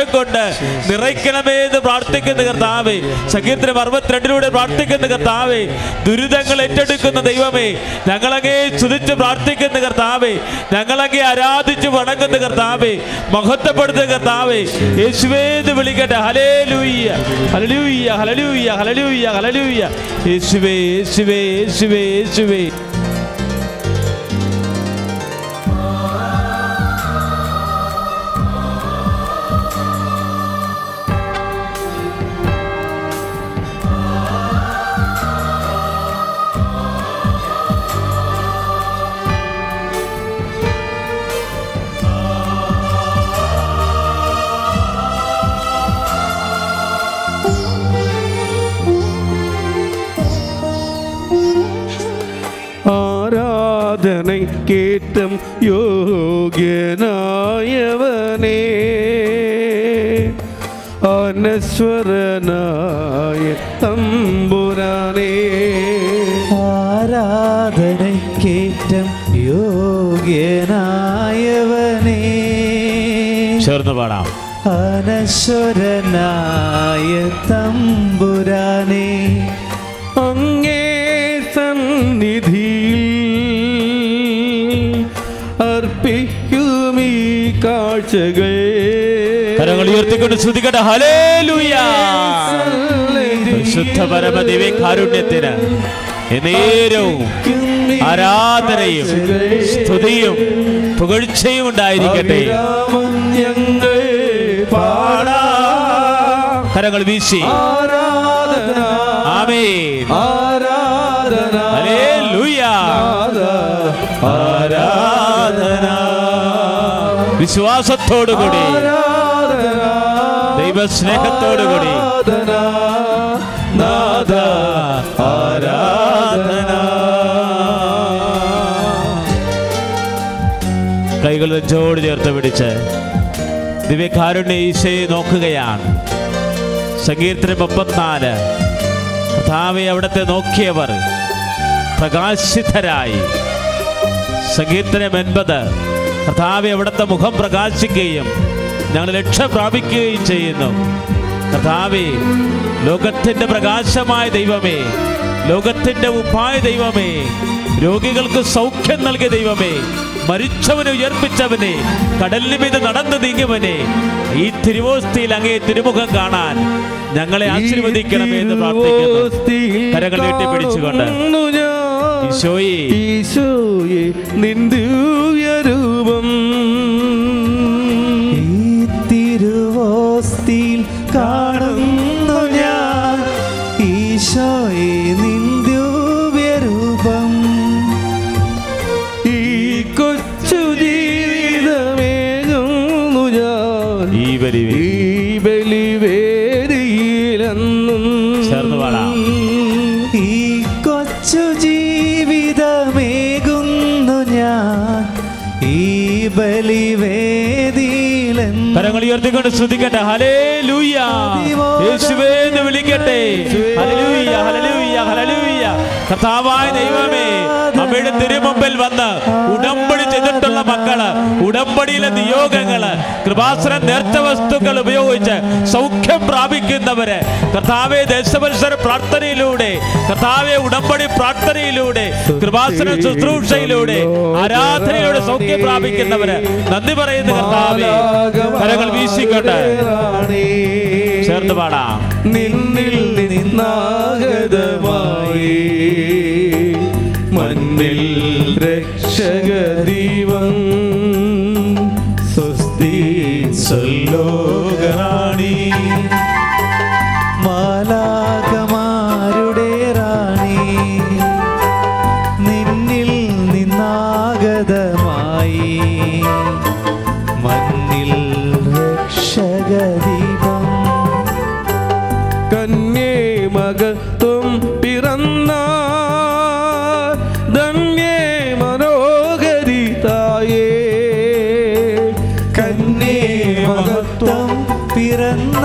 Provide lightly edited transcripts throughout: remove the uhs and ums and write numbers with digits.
കൊണ്ട് നിറയ്ക്കണമേ എന്ന് പ്രാർത്ഥിക്കുന്ന കർത്താവേ. സങ്കീർത്തനം 62 പ്രാർത്ഥിക്കുന്ന കർത്താവേ. ദുരിതങ്ങൾ ഏറ്റെടുക്കുന്ന ദൈവമേ, ഞങ്ങളങ്ങേ സ്തുതിച്ച് പ്രാർത്ഥിക്കുന്ന കർത്താവേ, ഞങ്ങളങ്ങേ ആരാധിച്ച് വണങ്ങുന്ന കർത്താവേ, മഹത്വപ്പെടുത്തുന്ന കർത്താവേ. യേശുവേ എന്ന് വിളിക്കട്ടെ. ഹല്ലേലൂയ ഹല്ലേലൂയ ഹല്ലേലൂയ ഹല്ലേലൂയ ഹല്ലേലൂയ. യേശുവേ യേശുവേ യേശുവേ യേശുവേ. കേട്ടം യോഗ്യനായവനേ, അനശ്വരനായ തമ്പുരാനേ. ആരാധനയ്ക്കേറ്റം യോഗ്യനായവനേ, ചേർന്ന് പാടാം. അനശ്വരനായ തമ്പുരാനേ, അങ്ങേ സന്നിധിയിൽ അർപ്പിക്കുമീ കാഴ്ചകൾ. കരങ്ങൾ ഉയർത്തിക്കൊണ്ട് സ്തുതിക്കട്ടെ. ഹല്ലേലൂയ. പരിശുദ്ധ പരമ ദിവ്യകാരുണ്യത്തിന് എന്നേരവും ആരാധനയും സ്തുതിയും പുകഴ്ചയും ഉണ്ടായിരിക്കട്ടെ. ഞങ്ങൾ പാടാം. കരങ്ങൾ വീശി ആമേൻ. ഹല്ലേലൂയ. ആരാധന വിശ്വാസത്തോടുകൂടി, ദൈവസ്നേഹത്തോടുകൂടി നാഥ ആരാധന. കൈകൾ നെഞ്ചോട് ചേർത്ത് പിടിച്ച് ദിവ്യകാരുണ്യ ഈശോയെ നോക്കുകയാണ്. സങ്കീർത്തനം 34. കർത്താവേ, അവിടത്തെ നോക്കിയവർ പ്രകാശിതരായി. സങ്കീർത്തനം 80. കർത്താവേ, അവിടുത്തെ മുഖം പ്രകാശിക്കുകയും ഞങ്ങൾ രക്ഷ പ്രാപിക്കുകയും ചെയ്യുന്നു. കർത്താവേ, ലോകത്തിൻ്റെ പ്രകാശമായ ദൈവമേ, ലോകത്തിൻ്റെ ഉപ്പായ ദൈവമേ, രോഗികൾക്ക് സൗഖ്യം നൽകിയ ദൈവമേ, മരിച്ചവനെ ഉയർപ്പിച്ചവനെ, കടലിന് മീത് നടന്നു നീങ്ങിയവനെ, ഈ തിരുവോസ്തിയിൽ അങ്ങേ തിരുമുഖം കാണാൻ ഞങ്ങളെ ആശീർവദിക്കണമേ എന്ന് പ്രാർത്ഥിക്കുന്നു. കരങ്ങൾ നീട്ടിപ്പിടിച്ചുകൊണ്ട് ഈശോയെ നിൻ ദിവ്യരൂപം ഈ തിരുവോസ്തിയിൽ കാണുന്നു ഞാൻ. ഈശോയെ നിൻ ദിവ്യരൂപം, ഈ കൊച്ചു ജീവിതമേകുന്നു ഞാൻ. ഈ ബലിവേദിയിലെന്നും ചേർന്ന് പാടാം. ഈ കൊച്ചു ജീവിതമേകുന്നു ഞാൻ, ഈ ബലിവേദിയിലെന്നും. കരങ്ങൾ ഉയർത്തിക്കൊണ്ട് സ്തുതിക്കട്ടെ. ഹല്ലേലൂയ. യേശുവേ എന്ന് വിളിക്കട്ടെ. ഹല്ലേലൂയ ഹല്ലേലൂയ ഹല്ലേലൂയ. കർത്താവായ ദൈവമേ, അമ്മയുടെ തിരുമുമ്പിൽ വന്ന് ഉടമ്പടി ചെയ്തിട്ടുള്ള മക്കള്, ഉടമ്പടിയിലെ നിയോഗങ്ങള്, കൃപാസനം നേർച്ച വസ്തുക്കൾ ഉപയോഗിച്ച് സൗഖ്യം പ്രാപിക്കുന്നവര്, കർത്താവെ ദേശപരിസര പ്രാർത്ഥനയിലൂടെ, കർത്താവെ ഉടമ്പടി പ്രാർത്ഥനയിലൂടെ, കൃപാസന ശുശ്രൂഷയിലൂടെ, ആരാധനയിലൂടെ സൗഖ്യം പ്രാപിക്കുന്നവര് നന്ദി പറയുന്ന കർത്താവേ, കരങ്ങൾ വീശിക്കട്ടെ. ചേർന്ന് പാടാം. നിന്നിൽ നിന്നാഗതമായി മണ്ണിൽ രക്ഷകദീപം, സ്വസ്തി സ്വലോകറാണി, മാലാഖമാരുടെ റാണി, നിന്നിൽ നിന്നാഗതമായി മണ്ണിൽ രക്ഷകദീപം. കന്യേ മകത്വം പിറന്ന ധന്യേ മനോഹരി തായേ, കന്യേ മകത്വം പിറന്ന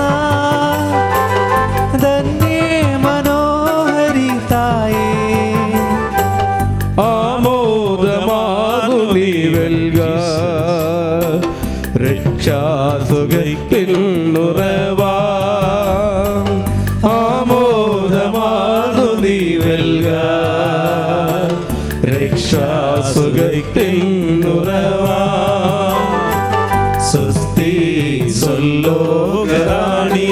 ധന്യേ മനോഹരി തായേ, ആമോദമാകുനി വെൽക രക്ഷാസുഖത്തിൽ ഉറവാ ആമോദമാർന്നു നീ വെൽക രക്ഷാസുഖത്തിൻ ഉറവാ സ്വസ്തി സ്വലോകറാണി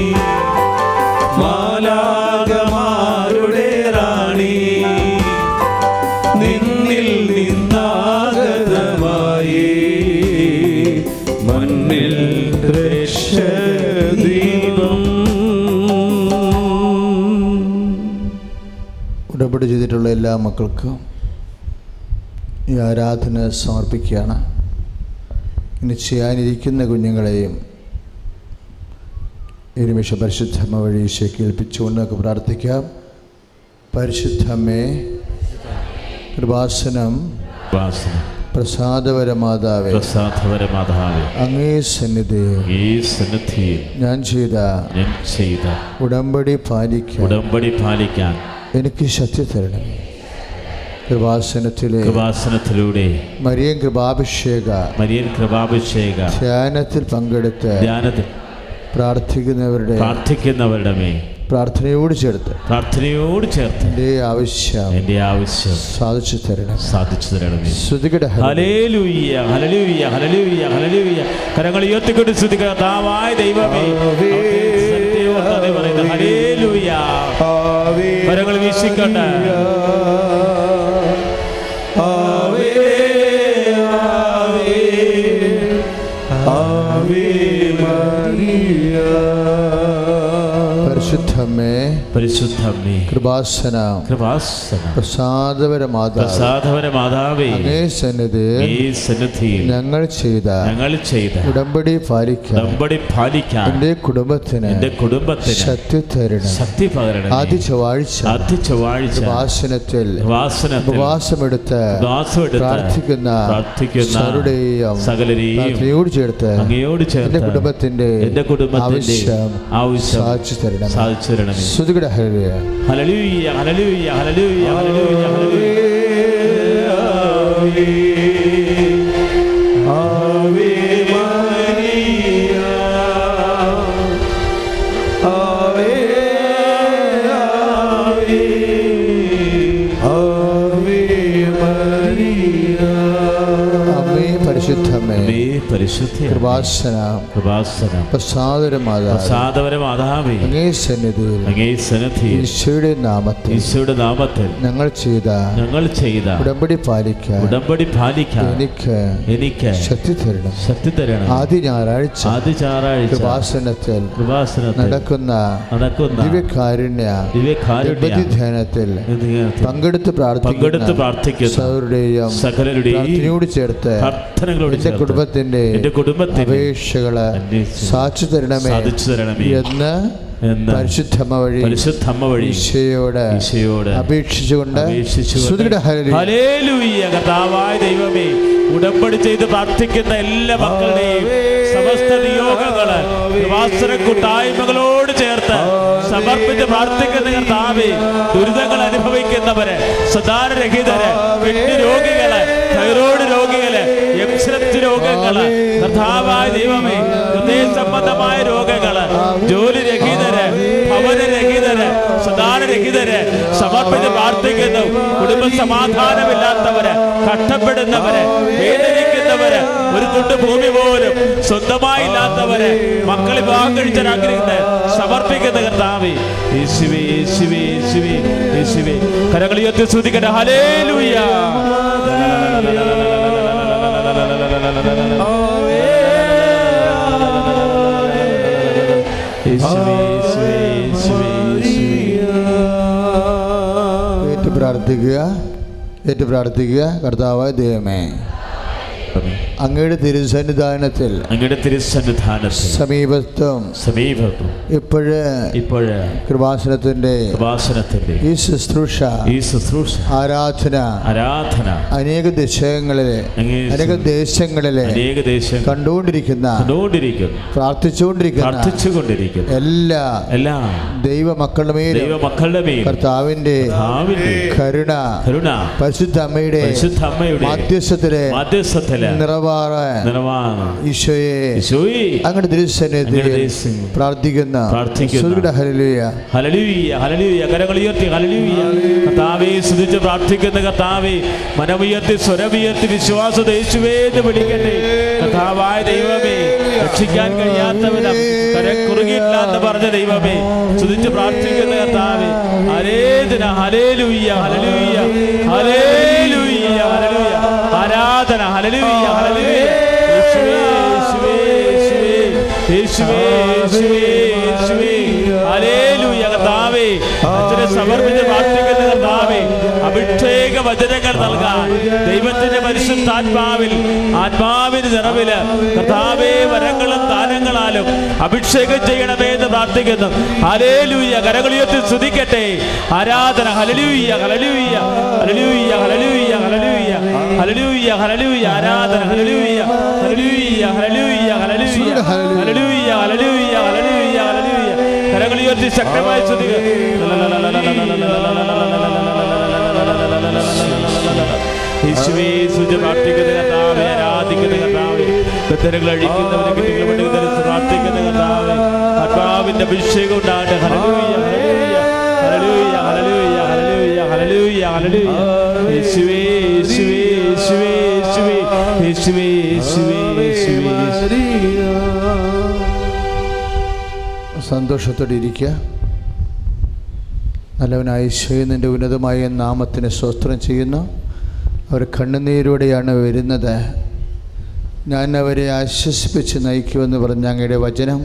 മാലാകമാരുടെ റാണി നിന്നിൽ നിന്നാഗതമായി മണ്ണിൽ രക്ഷദീപം. ഉടമ്പടി ചെയ്തിട്ടുള്ള എല്ലാ മക്കൾക്കും ഈ ആരാധന സമർപ്പിക്കുകയാണ്. ഇനി ചെയ്യാനിരിക്കുന്ന കുഞ്ഞുങ്ങളെയും ഈ നിമിഷം പരിശുദ്ധമ്മ വഴി ഈശോയ്ക്ക് ഏൽപ്പിച്ചുകൊണ്ട് നമുക്ക് പ്രാർത്ഥിക്കാം. പരിശുദ്ധമ്മേ, കൃപാസനം പ്രസാദപരമാതാവേ, അങ്ങേ സന്നിധിയിൽ ഞാൻ ചെയ്ത ഉടമ്പടി പാലിക്കാൻ എനിക്ക് ശക്തി തരണം. കൃപാസനത്തിലൂടെ മരിയൻ കൃപാഭിഷേക ധ്യാനത്തിൽ പങ്കെടുത്ത് പ്രാർത്ഥിക്കുന്നവരുടെ പ്രാർത്ഥനയോട് ചേർത്ത് എൻ്റെ ആവശ്യം സാധിച്ചു തരണം. ഹല്ലേലൂയ ഹല്ലേലൂയ ഹല്ലേലൂയ ഹല്ലേലൂയ. കരങ്ങൾ ഉയർത്തിക്കൊണ്ട് സ്തുതിക്കുക. കർത്താവായ ദൈവമേ, ഹല്ലേലൂയ. കരങ്ങൾ വീശിക്കൊണ്ട് പരിശുദ്ധമേ, കൃപാസനം പ്രസാദപരമാതാവേ, അങ്ങേ സന്നിധിയിൽ ഞങ്ങൾ ചെയ്ത ഉടമ്പടി പാലിക്കാൻ എൻ്റെ കുടുംബത്തിന് ശക്തി തരണം. ആദ്യ ചൊവ്വാഴ്ച കൃപാസനത്തിൽ ഉപവാസമെടുത്ത് പ്രാർത്ഥിക്കുന്ന സകലരെയും ചേർത്ത് എൻ്റെ കുടുംബത്തിന്റെ ആവശ്യം സാധിച്ചു തരണം. സ്തുതിക്കട്ടെ. ഹല്ലേലൂയ ഹല്ലേലൂയ ഹല്ലേലൂയ ഹല്ലേലൂയ ഹല്ലേലൂയ. ആവേ മരിയ, ആവേ ആവേ ആവേ മരിയ. അമ്മേ പരിശുദ്ധമേ, കൃപാസനം പ്രസാദപരമാതാവേ, അങ്ങേ സന്നിധിയിൽ ഈശോയുടെ നാമത്തിൽ ഞങ്ങൾ ചെയ്ത ഉടമ്പടി പാലിക്കാൻ എനിക്ക് ശക്തി തരണം. ആദ്യ ഞായറാഴ്ച കൃപാസനത്തിൽ നടക്കുന്ന ദിവ്യകാരുണ്യ ധ്യാനത്തിൽ പങ്കെടുത്ത് പ്രാർത്ഥിക്കുന്ന സകലരുടെയും ചേർത്ത് എന്റെ കുടുംബത്തിന്റെ അപേക്ഷകള് സാധിച്ചു തരണമേ എന്ന് പരിശുദ്ധമ്മ വഴി ഈശോയോട് അപേക്ഷിച്ചുകൊണ്ട് ഹല്ലേലൂയ. കർത്താവായ ദൈവമേ, ഉടമ്പടി ചെയ്ത് പ്രാർത്ഥിക്കുന്ന എല്ലാ മക്കളുടെയും സമസ്ത നിയോഗങ്ങള് കൃപാസന കൂട്ടായ്മകളോട് ചേർത്ത് സമർപ്പിച്ച് പ്രാർത്ഥിക്കുന്ന കർത്താവേ, ദുരിതങ്ങൾ അനുഭവിക്കുന്നവര്, സദാരരഹിതര്, കിഡ്നി രോഗികള്, തൈറോയ്ഡ് രോഗികള്, എക്സ്രക്തി രോഗങ്ങള്, കർത്താവായ ദൈവമേ, ഹൃദയ സംബന്ധമായ രോഗങ്ങള്, ജോലി രഹിതര്, ഭവനരഹിതര്, സദാരരഹിതര് സമർപ്പിച്ച് പ്രാർത്ഥിക്കുന്നു. കുടുംബ സമാധാനമില്ലാത്തവര്, കഷ്ടപ്പെടുന്നവര്, വേദനിക്കുന്നവര്, ഒരു തുണ്ട് ഭൂമി പോലും സ്വന്തമായി ഇല്ലാത്തവര്, മക്കൾ വിവാഹം കഴിച്ചാൽ ആഗ്രഹിക്കുന്നത് സമർപ്പിക്കുന്ന കർത്താവേ, യേശുവേ യേശുവേ യേശുവേ യേശുവേ. കരങ്ങൾ ഉയർത്തി സ്തുതിക്കട്ടെ. ഹല്ലേലൂയ. പ്രാർത്ഥിക്കുക. കർത്താവായ ദൈവമേ, അങ്ങയുടെ തിരുസന്നിധാനത്തിൽ സമീപത്തും ഇപ്പോഴ് കൃപാസനത്തിന്റെ ഈ ശുശ്രൂഷ ആരാധന അനേക ദേശങ്ങളിലെ കണ്ടുകൊണ്ടിരിക്കുന്ന പ്രാർത്ഥിച്ചുകൊണ്ടിരിക്കുന്ന എല്ലാ ദൈവമക്കളുടെ മേലും കർത്താവിന്റെ കരുണ പരിശുദ്ധ അമ്മയുടെ മധ്യസ്ഥത്തിലെ നിറവായി ഈശോയെ അങ്ങയുടെ തിരുസന്നിധിയിൽ പ്രാർത്ഥിക്കുന്ന ഹല്ലേലൂയ ഹല്ലേലൂയ ഹല്ലേലൂയ. കരങ്ങൾ ഉയർത്തി ഹല്ലേലൂയ. കർത്താവേ സ്തുതിച്ച് പ്രാർത്ഥിക്കുന്ന കർത്താവേ, മനമുയർത്തി സ്വരമുയർത്തി വിശ്വാസത്തെ യേശുവേ എന്ന് വിളിക്കട്ടെ. കർത്താവായ ദൈവമേ, രക്ഷിക്കാൻ കഴിയാത്തവനും കുറുകിയില്ല എന്ന് പറഞ്ഞ ദൈവമേ, സ്തുതിച്ച് പ്രാർത്ഥിക്കുന്ന കർത്താവേ, ആരാധന ഹല്ലേലൂയ ഹല്ലേലൂയ ഹല്ലേലൂയ ഹല്ലേലൂയ. ആരാധന ഹല്ലേലൂയ ഹല്ലേലൂയ. യേശുവേ യേശുവേ യേശുവേ യേശുവേ യേശുവേ ഹല്ലേലൂയ. കർത്താവേ, അച്ഛനെ സമർപ്പിച്ച് പ്രാർത്ഥിക്കുന്ന കർത്താവേ, അഭിഷേക വചനങ്ങൾ നൽകാൻ ദൈവത്തിന്റെ പരിശുദ്ധാത്മാവിൽ ആത്മാവിന് നിറവില് കർത്താവേ വരങ്ങളും ദാനങ്ങളാലും അഭിഷേകം ചെയ്യണമേ എന്ന് പ്രാർത്ഥിക്കുന്നു. ഹല്ലേലൂയ. കരങ്ങളുയർത്തി സ്തുതിക്കട്ടെ. ആരാധന ഹല്ലേലൂയ ഹല്ലേലൂയ ഹല്ലേലൂയ ഹല്ലേലൂയ ഹല്ലേലൂയ ഹല്ലേലൂയ ഹല്ലേലൂയ. ആരാധന ഹല്ലേലൂയ ഹല്ലേലൂയ ഹല്ലേലൂയ ഹല്ലേലൂയ ഹല്ലേലൂയ ഹല്ലേലൂയ ഹല്ലേലൂയ ഹല്ലേലൂയ. കരങ്ങളുയർത്തി ശക്തമായി സ്തുതിക്കുക. യേശുവേ സ്തുതി പ്രാർത്ഥിക്കുന്ന കർത്താവേ, ആരാധിക്കുന്ന കർത്താവേ, ബന്ധനങ്ങൾ അഴിക്കുന്നവനെ കിട്ടികളെ പ്രാർത്ഥിക്കുന്ന കർത്താവേ, ആത്മാവിന്റെ അഭിഷേകം ഉണ്ടാകട്ടെ. ഹല്ലേലൂയ ഹല്ലേലൂയ ഹല്ലേലൂയ ഹല്ലേലൂയ ഹല്ലേലൂയ ഹല്ലേലൂയ. യേശുവേ യേശുവേ യേശുവേ യേശുവേ യേശുവേ യേശുവേ യേശുവേ. സന്തോഷത്തോടെ ഇരിക്കുക. നല്ലവനായ ഈശോയെ നിൻ്റെ ഉന്നതമായ നാമത്തിന് സ്തോത്രം ചെയ്യുന്നു. അവർ കണ്ണുനീരോടെയാണ് വരുന്നത്. ഞാൻ അവരെ ആശ്വസിപ്പിച്ച് നയിക്കുമെന്ന് പറഞ്ഞ അങ്ങയുടെ വചനം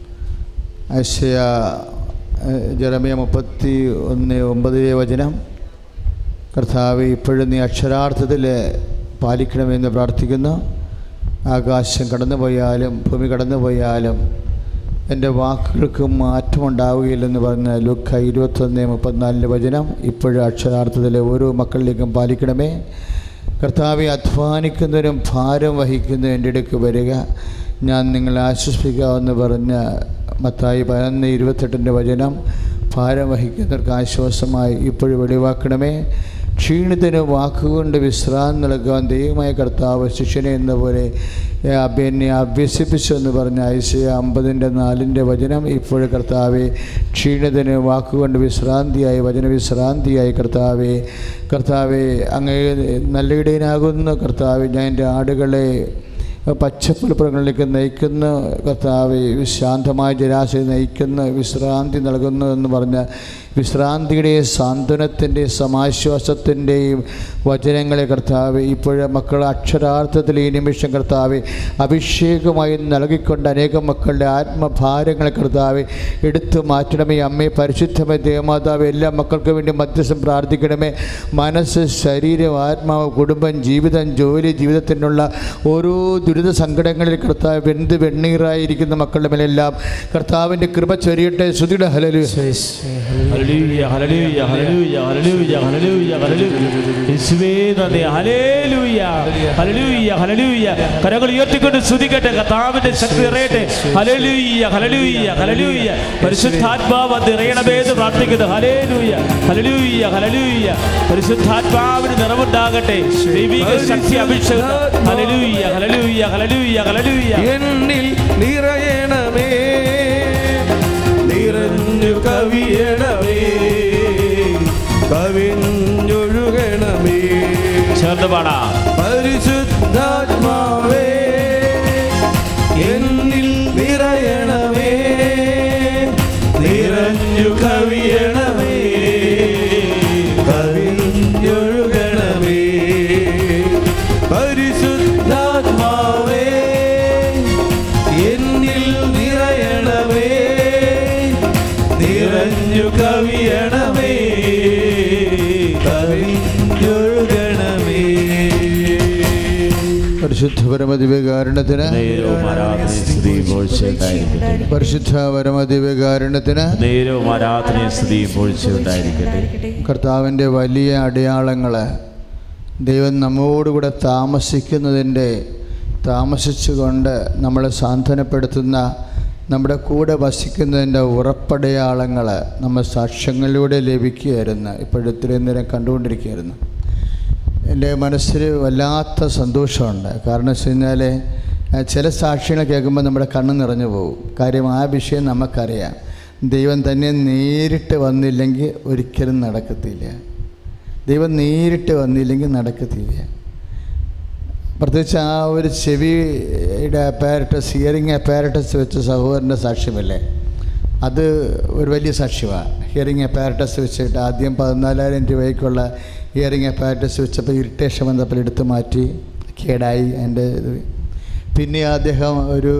ജെറമ്യ 31:9 വചനം. കർത്താവേ, ഇപ്പോഴും നീ അക്ഷരാർത്ഥത്തിൽ പാലിക്കണമെന്ന് പ്രാർത്ഥിക്കുന്നു. ആകാശം കടന്നുപോയാലും ഭൂമി കടന്നുപോയാലും എൻ്റെ വാക്കുകൾക്ക് മാറ്റമുണ്ടാവുകയില്ലെന്ന് പറഞ്ഞ ലൂക്ക 21:34 വചനം ഇപ്പോഴും അക്ഷരാർത്ഥത്തിൽ ഓരോ മക്കളിലേക്കും പാലിക്കണമേ. കർത്താവെ, അധ്വാനിക്കുന്നവരും ഭാരം വഹിക്കുന്നവരും എൻ്റെ അടുക്ക് വരിക, ഞാൻ നിങ്ങളെ ആശ്വസിപ്പിക്കാമെന്ന് പറഞ്ഞ മത്തായി 11:28 വചനം ഭാരം വഹിക്കുന്നവർക്ക് ആശ്വാസമായി ഇപ്പോഴും വെളിവാക്കണമേ. ക്ഷീണിതന് വാക്കുകൊണ്ട് വിശ്രാന്തി നൽകാൻ ദൈവമായ കർത്താവ് ശിഷ്യനെ എന്ന പോലെ എന്നെ അഭ്യസിപ്പിച്ചു എന്ന് പറഞ്ഞ ഐശയ 50:4 വചനം ഇപ്പോഴും കർത്താവെ, ക്ഷീണിതന് വാക്കുകൊണ്ട് വിശ്രാന്തിയായി വചനവിശ്രാന്തിയായി കർത്താവെ അങ്ങേ നല്ല ഇടയനാകുന്ന കർത്താവെ, ഞാൻ എൻ്റെ ആടുകളെ പച്ചപ്പുൽപ്പുറങ്ങളിലേക്ക് നയിക്കുന്ന കർത്താവെ, ശാന്തമായ ജലാശയം നയിക്കുന്ന വിശ്രാന്തി നൽകുന്നു എന്ന് പറഞ്ഞ വിശ്രാന്തിയുടെയും സാന്ത്വനത്തിൻ്റെയും സമാശ്വാസത്തിൻ്റെയും വചനങ്ങളെ കർത്താവെ, ഇപ്പോഴും മക്കൾ അക്ഷരാർത്ഥത്തിൽ ഈ നിമിഷം കർത്താവെ അഭിഷേകമായി നൽകിക്കൊണ്ട് അനേകം മക്കളുടെ ആത്മഭാരങ്ങളെ കർത്താവെ എടുത്തു മാറ്റണമേ. അമ്മേ, പരിശുദ്ധമേ ദേവമാതാവ്, എല്ലാ മക്കൾക്കും വേണ്ടി മധ്യസ്ഥം പ്രാർത്ഥിക്കണമേ. മനസ്സ്, ശരീരം, ആത്മാവ്, കുടുംബം, ജീവിതം, ജോലി, ജീവിതത്തിനുള്ള ഓരോ ദുരിത സങ്കടങ്ങളിൽ കർത്താവ് വെണ്ണീറായിരിക്കുന്ന മക്കളുടെ മേലെല്ലാം കർത്താവിൻ്റെ കൃപ ചൊരിയട്ടെ. ശ്രുതിയുടെ ഹല്ലേലൂയ ഹല്ലേലൂയ ഹല്ലേലൂയ ഹല്ലേലൂയ ഹല്ലേലൂയ ഹല്ലേലൂയ ഹല്ലേലൂയ. യേശുവേ നന്ദി. ഹല്ലേലൂയ ഹല്ലേലൂയ ഹല്ലേലൂയ. കരങ്ങൾ ഉയർത്തിക്കൊണ്ട് സ്തുതിക്കട്ടെ. കർത്താവിന്റെ ശക്തി നിറയട്ടെ. ഹല്ലേലൂയ ഹല്ലേലൂയ ഹല്ലേലൂയ. പരിശുദ്ധാത്മാവ് നിറയണമേ എന്ന് പ്രാർത്ഥിക്കുന്നു. ഹല്ലേലൂയ ഹല്ലേലൂയ ഹല്ലേലൂയ. പരിശുദ്ധാത്മാവിന് നിറവുണ്ടാകട്ടെ. ദൈവിക ശക്തി അഭിഷേകം. ഹല്ലേലൂയ ഹല്ലേലൂയ ഹല്ലേലൂയ ഹല്ലേലൂയ. എന്നിൽ നിറയണമേ, നിറഞ്ഞു കവിയണമേ, കവിഞ്ഞൊഴുകണമേ. ചേർന്ന് പാടാം. പരിശുദ്ധാത്മാവേ, എന്നിൽ നിറയണമേ, നിറഞ്ഞു കവിയണമേ, കവിഞ്ഞൊഴുകണമേ. പരിശുദ്ധാത്മാവേ, എന്നിൽ നിറയണമേ, നിറഞ്ഞു കവിയണമേ, കവിഞ്ഞൊഴുകണമേ. പരിശുദ്ധ പരമദിവ്യകാരുണ്യത്തിന്, പരിശുദ്ധ പരമദിവ്യകാരുണ്യത്തിന് കർത്താവിൻ്റെ വലിയ അടയാളങ്ങൾ ദൈവം നമ്മോടുകൂടെ താമസിച്ചുകൊണ്ട് നമ്മളെ സാന്ത്വനപ്പെടുത്തുന്ന, നമ്മുടെ കൂടെ വസിക്കുന്നതിൻ്റെ ഉറപ്പടയാളങ്ങൾ നമ്മൾ സാക്ഷ്യങ്ങളിലൂടെ ലഭിക്കുകയായിരുന്നു. ഇപ്പോഴത്രയും നേരം കണ്ടുകൊണ്ടിരിക്കുകയായിരുന്നു. എൻ്റെ മനസ്സിൽ വല്ലാത്ത സന്തോഷമുണ്ട്. കാരണം വെച്ച് കഴിഞ്ഞാൽ ചില സാക്ഷ്യങ്ങൾ കേൾക്കുമ്പോൾ നമ്മുടെ കണ്ണ് നിറഞ്ഞു പോകും. കാര്യം ആ വിഷയം നമുക്കറിയാം. ദൈവം തന്നെ നേരിട്ട് വന്നില്ലെങ്കിൽ ഒരിക്കലും നടക്കത്തില്ല. ദൈവം നേരിട്ട് വന്നില്ലെങ്കിൽ നടക്കത്തില്ല. പ്രത്യേകിച്ച് ആ ഒരു ചെവിയുടെ അപ്പാരറ്റസ്, ഹിയറിങ് അപ്പാരറ്റസ് വെച്ച സഹോദരൻ്റെ സാക്ഷ്യമല്ലേ, അത് ഒരു വലിയ സാക്ഷ്യമാണ്. ഹിയറിങ് അപ്പാരറ്റസ് വെച്ചിട്ട് ആദ്യം 14,000 രൂപയ്ക്കുള്ള ഹിയറിങ് അപ്പാരറ്റസ് വെച്ചപ്പോൾ ഇറിറ്റേഷൻ വന്നപ്പോൾ എടുത്ത് മാറ്റി, കേടായി എൻ്റെ ഇത്. പിന്നെ അദ്ദേഹം ഒരു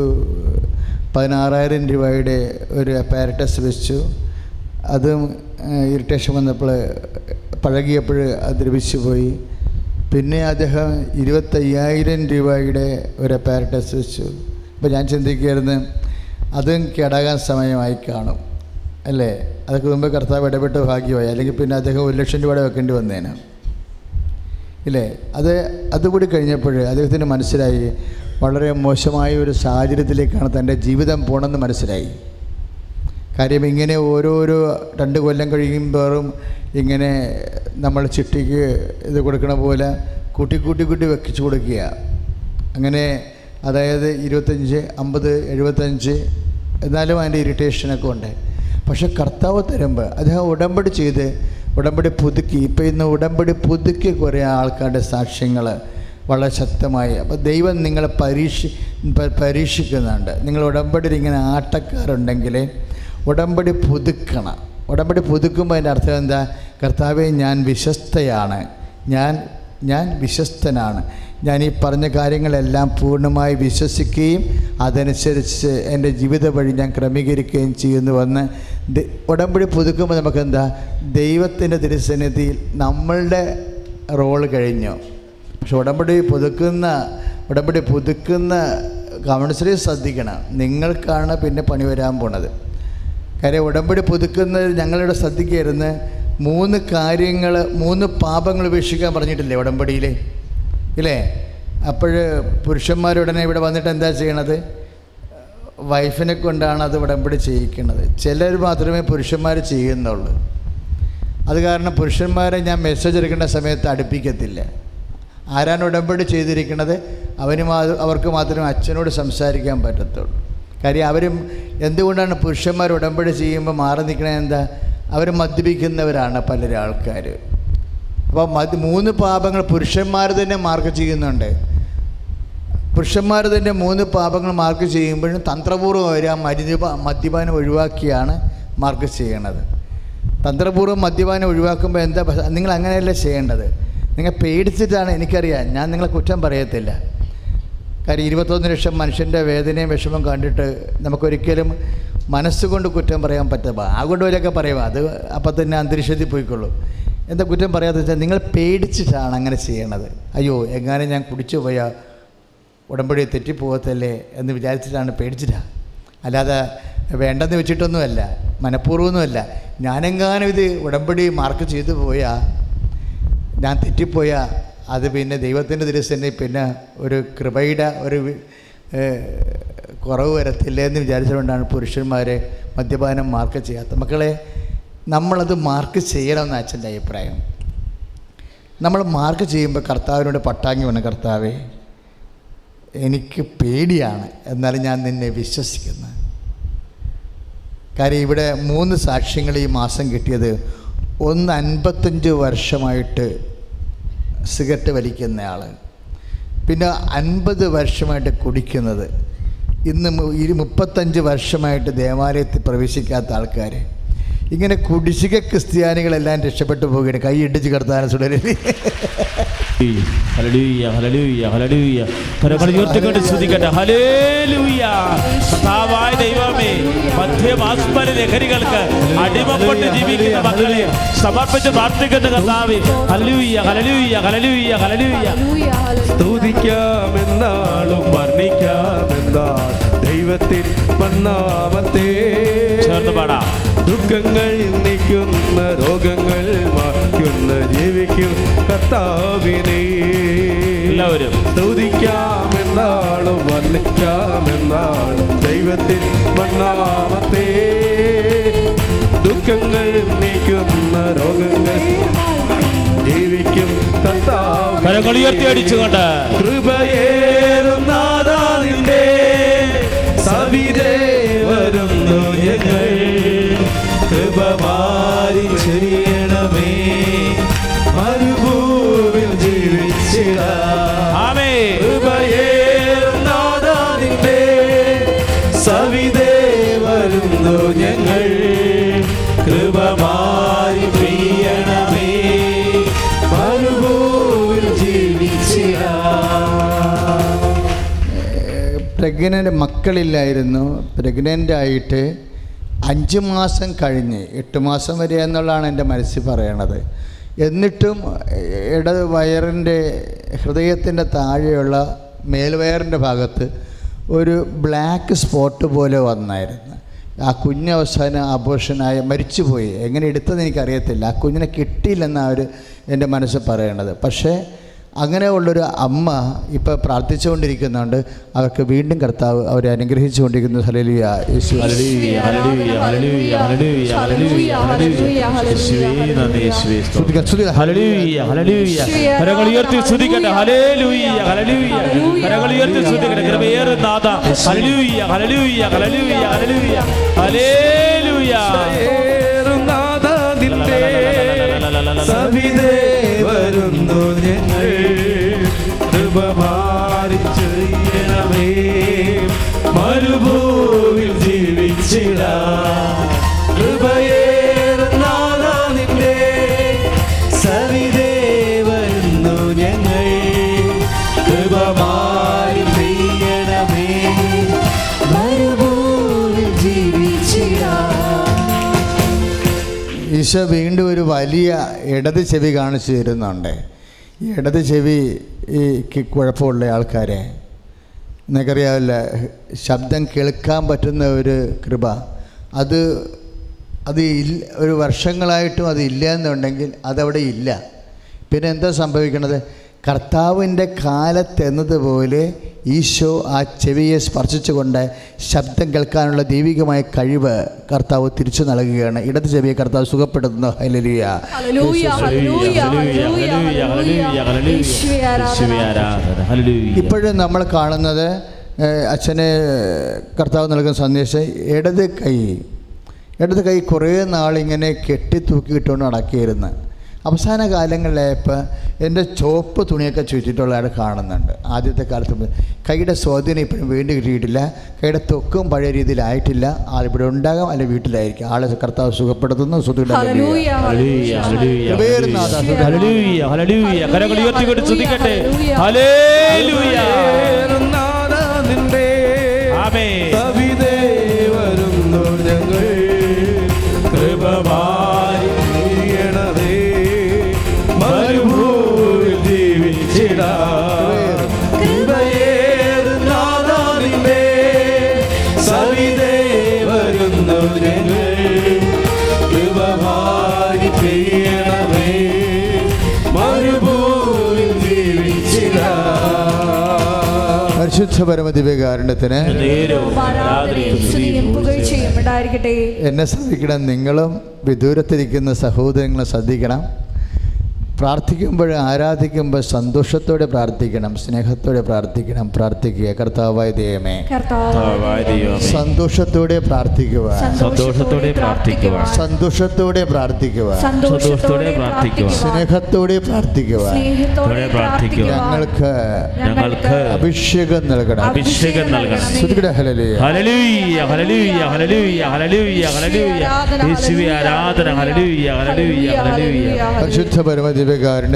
16,000 രൂപയുടെ ഒരു അപ്പാരറ്റസ് വെച്ചു. അതും ഇറിറ്റേഷൻ വന്നപ്പോൾ പഴകിയപ്പോൾ അത് ദ്രവിച്ചു പോയി. പിന്നെ അദ്ദേഹം 25,000 രൂപയുടെ ഒരു അപ്പാരറ്റസ് വെച്ചു. അപ്പോൾ ഞാൻ ചിന്തിക്കുകയായിരുന്നു, അതും കേടാകാൻ സമയമായി കാണും അല്ലേ. അതൊക്കെ മുമ്പ് കർത്താവ് ഇടപെട്ട് ഭാഗ്യമായി, അല്ലെങ്കിൽ പിന്നെ അദ്ദേഹം 1,00,000 രൂപയുടെ വെക്കേണ്ടി വന്നേനെ ഇല്ലേ. അതുകൂടി കഴിഞ്ഞപ്പോൾ അദ്ദേഹത്തിന് മനസ്സിലായി വളരെ മോശമായ ഒരു സാഹചര്യത്തിലേക്കാണ് തൻ്റെ ജീവിതം പോകണമെന്ന് മനസ്സിലായി. കാര്യം ഇങ്ങനെ ഓരോരോ 2 കൊല്ലം കഴിയുമ്പോഴും ഇങ്ങനെ നമ്മൾ ചിട്ടിക്ക് ഇത് കൊടുക്കണ പോലെ കൂട്ടി വെക്കിച്ചു കൊടുക്കുക. അങ്ങനെ അതായത് 25, 50, 75, എന്നാലും അതിൻ്റെ ഇറിറ്റേഷനൊക്കെ ഉണ്ട്. പക്ഷെ കർത്താവ് തരുമ്പോൾ അദ്ദേഹം ഉടമ്പടി പുതുക്കി. ഇപ്പോൾ ഇന്ന് ഉടമ്പടി പുതുക്കി കുറേ ആൾക്കാരുടെ സാക്ഷ്യങ്ങൾ വളരെ ശക്തമായി. അപ്പോൾ ദൈവം നിങ്ങളെ പരീക്ഷിക്കുന്നുണ്ട്. നിങ്ങൾ ഉടമ്പടിയിൽ ഇങ്ങനെ ആട്ടക്കാരുണ്ടെങ്കിൽ ഉടമ്പടി പുതുക്കണം. ഉടമ്പടി പുതുക്കുമ്പോൾ അതിൻ്റെ അർത്ഥം എന്താ? കർത്താവേ, ഞാൻ വിശ്വസ്തയാണ്, ഞാൻ വിശ്വസ്തനാണ്, ഞാൻ ഈ പറഞ്ഞ കാര്യങ്ങളെല്ലാം പൂർണ്ണമായി വിശ്വസിക്കുകയും അതനുസരിച്ച് എൻ്റെ ജീവിത വഴി ഞാൻ ക്രമീകരിക്കുകയും ചെയ്യുന്നുവെന്ന് ഉടമ്പടി പുതുക്കുമ്പോൾ നമുക്കെന്താ? ദൈവത്തിൻ്റെ തിരുസന്നിധിയിൽ നമ്മളുടെ റോള് കഴിഞ്ഞു. പക്ഷെ ഉടമ്പടി പുതുക്കുന്ന കൗൺസിലിൽ ശ്രദ്ധിക്കണം. നിങ്ങൾക്കാണ് പിന്നെ പണി വരാൻ പോണത്. കാര്യം ഉടമ്പടി പുതുക്കുന്നത് ഞങ്ങളുടെ ശ്രദ്ധിക്കരുന്ന്. 3 കാര്യങ്ങൾ, 3 പാപങ്ങൾ ഉപേക്ഷിക്കാൻ പറഞ്ഞിട്ടില്ലേ ഉടമ്പടിയിൽ ഇല്ലേ? അപ്പോൾ പുരുഷന്മാരുടനെ ഇവിടെ വന്നിട്ട് എന്താ ചെയ്യണത്? വൈഫിനെ കൊണ്ടാണ് അത് ഉടമ്പടി ചെയ്യിക്കുന്നത്. ചിലർ മാത്രമേ പുരുഷന്മാർ ചെയ്യുന്നുള്ളൂ. അത് കാരണം പുരുഷന്മാരെ ഞാൻ മെസ്സേജ് എടുക്കേണ്ട സമയത്ത് അടുപ്പിക്കത്തില്ല. ആരാണ് ഉടമ്പടി ചെയ്തിരിക്കുന്നത് അവർക്ക് മാത്രമേ അച്ഛനോട് സംസാരിക്കാൻ പറ്റത്തുള്ളൂ. കാര്യം അവരും എന്തുകൊണ്ടാണ് പുരുഷന്മാർ ഉടമ്പടി ചെയ്യുമ്പോൾ മാറി നിൽക്കണത്? എന്താ? അവർ മദ്യപിക്കുന്നവരാണ് പലരും ആൾക്കാർ. അപ്പോൾ 3 പാപങ്ങൾ പുരുഷന്മാർ തന്നെ മാർക്ക് ചെയ്യുന്നുണ്ട്. പുരുഷന്മാർ തന്നെ 3 പാപങ്ങൾ മാർക്ക് ചെയ്യുമ്പോഴും തന്ത്രപൂർവ്വം അവർ ആ മദ്യപാനം ഒഴിവാക്കിയാണ് മാർക്ക് ചെയ്യണത്. തന്ത്രപൂർവ്വം മദ്യപാനം ഒഴിവാക്കുമ്പോൾ എന്താ? നിങ്ങൾ അങ്ങനെയല്ല ചെയ്യേണ്ടത്. നിങ്ങൾ പേടിച്ചിട്ടാണ്. എനിക്കറിയാം, ഞാൻ നിങ്ങളെ കുറ്റം പറയത്തില്ല. കാര്യം 21 ലക്ഷം മനുഷ്യൻ്റെ വേദനയും വിഷമം കണ്ടിട്ട് നമുക്കൊരിക്കലും മനസ്സുകൊണ്ട് കുറ്റം പറയാൻ പറ്റില്ല. അതുകൊണ്ട് വരെയൊക്കെ പറയുക, അത് അപ്പം തന്നെ അന്തരീക്ഷത്തിൽ പോയിക്കൊള്ളൂ. എന്താ കുറ്റം പറയാതെ വെച്ചാൽ നിങ്ങൾ പേടിച്ചിട്ടാണ് അങ്ങനെ ചെയ്യണത്. അയ്യോ, എങ്ങാനും ഞാൻ കുടിച്ചു പോയാൽ ഉടമ്പടി തെറ്റിപ്പോകത്തല്ലേ എന്ന് വിചാരിച്ചിട്ടാണ്, പേടിച്ചിട്ടാണ്. അല്ലാതെ വേണ്ടെന്ന് വെച്ചിട്ടൊന്നുമല്ല, മനഃപൂർവ്വമൊന്നുമല്ല. ഞാനെങ്ങാനും ഇത് ഉടമ്പടി മാർക്ക് ചെയ്തു പോയാൽ, ഞാൻ തെറ്റിപ്പോയാൽ അത് പിന്നെ ദൈവത്തിൻ്റെ തിരുസന്നിധി പിന്നെ ഒരു കൃപയുടെ ഒരു കുറവ് വരത്തില്ല എന്ന് വിചാരിച്ചുകൊണ്ടാണ് പുരുഷന്മാരെ മദ്യപാനം മാർക്ക് ചെയ്യാത്ത. മക്കളെ, നമ്മളത് മാർക്ക് ചെയ്യണമെന്ന് അച്ഛൻ്റെ അഭിപ്രായം. നമ്മൾ മാർക്ക് ചെയ്യുമ്പോൾ കർത്താവിനോട് പട്ടാങ്ങി വന്ന, കർത്താവേ, എനിക്ക് പേടിയാണ്, എന്നാലും ഞാൻ നിന്നെ വിശ്വസിക്കുന്നു. കാര്യം ഇവിടെ 3 സാക്ഷ്യങ്ങൾ ഈ മാസം കിട്ടിയത്. ഒന്ന് 55 വർഷമായിട്ട് സിഗരറ്റ് വലിക്കുന്നയാൾ, പിന്നെ 50 വർഷമായിട്ട് കുടിക്കുന്നത്, ഇന്ന് 35 വർഷമായിട്ട് ദേവാലയത്തിൽ പ്രവേശിക്കാത്ത ആൾക്കാർ. ഇങ്ങനെ കുടിശ്ശിക ക്രിസ്ത്യാനികളെല്ലാം രക്ഷപ്പെട്ടു പോവുകയാണ്. കൈ ഇടിച്ച് കർത്താവിനെ സുടരി. ഹല്ലേലൂയ, ഹല്ലേലൂയ, ഹല്ലേലൂയ. കരങ്ങൾ ഉയർത്തിക്കൊണ്ട് സ്തുതിക്കട്ടെ. ഹല്ലേലൂയ. കർത്താവായ ദൈവമേ, മദ്യമാസ്മര ലഹരികൾക്ക് അടിമപ്പെട്ട് ജീവിക്കുന്ന മക്കളെ സമർപ്പിച്ച് പ്രാർത്ഥിക്കുന്ന കർത്താവേ, ഹല്ലേലൂയ, ഹല്ലേലൂയ, ഹല്ലേലൂയ, ഹല്ലേലൂയ. സ്തുതിക്കാമെന്നാളും വർണ്ണിക്കാമെന്നാൾ ദൈവത്തിൻ നാമത്തെ. ചേർന്ന് പാടാം. ദുഃഖങ്ങൾ നീക്കുന്ന, രോഗങ്ങൾ മാറ്റുന്ന, ജീവിക്കും കർത്താവിനെ. എല്ലാവരും സ്തുതിക്കാമെന്നാളും വർണ്ണിക്കാമെന്നാളും ദൈവത്തിൻ നാമത്തെ. ദുഃഖങ്ങൾ നീക്കുന്ന, രോഗങ്ങൾ ജീവിക്കും കർത്താവ് കരങ്ങൾ ഉയർത്തി അടിച്ചുകൊണ്ട് കൃപയേറും നാഥാ നിന്റെ സവിധേ വരുന്നു ഞങ്ങൾ കൃപ മാറി ചെയ്യണമേ മരുഭൂമിൽ ജീവിച്ചിടാം കൃപയേറും നാഥാ നിന്റെ സവിധേ വരുന്നു ഞങ്ങൾ കൃപ മാറി പെയ്യണമേ മരുഭൂമിൽ ജീവിച്ചിടാം. പ്രഗ്നൻ്റ് മക്കളില്ലായിരുന്നു. പ്രഗ്നൻ്റ് ആയിട്ട് 5 മാസം കഴിഞ്ഞ് 8 മാസം വരെ എന്നുള്ളതാണ് എൻ്റെ മനസ്സിൽ പറയണത്. എന്നിട്ടും വയറിൻ്റെ ഹൃദയത്തിൻ്റെ താഴെയുള്ള മേൽവയറിൻ്റെ ഭാഗത്ത് ഒരു ബ്ലാക്ക് സ്പോട്ട് പോലെ വന്നായിരുന്നു. ആ കുഞ്ഞ് അവസാനം അബോർഷനായി മരിച്ചുപോയി. എങ്ങനെ എടുത്തതെന്ന് എനിക്കറിയത്തില്ല. ആ കുഞ്ഞിനെ കിട്ടിയില്ലെന്നാണ് എൻ്റെ മനസ്സ് പറയണത്. പക്ഷേ അങ്ങനെയുള്ളൊരു അമ്മ ഇപ്പോൾ പ്രാർത്ഥിച്ചുകൊണ്ടിരിക്കുന്നുണ്ട്. അവർക്ക് വീണ്ടും കർത്താവ് അവരെ അനുഗ്രഹിച്ചുകൊണ്ടിരിക്കുന്നു. ഹല്ലേലൂയ യേശു ഹല്ലേലൂയ ഹല്ലേലൂയ ഹല്ലേലൂയ ഹല്ലേലൂയ ഹല്ലേലൂയ ഹല്ലേലൂയ കരങ്ങൾ ഉയർത്തി സ്തുതിക്കട്ടെ. ഹല്ലേലൂയ ഹല്ലേലൂയ കരങ്ങൾ ഉയർത്തി സ്തുതിക്കട്ടെ. കൃപയേറും നാഥാ ഹല്ലേലൂയ ഹല്ലേലൂയ ഹല്ലേലൂയ ഹല്ലേലൂയ ഹല്ലേലൂയ നാഥാ നിന്റെ സവിധേ വരുന്നു ഞങ്ങൾ കൃപ മാറി ചെയ്യണമേ മരുഭൂമിൽ ജീവിച്ചിടാം കൃപയേറും നാഥാ നിന്റെ സവിധേ വരുന്നു ഞങ്ങൾ കൃപ മാറി പെയ്യണമേ മരുഭൂമിൽ ജീവിച്ചിടാം. ഈശോ വീണ്ടും ഒരു വലിയ ഇടത് ചെവി കാണിച്ചു തരുന്നുണ്ട്. ഈ ഇടത് ചെവി ഈ കുഴപ്പമുള്ള ആൾക്കാരെ നിങ്ങൾക്കറിയാവില്ല, ശബ്ദം കേൾക്കാൻ പറ്റുന്ന ഒരു കൃപ അത് ഒരു വർഷങ്ങളായിട്ടും അത് ഇല്ല എന്നുണ്ടെങ്കിൽ അതവിടെ ഇല്ല. പിന്നെ എന്താ സംഭവിക്കണത്? കർത്താവിൻ്റെ കാലത്തെന്നതുപോലെ ഈശോ ആ ചെവിയെ സ്പർശിച്ചുകൊണ്ട് ശബ്ദം കേൾക്കാനുള്ള ദൈവികമായ കഴിവ് കർത്താവ് തിരിച്ചു നൽകുകയാണ്. ഇടത് ചെവിയെ കർത്താവ് സുഖപ്പെടുത്തുന്നു. ഹല്ലേലൂയ. ഇപ്പോഴും നമ്മൾ കാണുന്നത് അച്ഛന് കർത്താവ് നൽകുന്ന സന്ദേശം ഇടത് കൈ കുറേ നാളിങ്ങനെ കെട്ടിത്തൂക്കിയിട്ടുകൊണ്ട് നടക്കിയിരുന്നു. അവസാന കാലങ്ങളിലായപ്പോൾ എൻ്റെ ചുവപ്പ് തുണിയൊക്കെ ചുറ്റിട്ടുള്ളയാൾ കാണുന്നുണ്ട്. ആദ്യത്തെ കാലത്ത് കൈയുടെ സ്വാധീനം ഇപ്പോഴും വീണ്ടും കിട്ടിയിട്ടില്ല. കൈയുടെ തൊക്കും പഴയ രീതിയിലായിട്ടില്ല. ആളിവിടെ ഉണ്ടാകാം, അല്ലെങ്കിൽ വീട്ടിലായിരിക്കും. ആളെ കർത്താവ് സുഖപ്പെടുത്തുന്നു. പരിശുദ്ധ പരമദിവ്യകാരുണ്യത്തിന് എന്നെ ശ്രദ്ധിക്കണം. നിങ്ങളും വിദൂരത്തിരിക്കുന്ന സഹോദരങ്ങളെ ശ്രദ്ധിക്കണം. പ്രാർത്ഥിക്കുമ്പോൾ ആരാധിക്കുമ്പോൾ സന്തോഷത്തോടെ പ്രാർത്ഥിക്കണം, സ്നേഹത്തോടെ പ്രാർത്ഥിക്കണം. പ്രാർത്ഥിക്കുക. കർത്താവായ ദൈവമേ, സന്തോഷത്തോടെ പ്രാർത്ഥിക്കുക, സന്തോഷത്തോടെ പ്രാർത്ഥിക്കുക, സന്തോഷത്തോടെ പ്രാർത്ഥിക്കുക, സന്തോഷത്തോടെ പ്രാർത്ഥിക്കുക, സ്നേഹത്തോടെ പ്രാർത്ഥിക്കുക. ഞങ്ങൾക്ക് അഭിഷേകം നൽകണം, അഭിഷേകം നൽകണം. ഹല്ലേലൂയ ഹല്ലേലൂയ ഹല്ലേലൂയ ഹല്ലേലൂയ ഹല്ലേലൂയ ഹല്ലേലൂയ യേശുവേ ആരാധന. ഹല്ലേലൂയ ഹല്ലേലൂയ ഹല്ലേലൂയ. പരിശുദ്ധ പരമദിവ്യകാരുണ്യത്തിന്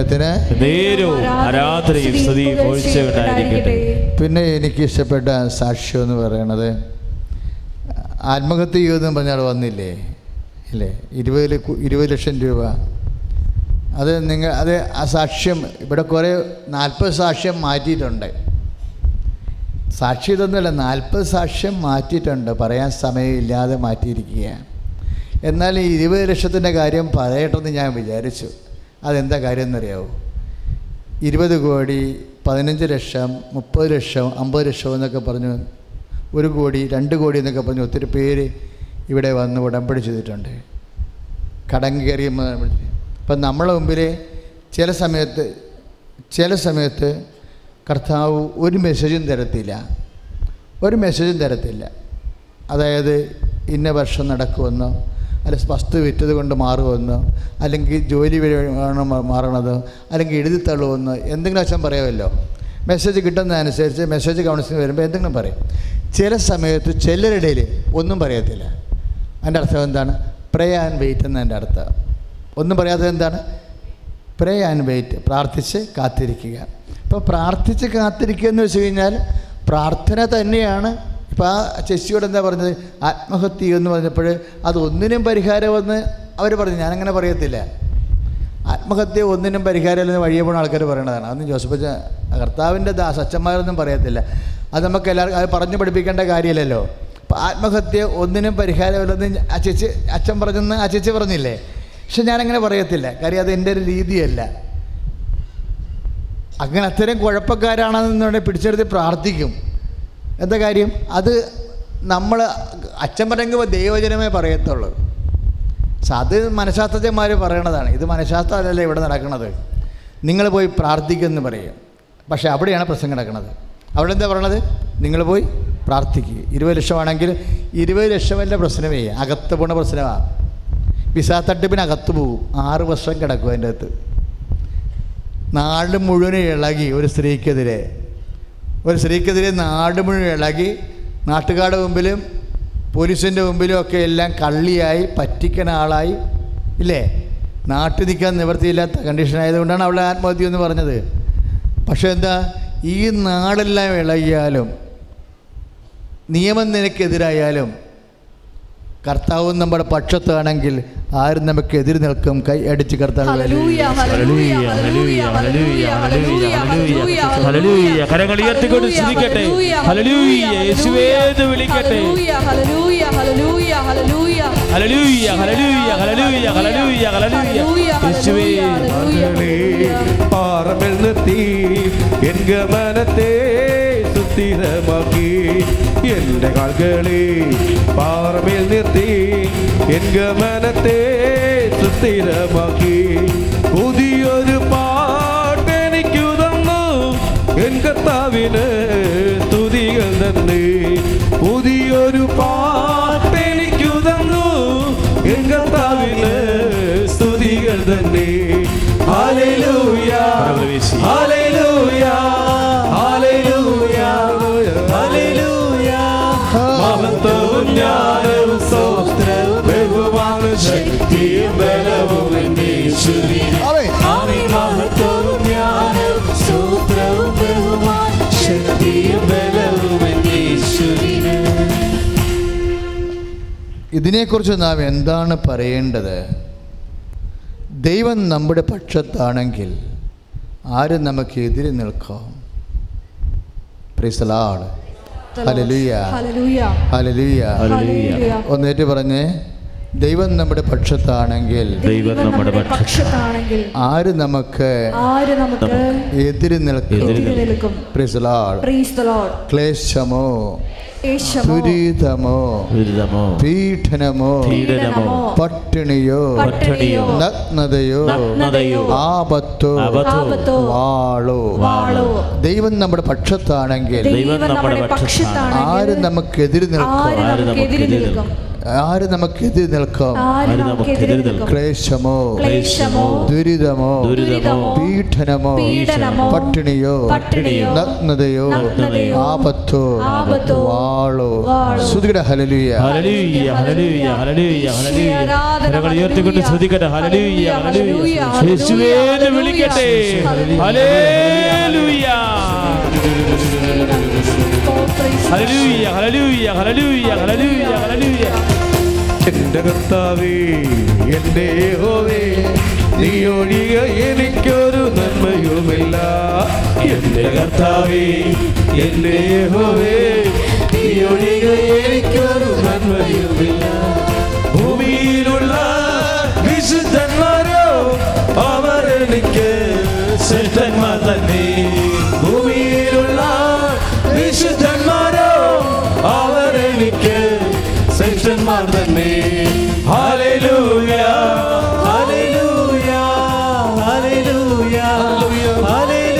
ആരാധനയും സ്തുതിയും ഉണ്ടായിരിക്കട്ടെ. പിന്നെ എനിക്ക് ഇഷ്ടപ്പെട്ട സാക്ഷ്യം എന്ന് പറയുന്നത്, ആത്മഹത്യ ചെയ്യുമെന്ന് പറഞ്ഞാൽ വന്നില്ലേ ഇല്ലേ, 20 ലക്ഷം രൂപ. അത് ആ സാക്ഷ്യം ഇവിടെ കുറേ 40 സാക്ഷ്യം മാറ്റിയിട്ടുണ്ട്. സാക്ഷി ഇതൊന്നുമല്ല, 40 സാക്ഷ്യം മാറ്റിയിട്ടുണ്ട്. പറയാൻ സമയമില്ലാതെ മാറ്റിയിരിക്കുകയാണ്. എന്നാൽ ഈ 20 ലക്ഷത്തിൻ്റെ കാര്യം പറയട്ടെന്ന് ഞാൻ വിചാരിച്ചു. അതെന്താ കാര്യം എന്നറിയാവോ? 20 കോടി, 15 ലക്ഷം, 30 ലക്ഷം, 50 ലക്ഷം എന്നൊക്കെ പറഞ്ഞു, 1 കോടി, 2 കോടി എന്നൊക്കെ പറഞ്ഞു ഒത്തിരി പേര് ഇവിടെ വന്ന് ഉടമ്പടി ചെയ്തിട്ടുണ്ട്. കടം കയറിയ. അപ്പം നമ്മളെ മുമ്പിൽ ചില സമയത്ത് ചില സമയത്ത് കർത്താവ് ഒരു മെസ്സേജും തരത്തില്ല. അതായത് ഇന്ന വർഷം നടക്കുമെന്നോ, അല്ലെങ്കിൽ വസ്തു വിറ്റത് കൊണ്ട് മാറുമെന്നോ, അല്ലെങ്കിൽ ജോലി വഴിയാണ് മാറണതോ, അല്ലെങ്കിൽ എഴുതി തള്ളുമെന്നോ എന്തെങ്കിലും അച്ഛൻ പറയാമല്ലോ. മെസ്സേജ് കിട്ടുന്നതനുസരിച്ച് മെസ്സേജ് കൗൺസിലിംഗ് വരുമ്പോൾ എന്തെങ്കിലും പറയും. ചില സമയത്ത് ചിലരുടെ ഒന്നും പറയത്തില്ല. അതിൻ്റെ അർത്ഥം എന്താണ്? പ്രേ ആൻഡ് വെയിറ്റ് എന്നതിൻ്റെ അർത്ഥം. ഒന്നും പറയാത്തത് എന്താണ്? പ്രേ ആൻഡ് വെയിറ്റ്, പ്രാർത്ഥിച്ച് കാത്തിരിക്കുക. ഇപ്പോൾ പ്രാർത്ഥിച്ച് കാത്തിരിക്കുക എന്ന് വെച്ച് കഴിഞ്ഞാൽ പ്രാർത്ഥന തന്നെയാണ്. ഇപ്പോൾ ആ ചേച്ചിയോട് എന്താ പറഞ്ഞത്? ആത്മഹത്യ എന്ന് പറഞ്ഞപ്പോൾ അതൊന്നിനും പരിഹാരമെന്ന് അവർ പറഞ്ഞു. ഞാനങ്ങനെ പറയത്തില്ല. ആത്മഹത്യ ഒന്നിനും പരിഹാരമില്ലെന്ന് വഴിയെ പോകുന്ന ആൾക്കാർ പറയണതാണ്. അതൊന്നും ജോസഫ് കർത്താവിൻ്റെ അച്ഛന്മാരൊന്നും പറയത്തില്ല. അത് നമുക്ക് എല്ലാവർക്കും അത് പറഞ്ഞു പഠിപ്പിക്കേണ്ട കാര്യമില്ലല്ലോ. അപ്പോൾ ആത്മഹത്യ ഒന്നിനും പരിഹാരമില്ലെന്ന് അച്ഛൻ പറഞ്ഞെന്ന് ആ ചേച്ചി പറഞ്ഞില്ലേ? പക്ഷെ ഞാനങ്ങനെ പറയത്തില്ല. കാര്യം അത് എൻ്റെ ഒരു രീതിയല്ല. അങ്ങനെ അത്തരം കുഴപ്പക്കാരാണെന്നുണ്ടെങ്കിൽ പിടിച്ചെടുത്ത് പ്രാർത്ഥിക്കും. എന്താ കാര്യം? അത് നമ്മൾ അച്ഛൻ പറയുമ്പോൾ ദൈവജനമേ പറയത്തുള്ളൂ. അത് മനഃശാസ്ത്രജ്ഞന്മാർ പറയണതാണ്. ഇത് മനഃശാസ്ത്രമല്ലല്ലോ ഇവിടെ നടക്കുന്നത്. നിങ്ങൾ പോയി പ്രാർത്ഥിക്കുമെന്ന് പറയും. പക്ഷേ അവിടെയാണ് പ്രശ്നം കിടക്കുന്നത്. അവിടെ എന്താ പറയണത്? നിങ്ങൾ പോയി പ്രാർത്ഥിക്കുക. 20 ലക്ഷമാണെങ്കിൽ 20 ലക്ഷമല്ല പ്രശ്നമേ, അകത്ത് പോണ പ്രശ്നമാണ്. വിസാ തട്ടിപ്പിന് അകത്ത് പോകും. 6 വർഷം കിടക്കും അതിൻ്റെ അകത്ത്. നാട് മുഴുവൻ ഇളകി ഒരു സ്ത്രീക്കെതിരെ നാട് മുഴുവൻ ഇളകി, നാട്ടുകാരുടെ മുമ്പിലും പോലീസിൻ്റെ മുമ്പിലും ഒക്കെ എല്ലാം കള്ളിയായി, പറ്റിക്കണ ആളായി ഇല്ലേ? നാട്ടിൽ നിൽക്കാൻ നിവൃത്തിയില്ലാത്ത കണ്ടീഷനായതുകൊണ്ടാണ് അവളെ ആത്മഹത്യ എന്ന് പറഞ്ഞത്. പക്ഷേ എന്താ, ഈ നാടെല്ലാം ഇളകിയാലും നിയമം നിനക്കെതിരായാലും കർത്താവ് നമ്മുടെ പക്ഷത്താണെങ്കിൽ ആരും നമുക്ക് എതിര് നിൽക്കും. കൈ അടിച്ച് കർത്താവ് കരങ്ങൾ ഉയർത്തിക്കൊണ്ട് സ്തുതിക്കട്ടെ. ഹല്ലേലൂയ, യേശുവേ എന്ന് വിളിക്കട്ടെ. ഹല്ലേലൂയ, ഹല്ലേലൂയ, ഹല്ലേലൂയ, ഹല്ലേലൂയ, ഹല്ലേലൂയ, ഹല്ലേലൂയ, ഹല്ലേലൂയ, യേശുവേ. പാറമേൽ നിർത്തി എൻ ഗമനത്തെ സുസ്ഥിരമാക്കി, എൻ്റെ കാൽകളെ പാറമേൽ നിർത്തി എൻ ഗമനത്തെ സുസ്ഥിരമാക്കി. പുതിയൊരു പാട്ടെനിക്കു തന്നു എൻ കർത്താവിന് സ്തുതികൾ തന്നെ. പുതിയൊരു പാട്ടെനിക്കു തന്നു എൻ കർത്താവിന് സ്തുതികൾ തന്നെ. ഹല്ലേലൂയ, ഹല്ലേലൂയ, ഹല്ലേലൂയ, ഹല്ലേലൂയ. മഹത്വവും ജ്ഞാനവും സ്തോത്രവും ബഹുമാനവും ശക്തിയും ബലവും യേശുവിനെ. മഹത്വവും ജ്ഞാനവും സ്തോത്രവും ബഹുമാനവും ശക്തിയും ബലവും യേശുവിനെ. ഇതിനെക്കുറിച്ച് നാം എന്താണ് പറയേണ്ടത്? ദൈവം നമ്മുടെ പക്ഷത്താണെങ്കിൽ ആരും നമുക്ക് എതിരെ നിൽക്കാം. Praise the lord. ഹല്ലേലൂയ, ഹല്ലേലൂയ, ഹല്ലേലൂയ. ഒന്നേറ്റ് പറഞ്ഞേ, ദൈവം നമ്മുടെ പക്ഷത്താണെങ്കിൽ ആര് നമുക്ക് എതിര് നിൽക്കും. Praise the lord. ക്ലേശമോ, ദുരിതമോ, പീഡനമോ, പട്ടിണിയോ, നഗ്നതയോ, ആപത്തോ, വാളോ, ദൈവം നമ്മുടെ പക്ഷത്താണെങ്കിൽ ആര് നമുക്കെതിര് നിൽക്കും. ആര് നമുക്കെതിരെ നിൽക്കും? ക്ലേശമോ, ദുരിതമോ, പീഡനമോ, പട്ടിണിയോ, നഗ്നതയോ, ആപത്തോ, വാളോ. ശ്രുതികട ഹല്ലേലൂയ, ഹല്ലേലൂയ, ഹല്ലേലൂയ, ഹല്ലേലൂയ, ഹല്ലേലൂയ. കരങ്ങൾ ഉയർത്തിക്കൊണ്ട് ശ്രുതിക്കട്ടെ. ഹല്ലേലൂയ, ഹല്ലേലൂയ, യേശുവേ എന്ന് വിളിക്കട്ടെ. ഹല്ലേലൂയ, ഹല്ലേലൂയ, ഹല്ലേലൂയ, ഹല്ലേലൂയ, ഹല്ലേലൂയ, ഹല്ലേലൂയ. എൻ്റെ കർത്താവേ, എൻ്റെ യഹോവേ, നീ ഒഴികെ എനിക്കൊരു നന്മയുമില്ല. എൻ്റെ കർത്താവേ, എൻ്റെ യഹോവേ, നീ ഒഴികെ എനിക്കൊരു നന്മയുമില്ല. ഭൂമിയിലുള്ള വിശുദ്ധന്മാരോ അവരെനിക്ക് ശ്രേഷ്ഠന്മാർ തന്നെ. ഭൂമിയിലുള്ള വിശുദ്ധന്മാരോ അവരെനിക്ക് ശ്രേഷ്ഠന്മാർ തന്നെ. ഹല്ലേലൂയ, ഹല്ലേലൂയ, ഹല്ലേലൂയ, ഹല്ലേലൂയ.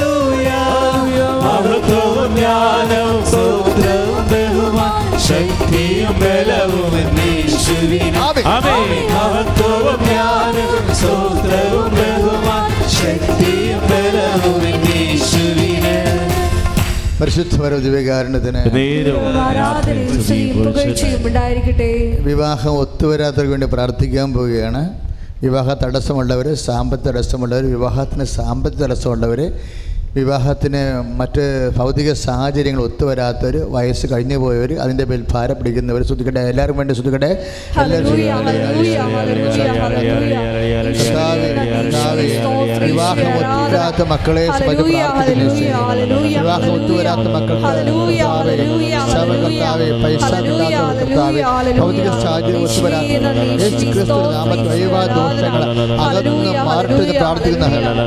യേശുവിനെ ആമേൻ. മഹത്വവും ജ്ഞാനവും സ്തോത്രവും ബഹുമാനം ശക്തിയും ബലവും യേശുവിനെ. പരിശുദ്ധ ദിവ്യകാരുണ്യത്തിന് വിവാഹം ഒത്തുവരാത്തവർക്ക് വേണ്ടി പ്രാർത്ഥിക്കാൻ പോവുകയാണ്. വിവാഹ തടസ്സമുള്ളവർ, സാമ്പത്തിക തടസ്സമുള്ളവർ, വിവാഹത്തിന് സാമ്പത്തിക തടസ്സമുള്ളവർ, വിവാഹത്തിന് മറ്റ് ഭൗതിക സാഹചര്യങ്ങൾ ഒത്തുവരാത്തവർ, വയസ്സ് കഴിഞ്ഞു പോയവർ, അതിൻ്റെ മേൽ ഭാരം പിടിക്കുന്നവർ ശ്രദ്ധിക്കട്ടെ. എല്ലാവരും വേണ്ടി ശ്രദ്ധിക്കട്ടെ. വിവാഹം ഒത്തുവരാത്ത മക്കളെ വിവാഹം ഒത്തുവരാത്ത മക്കൾ പൈസ ഭൗതിക സാഹചര്യം ഒത്തുവരാത്ത ദോഷങ്ങൾ അകന്ന് മാറ്റി പ്രാർത്ഥിക്കുന്ന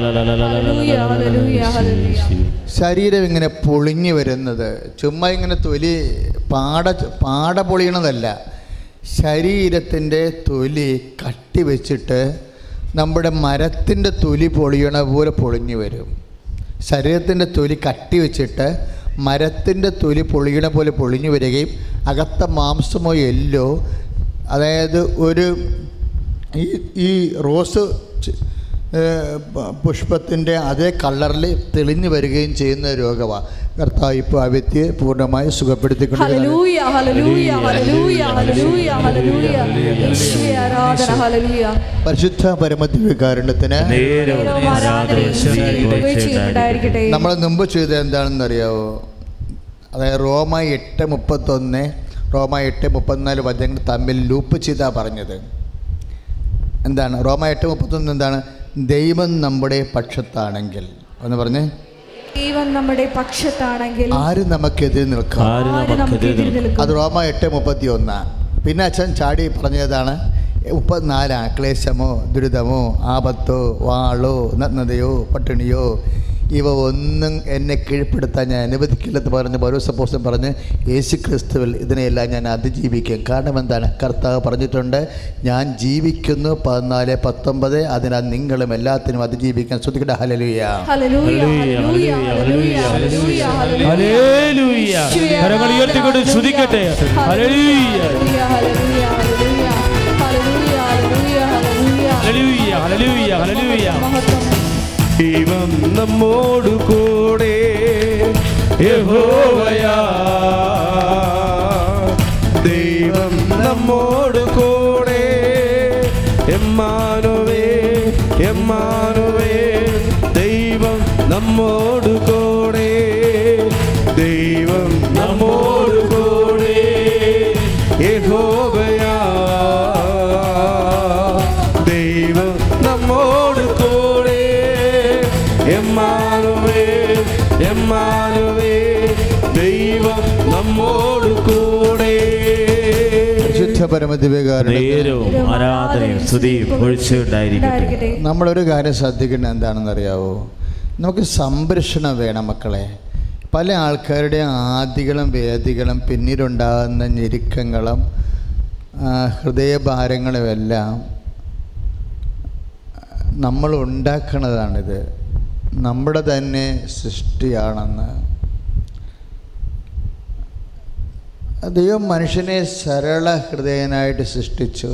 ശരീരം ഇങ്ങനെ പൊളിഞ്ഞു വരുന്നത് ചുമ്മാ ഇങ്ങനെ തൊലി പാട പൊളിയണതല്ല. ശരീരത്തിൻ്റെ തൊലി കട്ടി വെച്ചിട്ട് നമ്മുടെ മരത്തിൻ്റെ തൊലി പൊളിയണ പോലെ പൊളിഞ്ഞു വരും. ശരീരത്തിൻ്റെ തൊലി കട്ടി വെച്ചിട്ട് മരത്തിൻ്റെ തൊലി പൊളിയണ പോലെ പൊളിഞ്ഞു വരികയും അകത്ത മാംസമോ എല്ലോ, അതായത് ഒരു ഈ റോസ് പുഷ്പത്തിൻ്റെ അതേ കളറിൽ തെളിഞ്ഞു വരികയും ചെയ്യുന്ന രോഗമാണ്. കർത്താവ് ഇപ്പോൾ ആ വ്യക്തിയെ പൂർണ്ണമായി സുഖപ്പെടുത്തിക്കൊണ്ട് പരിശുദ്ധ പരമദിവ്യകാരുണ്യത്തിന് നമ്മൾ മുമ്പ് ചെയ്തത് എന്താണെന്നറിയാവോ? അതായത് റോമ 8:31 റോമ 8:34 വചനങ്ങൾ തമ്മിൽ ലൂപ്പ് ചെയ്താ പറഞ്ഞത്. എന്താണ് റോമ 8:31? എന്താണ്? ദൈവം നമ്മുടെ പക്ഷത്താണെങ്കിൽ എന്ന് പറഞ്ഞേ, ദൈവം നമ്മുടെ പക്ഷത്താണെങ്കിൽ ആരും നമുക്കെതിരെ നിൽക്കാം. അത് റോമ 8:31. പിന്നെ അച്ഛൻ ചാടി പറഞ്ഞതാണ് 34. ക്ലേശമോ ദുരിതമോ ആപത്തോ വാളോ നഗ്നതയോ പട്ടിണിയോ ഇവ ഒന്നും എന്നെ കീഴ്പ്പെടുത്താൻ ഞാൻ അനുവദിക്കില്ലെന്ന് പറഞ്ഞ് പൗലോസപ്പോസ്തലൻ പറഞ്ഞ് യേശു ക്രിസ്തുവിൽ ഇതിനെയെല്ലാം ഞാൻ അതിജീവിക്കും. കാരണം എന്താണ്? കർത്താവ് പറഞ്ഞിട്ടുണ്ട്, ഞാൻ ജീവിക്കുന്നു 14:19. അതിനാൽ നിങ്ങളും എല്ലാത്തിനും അതിജീവിക്കാൻ ശ്രദ്ധിക്കട്ടെ. ഹല്ലേലൂയ, ഹല്ലേലൂയ, കരങ്ങൾ ഉയർത്തിക്കൊണ്ട് സ്തുതിക്കട്ടെ. ഹല്ലേലൂയ, ഹല്ലേലൂയ, ഹല്ലേലൂയ, ഹല്ലേലൂയ. ദൈവം നമ്മോടു കൂടെ, യഹോവയാ ദൈവം നമ്മോടു കൂടെ, എമ്മാനുവേൽ എമ്മാനുവേൽ ദൈവം നമ്മോടു കൂടെ, ദൈവം നമ്മോടു കൂടെ, യഹോവയാ ദൈവം നമ്മോടു കൂടെ, എമ്മാനുവേൽ എമ്മാനുവേൽ ദൈവം നമ്മോടു കൂടെ. നമ്മളൊരു കാര്യം ശ്രദ്ധിക്കേണ്ടത് എന്താണെന്നറിയാവോ? നമുക്ക് സംരക്ഷണം വേണം മക്കളെ. പല ആൾക്കാരുടെ ആദികളും വേദികളും പിന്നീടുണ്ടാകുന്ന ഞെരുക്കങ്ങളും ഹൃദയഭാരങ്ങളും എല്ലാം നമ്മൾ ഉണ്ടാക്കുന്നതാണിത്. നമ്മുടെ തന്നെ സൃഷ്ടിയാണെന്ന്. ദൈവം മനുഷ്യനെ സരള ഹൃദയനായിട്ട് സൃഷ്ടിച്ചു.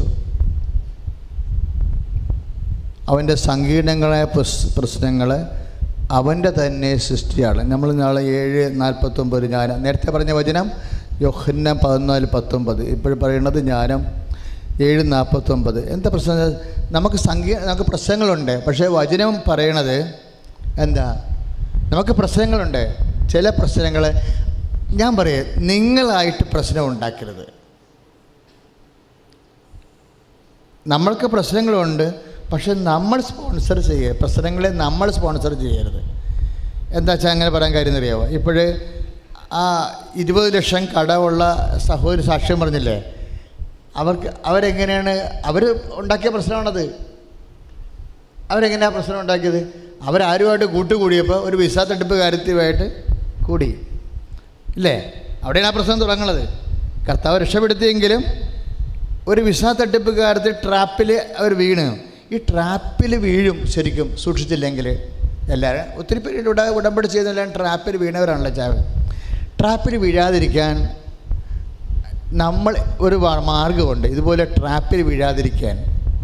അവൻ്റെ സങ്കീർണങ്ങളായ പ്രശ്നങ്ങൾ അവൻ്റെ തന്നെ സൃഷ്ടിയാണ്. നമ്മൾ നാളെ 7:49 ജ്ഞാനം, നേരത്തെ പറഞ്ഞ വചനം യോഹന്നാൻ 14:19, ഇപ്പോഴും പറയുന്നത് ജ്ഞാനം 7:49. എന്താ പ്രശ്നം? നമുക്ക് പ്രശ്നങ്ങളുണ്ട്. പക്ഷേ വചനം പറയണത് എന്താ? നമുക്ക് പ്രശ്നങ്ങളുണ്ട്. ചില പ്രശ്നങ്ങൾ ഞാൻ പറയാം, നിങ്ങളായിട്ട് പ്രശ്നം ഉണ്ടാക്കരുത്. നമ്മൾക്ക് പ്രശ്നങ്ങളുണ്ട്, പക്ഷെ നമ്മൾ സ്പോൺസർ ചെയ്യരുത്. പ്രശ്നങ്ങളെ നമ്മൾ സ്പോൺസർ ചെയ്യരുത്. എന്താ വെച്ചാൽ അങ്ങനെ പറയാൻ കാര്യം എന്നറിയാമോ? ഇപ്പോഴേ ആ 20 ലക്ഷം കടമുള്ള സഹോദരി സാക്ഷ്യം പറഞ്ഞില്ലേ, അവരെങ്ങനെയാണ് അവർ ഉണ്ടാക്കിയ പ്രശ്നമാണത്. അവരെങ്ങനെയാണ് പ്രശ്നം ഉണ്ടാക്കിയത്? അവരാരുമായിട്ട് കൂട്ടുകൂടിയപ്പോൾ ഒരു വിസ തട്ടിപ്പ് കാര്യത്തിലുമായിട്ട് കൂടി ഇല്ലേ? അവിടെയാണ് ആ പ്രശ്നം തുടങ്ങുന്നത്. കർത്താവ് രക്ഷപ്പെടുത്തിയെങ്കിലും ഒരു വിസ തട്ടിപ്പ് കാര്യത്തിൽ ട്രാപ്പിൽ അവർ വീണ്. ഈ ട്രാപ്പിൽ വീഴും ശരിക്കും സൂക്ഷിച്ചില്ലെങ്കിൽ. എല്ലാവരും ഒത്തിരി പേര് ഉടമ്പടി ചെയ്യുന്നതെല്ലാം ട്രാപ്പിൽ വീണവരാണല്ലോ. ട്രാപ്പിൽ വീഴാതിരിക്കാൻ നമ്മൾ ഒരു മാർഗമുണ്ട് ഇതുപോലെ ട്രാപ്പിൽ വീഴാതിരിക്കാൻ.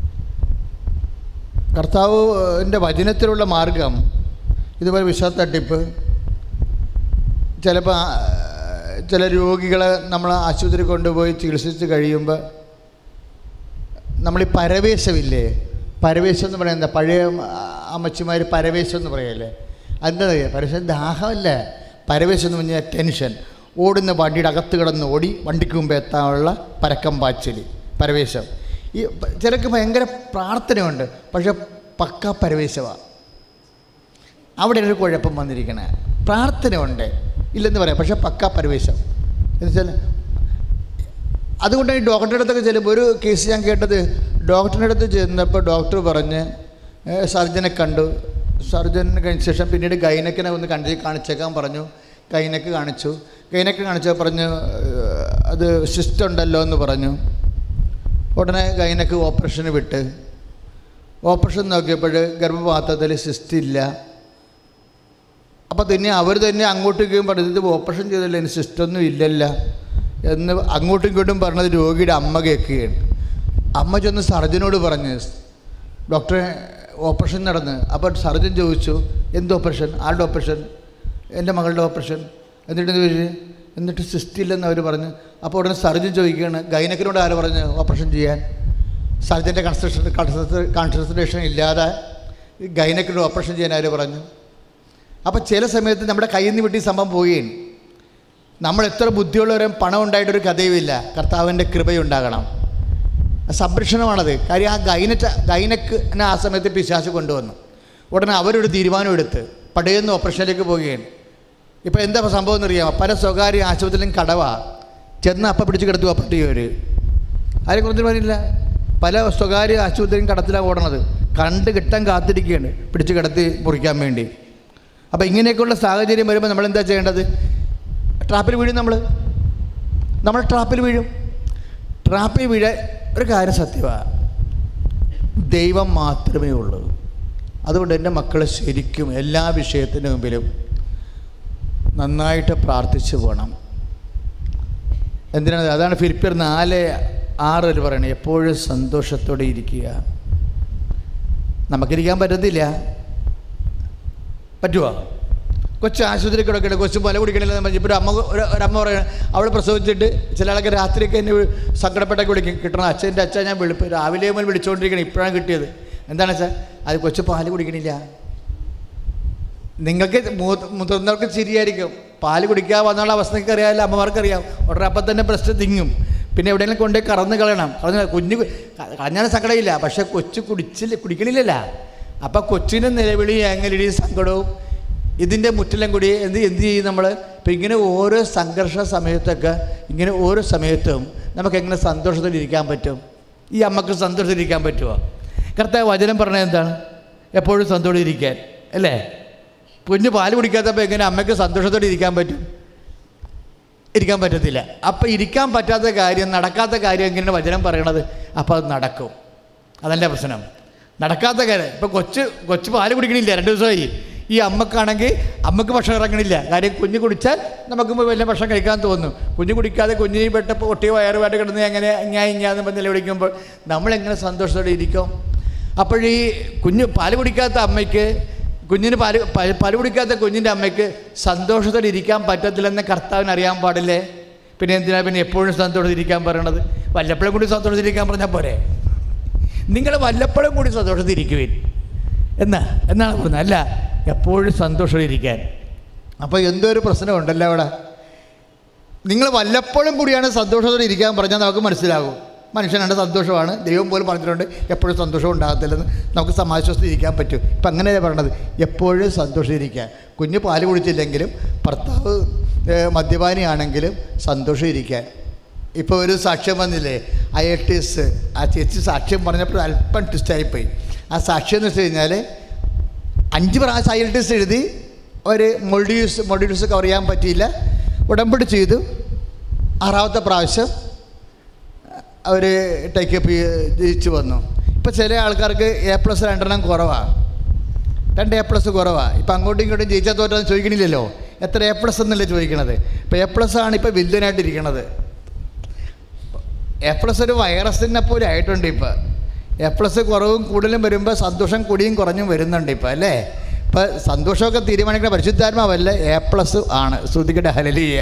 കർത്താവിൻ്റെ വചനത്തിലുള്ള മാർഗം ഇതുപോലെ വിശ്വാസ തട്ടിപ്പ്. ചിലപ്പോൾ ചില രോഗികളെ നമ്മൾ ആശുപത്രി കൊണ്ടുപോയി ചികിത്സിച്ച് കഴിയുമ്പോൾ നമ്മളീ പരവേശമില്ലേ, പരവേശം എന്ന് പറയുന്നത് പഴയ അമ്മച്ചിമാർ പരവേശം എന്ന് പറയല്ലേ, അതിൻ്റെ പരവേശം ദാഹമല്ല. പരവേശം എന്ന് പറഞ്ഞാൽ ടെൻഷൻ, ഓടുന്ന വണ്ടിയുടെ അകത്ത് കിടന്ന് ഓടി വണ്ടിക്ക് മുമ്പ് എത്താനുള്ള പരക്കം പാച്ചിൽ, പരവേശം. ഈ ചിലർക്ക് ഭയങ്കര പ്രാർത്ഥനയുണ്ട്, പക്ഷെ പക്ക പരവേശമാണ്. അവിടെ ഒരു കുഴപ്പം വന്നിരിക്കണേ. പ്രാർത്ഥനയുണ്ട് ഇല്ലെന്ന് പറയാം, പക്ഷെ പക്ക പരവേശം എന്നുവെച്ചാൽ അതുകൊണ്ട് ഈ ഡോക്ടറുടെ അടുത്തൊക്കെ ചെല്ലുമ്പോൾ ഒരു കേസ് ഞാൻ കേട്ടത്, ഡോക്ടറുടെ അടുത്ത് ചെന്നപ്പോൾ ഡോക്ടർ പറഞ്ഞ് സർജനെ കണ്ടു. സർജന് കഴിഞ്ഞ ശേഷം പിന്നീട് ഗൈനക്കിനെ ഒന്ന് കാണിച്ചേക്കാൻ പറഞ്ഞു. ഗൈനക്ക് കാണിച്ചപ്പോൾ പറഞ്ഞു അത് സിസ്റ്റ് ഉണ്ടല്ലോ എന്ന് പറഞ്ഞു. ഉടനെ ഗൈനക്ക് ഓപ്പറേഷന് വിട്ട്. ഓപ്പറേഷൻ നോക്കിയപ്പോൾ ഗർഭപാത്രത്തിൽ സിസ്റ്റ് ഇല്ല. അപ്പോൾ തന്നെ അവർ തന്നെ അങ്ങോട്ടേക്കും പറഞ്ഞത് ഓപ്പറേഷൻ ചെയ്തല്ലോ, ഇനി സിസ്റ്റൊന്നും ഇല്ലല്ല എന്ന് അങ്ങോട്ടും ഇങ്ങോട്ടും പറഞ്ഞത് രോഗിയുടെ അമ്മ കേൾക്കുകയാണ്. അമ്മ ചെന്ന് സർജനോട് പറഞ്ഞ്, ഡോക്ടറെ ഓപ്പറേഷൻ നടന്ന്. അപ്പോൾ സർജൻ ചോദിച്ചു, എന്ത് ഓപ്പറേഷൻ? ആരുടെ ഓപ്പറേഷൻ? എൻ്റെ മകളുടെ ഓപ്പറേഷൻ. എന്നിട്ട് സിസ്റ്റ് ഇല്ലെന്ന് അവർ പറഞ്ഞു. അപ്പോൾ ഉടനെ സർജൻ ചോദിക്കുകയാണ്, ഗൈനക്കിനോട് ആര് പറഞ്ഞ് ഓപ്പറേഷൻ ചെയ്യാൻ? സർജൻ്റെ കൺസൾട്ടേഷൻ ഇല്ലാതെ ഗൈനക്കിനോട് ഓപ്പറേഷൻ ചെയ്യാൻ ആര് പറഞ്ഞു? അപ്പോൾ ചില സമയത്ത് നമ്മുടെ കയ്യിൽ നിന്ന് വിട്ടി സംഭവം പോവുകയാണ്. നമ്മൾ എത്ര ബുദ്ധിയുള്ളവരും പണം ഉണ്ടായിട്ടൊരു കഥയുമില്ല. കർത്താവിൻ്റെ കൃപയുണ്ടാകണം. സംരക്ഷണമാണത്. കാര്യം ആ ഗൈനക്കിനെ ആ സമയത്ത് പിശാച് കൊണ്ടുവന്നു. ഉടനെ അവരൊരു തീരുമാനം എടുത്ത് പടയുന്ന ഓപ്പറേഷനിലേക്ക് പോവുകയാണ്. ഇപ്പോൾ എന്താ സംഭവം എന്നറിയാമോ? പല സ്വകാര്യ ആശുപത്രിയിലും കടവാണ്. ചെന്ന് അപ്പം പിടിച്ച് കിടത്തി ഓപ്പറേറ്റ് ചെയ്യും. ആരും കുറഞ്ഞു പറഞ്ഞില്ല. പല സ്വകാര്യ ആശുപത്രിയും കടത്തിലാണ് ഓടണത്. കണ്ട് കിട്ടാൻ കാത്തിരിക്കുകയാണ് പിടിച്ച് കിടത്തി മുറിക്കാൻ വേണ്ടി. അപ്പോൾ ഇങ്ങനെയൊക്കെയുള്ള സാഹചര്യം വരുമ്പോൾ നമ്മളെന്താ ചെയ്യേണ്ടത്? ട്രാപ്പിൽ വീഴും. നമ്മൾ ട്രാപ്പിൽ വീഴും. ട്രാപ്പിൽ വീഴാൻ ഒരു കാര്യം സത്യമാണ്, ദൈവം മാത്രമേ ഉള്ളൂ. അതുകൊണ്ട് എൻ്റെ മക്കളെ ശരിക്കും എല്ലാ വിഷയത്തിന് മുമ്പിലും നന്നായിട്ട് പ്രാർത്ഥിച്ചു പോകണം. എന്തിനാണ്? അതാണ് ഫിലിപ്പിയർ 4:6 പറയണത്, എപ്പോഴും സന്തോഷത്തോടെ ഇരിക്കുക. നമുക്കിരിക്കാൻ പറ്റത്തില്ല. പറ്റുമോ? കൊച്ചു ആശുപത്രി കിടക്കണേ, കൊച്ചു പല കുടിക്കണില്ല. ഇപ്പോൾ ഒരമ്മ പറയണം, അവൾ പ്രസവിച്ചിട്ട് ചില ആളൊക്കെ രാത്രിയൊക്കെ എന്നെ സങ്കടപ്പെട്ടൊക്കെ വിളിക്കും. കിട്ടണം അച്ഛൻ്റെ അച്ഛൻ ഞാൻ രാവിലെ മുതൽ വിളിച്ചുകൊണ്ടിരിക്കണം, ഇപ്പോഴാണ് കിട്ടിയത്. എന്താണ് വെച്ചാൽ അത് കൊച്ചു പാല് കുടിക്കണില്ല. നിങ്ങൾക്ക് മുതിർന്നവർക്ക് ശരിയായിരിക്കും, പാല് കുടിക്കാൻ വന്നുള്ള അവസ്ഥയ്ക്ക് അറിയാമല്ലോ, അമ്മമാർക്കറിയാം. ഉടനെ അപ്പം തന്നെ പ്രശ്നം തിങ്ങും. പിന്നെ എവിടെയെങ്കിലും കൊണ്ടുപോയി കറന്ന് കളയണം. കുഞ്ഞ് കളഞ്ഞാൽ സങ്കടമില്ല, പക്ഷെ കൊച്ചു കുടിക്കണില്ലല്ല. അപ്പം കൊച്ചിൻ്റെ നിലവിളി എങ്ങനെയും സങ്കടവും ഇതിൻ്റെ മുറ്റെല്ലാം കൂടി എന്ത് ചെയ്യും നമ്മൾ? ഇപ്പം ഇങ്ങനെ ഓരോ സംഘർഷ സമയത്തൊക്കെ ഇങ്ങനെ ഓരോ സമയത്തും നമുക്ക് എങ്ങനെ സന്തോഷത്തിലിരിക്കാൻ പറ്റും? ഈ അമ്മക്ക് സന്തോഷത്തിലിരിക്കാൻ പറ്റുമോ? കർത്താവ് വചനം പറഞ്ഞത് എന്താണ്? എപ്പോഴും സന്തോഷത്തിലിരിക്കാൻ അല്ലേ? കുഞ്ഞ് പാല് കുടിക്കാത്തപ്പോൾ എങ്ങനെ അമ്മയ്ക്ക് സന്തോഷത്തോടെ ഇരിക്കാൻ പറ്റും? ഇരിക്കാൻ പറ്റത്തില്ല. അപ്പം ഇരിക്കാൻ പറ്റാത്ത കാര്യം, നടക്കാത്ത കാര്യം എങ്ങനെയാണ് വചനം പറയണത്? അപ്പോൾ അത് നടക്കും. അതല്ല പ്രശ്നം. നടക്കാത്ത കാര്യം. ഇപ്പം കൊച്ചു പാല് കുടിക്കണില്ല, 2 ദിവസമായി. ഈ അമ്മക്കാണെങ്കിൽ അമ്മക്ക് ഭക്ഷണം ഇറങ്ങണില്ല. കാര്യം കുഞ്ഞ് കുടിച്ചാൽ നമുക്ക് വലിയ ഭക്ഷണം കഴിക്കാൻ തോന്നും. കുഞ്ഞ് കുടിക്കാതെ കുഞ്ഞിനെ പെട്ടപ്പോൾ ഒട്ടിയ വയറുമായിട്ട് കിടന്ന് എങ്ങനെ ഇങ്ങാന്ന് പറഞ്ഞ് നിലവിളിക്കുമ്പോൾ നമ്മളെങ്ങനെ സന്തോഷത്തോടെ ഇരിക്കും? അപ്പോൾ ഈ പാല് കുടിക്കാത്ത അമ്മയ്ക്ക് പാല് കുടിക്കാത്ത കുഞ്ഞിൻ്റെ അമ്മയ്ക്ക് സന്തോഷത്തോടെ ഇരിക്കാൻ പറ്റത്തില്ലെന്ന് കർത്താവിന് അറിയാൻ പാടില്ലേ? പിന്നെ എന്തിനാ പിന്നെ എപ്പോഴും സന്തോഷത്തിരിക്കാൻ പറയണത്? വല്ലപ്പോഴും കൂടി സന്തോഷത്തിരിക്കാൻ പറഞ്ഞാൽ പോരെ? നിങ്ങൾ വല്ലപ്പോഴും കൂടി സന്തോഷത്തിരിക്കുവിൻ എന്നാണ് പറഞ്ഞത്, അല്ല എപ്പോഴും സന്തോഷത്തിരിക്കാൻ. അപ്പോൾ എന്തോ ഒരു പ്രശ്നമുണ്ടല്ലോ അവിടെ. നിങ്ങൾ വല്ലപ്പോഴും കൂടിയാണ് സന്തോഷത്തോടെ ഇരിക്കാൻ പറഞ്ഞാൽ നമുക്ക് മനസ്സിലാകും. മനുഷ്യനാണ്, സന്തോഷമാണ്. ദൈവം പോലും പറഞ്ഞിട്ടുണ്ട് എപ്പോഴും സന്തോഷം ഉണ്ടാകത്തില്ലെന്ന്. നമുക്ക് സമാശ്വസിച്ച് ഇരിക്കാൻ പറ്റും. ഇപ്പം അങ്ങനെയാണ് പറയണത്, എപ്പോഴും സന്തോഷത്തിരിക്കാൻ. കുഞ്ഞ് പാല് കുടിച്ചില്ലെങ്കിലും ഭർത്താവ് മദ്യപാനിയാണെങ്കിലും സന്തോഷത്തിരിക്കാൻ. ഇപ്പോൾ ഒരു സാക്ഷ്യം വന്നില്ലേ, IITS, ആ ചേച്ചി സാക്ഷ്യം പറഞ്ഞപ്പോൾ അല്പം ട്വിസ്റ്റായിപ്പോയി. ആ സാക്ഷ്യം എന്ന് വെച്ച് കഴിഞ്ഞാൽ 5 പ്രാവശ്യം IITS എഴുതി, ഒരു മൊഡ്യൂൾസ് കവർ ചെയ്യാൻ പറ്റിയില്ല. ഉടമ്പടി ചെയ്തു. 6ാമത്തെ പ്രാവശ്യം അവർ ടേക്കപ്പ് ജയിച്ചു വന്നു. ഇപ്പോൾ ചില ആൾക്കാർക്ക് A+ 2 കുറവാണ്, 2 A+ കുറവാണ്. ഇപ്പം അങ്ങോട്ടും ഇങ്ങോട്ടും ജയിച്ചാൽ തോറ്റാന്ന് ചോദിക്കണില്ലല്ലോ, എത്ര A+ എന്നല്ലേ ചോദിക്കണത്. ഇപ്പോൾ A+ ആണ് ഇപ്പോൾ വില്ലനായിട്ടിരിക്കണത്. A+ ഒരു വൈറസിനെ പോലെ ആയിട്ടുണ്ട് ഇപ്പോൾ. A+ കുറവും കൂടുതലും വരുമ്പോൾ സന്തോഷം കൂടിയും കുറഞ്ഞും വരുന്നുണ്ട് ഇപ്പോൾ അല്ലേ. ഇപ്പം സന്തോഷമൊക്കെ തീരുമാനിക്കുന്ന പരിശുദ്ധാത്മാവല്ല, A+ ആണ്. ശ്രുതിക്കട്ടെ ഹല്ലേലൂയ.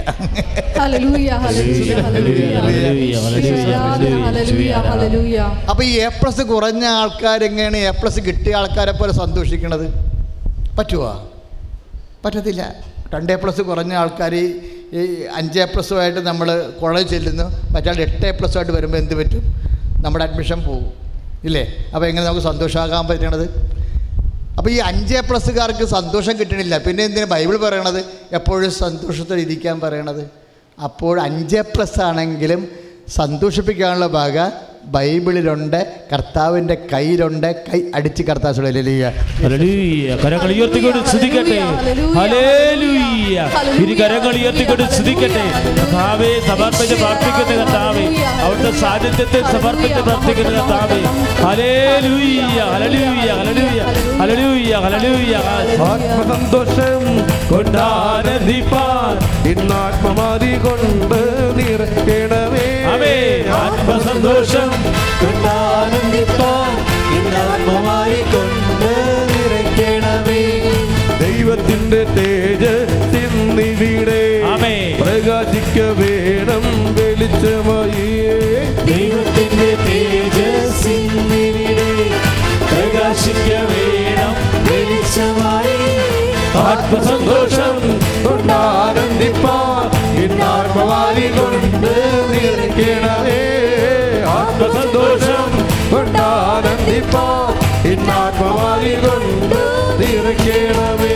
അപ്പോൾ ഈ A+ കുറഞ്ഞ ആൾക്കാരെങ്ങനെയാണ് A+ കിട്ടിയ ആൾക്കാരെ പോലെ സന്തോഷിക്കണത്? പറ്റുമോ? പറ്റത്തില്ല. 2 A+ കുറഞ്ഞ ആൾക്കാർ ഈ 5 A+ആയിട്ട് നമ്മൾ കോളേജ് ചെല്ലുന്നു, മറ്റാൾ 8 A+ആയിട്ട് വരുമ്പോൾ എന്ത് പറ്റും? നമ്മുടെ അഡ്മിഷൻ പോകും ഇല്ലേ? അപ്പോൾ എങ്ങനെ നമുക്ക് സന്തോഷമാകാൻ പറ്റണത്? അപ്പോൾ ഈ 5 A+കാർക്ക് സന്തോഷം കിട്ടണില്ല. പിന്നെ എന്തിനാ ബൈബിൾ പറയണത് എപ്പോഴും സന്തോഷത്തോടെ ഇരിക്കാൻ പറയണത്? അപ്പോൾ 5 A+ ആണെങ്കിലും സന്തോഷിപ്പിക്കാനുള്ള ഭാഗ ബൈബിളിലുണ്ട്, കർത്താവിൻ്റെ കയ്യിലുണ്ട്. കൈ അടിച്ച് കർത്താവ് ഹല്ലേലൂയ. കരങ്ങൾ ഉയർത്തിക്കൊണ്ട് സ്തുതിക്കട്ടെ. ഹല്ലേലൂയ. ഇനി കരങ്ങൾ ഉയർത്തിക്കൊണ്ട് സ്തുതിക്കട്ടെ. കർത്താവേ സമർപ്പിച്ച് പ്രാർത്ഥിക്കുന്ന കർത്താവേ, അവിടുത്തെ സാന്നിധ്യത്തെ സമർപ്പിച്ച് പ്രാർത്ഥിക്കുന്ന കർത്താവേ. ഹല്ലേലൂയ ഹല്ലേലൂയ ഹല്ലേലൂയ ഹല്ലേലൂയ ഹല്ലേലൂയ. ആത്മസന്തോഷം കൊണ്ടാനന്ദിപ്പാൻ ഇന്നാത്മമാരി കൊണ്ട് നിറയ്ക്കണമേ. ആമേൻ. ആത്മസന്തോഷം കൊണ്ടാനന്ദിപ്പാൻ ഇന്നാത്മമായി കൊണ്ട് നിറയ്ക്കണമേ. ദൈവത്തിന്റെ തേജസ്സിന്നിവിടെ പ്രകാശിക്ക വേണം വെളിച്ചമായി. ദൈവത്തിന്റെ തേജസ്സിന്നിവിടെ പ്രകാശിക്ക വേണം വെളിച്ചമായി. ആത്മസന്തോഷം കൊണ്ടാനന്ദിപ്പാൻ ഇന്നാത്മമാരി കൊണ്ട് നിറയ്ക്കണമേ. ആത്മസന്തോഷം കൊണ്ടാനന്ദിപ്പാൻ ഇന്നാത്മമാരി കൊണ്ട് നിറയ്ക്കണമേ.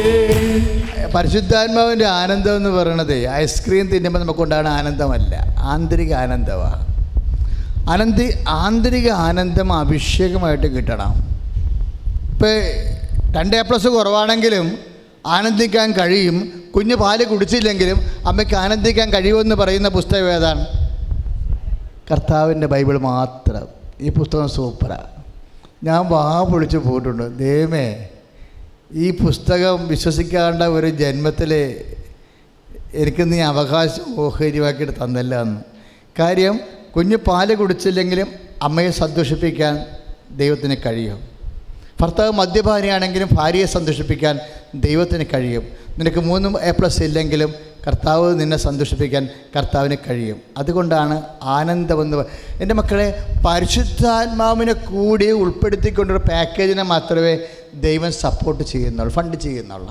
പരിശുദ്ധാത്മാവിൻ്റെ ആനന്ദം എന്ന് പറയണത് ഐസ്ക്രീം തിന്നുമ്പോൾ നമുക്കുണ്ടാകുന്ന ആനന്ദമല്ല, ആന്തരിക ആനന്ദമാണ്. ആന്തരിക ആനന്ദം അഭിഷേകമായിട്ട് കിട്ടണം. ഇപ്പോൾ 2 A+ കുറവാണെങ്കിലും ആനന്ദിക്കാൻ കഴിയും. കുഞ്ഞ് പാല് കുടിച്ചില്ലെങ്കിലും അമ്മയ്ക്ക് ആനന്ദിക്കാൻ കഴിയുമെന്ന് പറയുന്ന പുസ്തകം ഏതാണ്? കർത്താവിൻ്റെ ബൈബിൾ മാത്രം. ഈ പുസ്തകം സൂപ്പറാണ്. ഞാൻ വാ പൊളിച്ച് പോയിട്ടുണ്ട്. ദൈവമേ, ഈ പുസ്തകം വിശ്വസിക്കാണ്ട ഒരു ജന്മത്തിൽ എനിക്ക് നീ അവകാശം ഓഹരിയാക്കിയിട്ട് തന്നല്ല എന്ന്. കാര്യം കുഞ്ഞ് പാല് കുടിച്ചില്ലെങ്കിലും അമ്മയെ സന്തോഷിപ്പിക്കാൻ ദൈവത്തിന് കഴിയും. ഭർത്താവ് മദ്യപാനിയാണെങ്കിലും ഭാര്യയെ സന്തോഷിപ്പിക്കാൻ ദൈവത്തിന് കഴിയും. നിനക്ക് 3 A+ ഇല്ലെങ്കിലും കർത്താവ് നിന്നെ സന്തോഷിപ്പിക്കാൻ കർത്താവിന് കഴിയും. അതുകൊണ്ടാണ് ആനന്ദമെന്ന്. എൻ്റെ മക്കളെ, പരിശുദ്ധാത്മാവിനെ കൂടി ഉൾപ്പെടുത്തിക്കൊണ്ടൊരു പാക്കേജിനെ മാത്രമേ ദൈവം സപ്പോർട്ട് ചെയ്യുന്നുള്ളൂ, ഫണ്ട് ചെയ്യുന്നുള്ളൂ.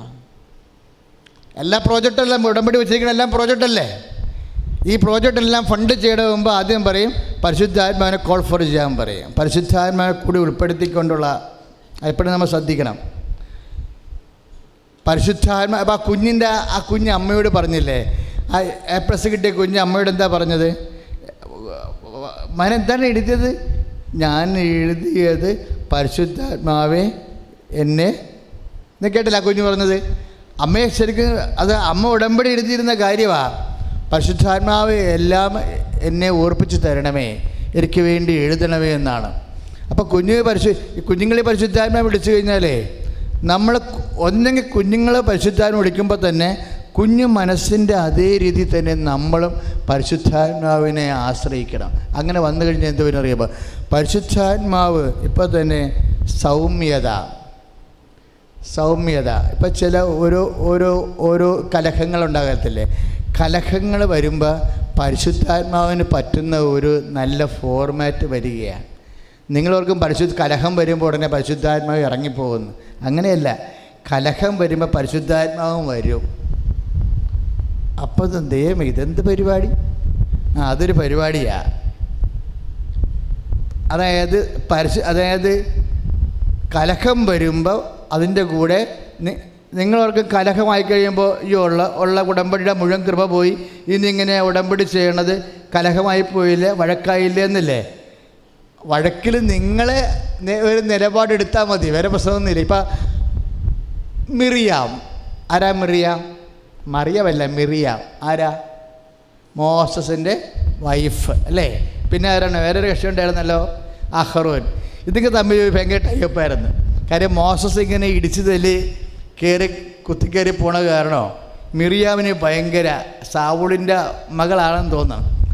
എല്ലാ പ്രോജക്റ്റെല്ലാം ഉടമ്പടി വെച്ചിരിക്കുന്ന എല്ലാം പ്രോജക്റ്റല്ലേ. ഈ പ്രോജക്റ്റെല്ലാം ഫണ്ട് ചെയ്യണ മുമ്പ് ആദ്യം പറയും പരിശുദ്ധാത്മാവിനെ കോൾ ഫോർ ചെയ്യാൻ പറയും. പരിശുദ്ധാത്മാവിനെ കൂടി ഉൾപ്പെടുത്തിക്കൊണ്ടുള്ള എപ്പോഴും നമ്മൾ ശ്രദ്ധിക്കണം. പരിശുദ്ധാത്മാ അപ്പോൾ ആ കുഞ്ഞ് അമ്മയോട് പറഞ്ഞില്ലേ, ആ A+ കിട്ടിയ കുഞ്ഞ് അമ്മയോട് എന്താ പറഞ്ഞത്? എന്താണ് എഴുതിയത്? ഞാൻ എഴുതിയത് പരിശുദ്ധാത്മാവെ എന്നെ. എന്ന് കേട്ടില്ല ആ കുഞ്ഞ് പറഞ്ഞത്? അമ്മയെ ശരിക്കും അത് അമ്മ ഉടമ്പടി എഴുതിയിരുന്ന കാര്യമാണ്. പരിശുദ്ധാത്മാവെ എല്ലാം എന്നെ ഓർപ്പിച്ച് തരണമേ, എനിക്ക് വേണ്ടി എഴുതണമേ എന്നാണ്. അപ്പോൾ കുഞ്ഞുങ്ങളെ പരിശുദ്ധാത്മാവ് വിളിച്ചു കഴിഞ്ഞാലേ നമ്മൾ ഒന്നെങ്കിൽ കുഞ്ഞുങ്ങളെ പരിശുദ്ധാത്മാവ് വിളിക്കുമ്പോൾ തന്നെ കുഞ്ഞു മനസ്സിൻ്റെ അതേ രീതിയിൽ തന്നെ നമ്മളും പരിശുദ്ധാത്മാവിനെ ആശ്രയിക്കണം. അങ്ങനെ വന്നു കഴിഞ്ഞാൽ എന്തുവരും അറിയുമ്പോൾ പരിശുദ്ധാത്മാവ് ഇപ്പോൾ തന്നെ സൗമ്യത. ഇപ്പോൾ ചില ഓരോ കലഹങ്ങളുണ്ടാകത്തില്ലേ? കലഹങ്ങൾ വരുമ്പോൾ പരിശുദ്ധാത്മാവിന് പറ്റുന്ന ഒരു നല്ല ഫോർമാറ്റ് വരികയാണ്. നിങ്ങളോർക്കും കലഹം വരുമ്പോൾ ഉടനെ പരിശുദ്ധാത്മാവ് ഇറങ്ങിപ്പോകുന്നു. അങ്ങനെയല്ല, കലഹം വരുമ്പോൾ പരിശുദ്ധാത്മാവും വരും. അപ്പോൾ ദൈവമേ ഇതെന്ത് പരിപാടി? അതൊരു പരിപാടിയാണ്. അതായത് കലഹം വരുമ്പോൾ അതിൻ്റെ കൂടെ നിങ്ങളവർക്ക് കലഹമായി കഴിയുമ്പോൾ ഈ ഉള്ള ഉടമ്പടിയുടെ മുഴുവൻ കൃപ പോയി, ഇന്നിങ്ങനെ ഉടമ്പടി ചെയ്യണത് കലഹമായി പോയില്ലേ, വഴക്കായില്ലേ എന്നല്ലേ? വഴക്കിൽ നിങ്ങളെ ഒരു നിലപാടെടുത്താൽ മതി, വേറെ പ്രശ്നമൊന്നുമില്ല. ഇപ്പം മിറിയാം, ആരാ മിറിയാം? മറിയമല്ല, മിറിയാം. ആരാ? മോസസിൻ്റെ വൈഫ് അല്ലേ? പിന്നെ ആരാണ്? വേറൊരു കക്ഷി ഉണ്ടായിരുന്നല്ലോ, അഹ്റോൻ. ഇതൊക്കെ തമ്മിൽ ഭയങ്കര ടൈപ്പായിരുന്നു. കാര്യം മോസസ് ഇങ്ങനെ ഇടിച്ചു തല്ലി കുത്തിക്കയറി പോണ കാരണോ മിറിയാമിന് ഭയങ്കര സാവൂളിൻ്റെ മകളാണെന്ന് തോന്നണം.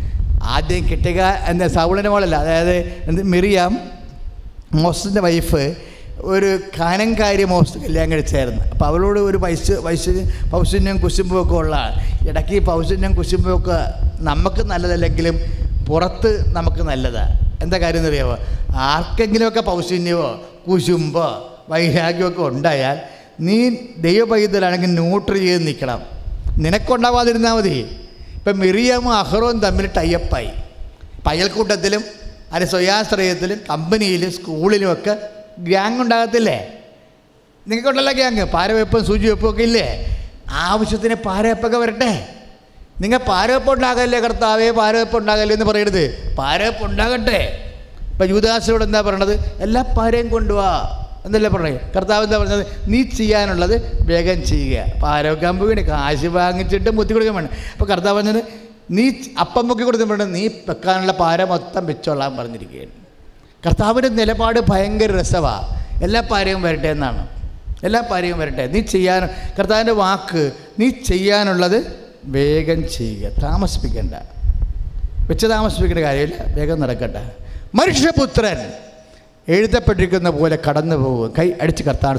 ആദ്യം കിട്ടുക എന്താ സൗളിൻ്റെ മോളല്ല, അതായത് മിറിയാം മോസസിൻ്റെ വൈഫ് ഒരു കാനംകാരി മോസസ് കല്യാണം കഴിച്ചായിരുന്നു. അപ്പോൾ അവളോട് ഒരു പൗശന്യം കുശുമ്പൊക്കെ ഉള്ള, ഇടയ്ക്ക് പൗശന്യം കുശുമ്പൊക്കെ നമുക്ക് നല്ലതല്ലെങ്കിലും പുറത്ത് നമുക്ക് നല്ലതാണ്. എന്താ കാര്യം എന്നറിയാമോ? ആർക്കെങ്കിലുമൊക്കെ പൗശന്യമോ കുശുമ്പോ വൈരാഗ്യമൊക്കെ ഉണ്ടായാൽ നീ ദൈവപൈതലാണെങ്കിൽ ന്യൂട്രൽ ചെയ്ത് നിൽക്കണം, നിനക്കുണ്ടാവാതിരുന്നാൽ മതി. ഇപ്പം മിറിയാമും അഹ്റോനും തമ്മിൽ ടൈപ്പായി. അയൽക്കൂട്ടത്തിലും അതിന് സ്വയാശ്രയത്തിലും കമ്പനിയിലും സ്കൂളിലുമൊക്കെ ഗ്യാങ് ഉണ്ടാകത്തില്ലേ? നിങ്ങൾക്കുണ്ടല്ലോ ഗ്യാങ്, പാരവെപ്പും സൂചി വെപ്പും ഒക്കെ ഇല്ലേ? ആവശ്യത്തിന് പാരവെപ്പൊക്കെ വരട്ടെ. നിങ്ങൾ പാരവെപ്പ് ഉണ്ടാകല്ലേ കർത്താവേ, പാരവെപ്പ് ഉണ്ടാകല്ലേ എന്ന് പറയരുത്, പാരവെപ്പ് ഉണ്ടാകട്ടെ. ഇപ്പം യൂദാസിനോട് എന്താ പറയണത്? എല്ലാ പാരയും കൊണ്ടുപോവാ എന്നല്ലേ പറയേ? കർത്താവ് എന്താ പറഞ്ഞത്? നീ ചെയ്യാനുള്ളത് വേഗം ചെയ്യുക. പാരവെക്കാൻ പോവുകയാണ്, കാശ് വാങ്ങിച്ചിട്ട് മുത്തി കൊടുക്കാൻ വേണം. അപ്പോൾ കർത്താവ് പറഞ്ഞത് നീ അപ്പം മുക്കി കൊടുക്കാൻ വേണ്ട, നീ വെക്കാനുള്ള പാര മൊത്തം വെച്ചോളാൻ പറഞ്ഞിരിക്കുകയാണ്. കർത്താവിൻ്റെ നിലപാട് ഭയങ്കര രസമാണ്. എല്ലാ പാരയും വരട്ടെ എന്നാണ്, എല്ലാ പാരയും വരട്ടെ. നീ ചെയ്യാൻ, കർത്താവിൻ്റെ വാക്ക്, നീ ചെയ്യാനുള്ളത് വേഗം ചെയ്യുക, താമസിപ്പിക്കേണ്ട, വെച്ച് താമസിപ്പിക്കേണ്ട കാര്യമില്ല, വേഗം നടക്കട്ടെ. മനുഷ്യപുത്രൻ എഴുതപ്പെട്ടിരിക്കുന്ന പോലെ കടന്നു പോകും. കൈ അടിച്ച് കർത്താൻ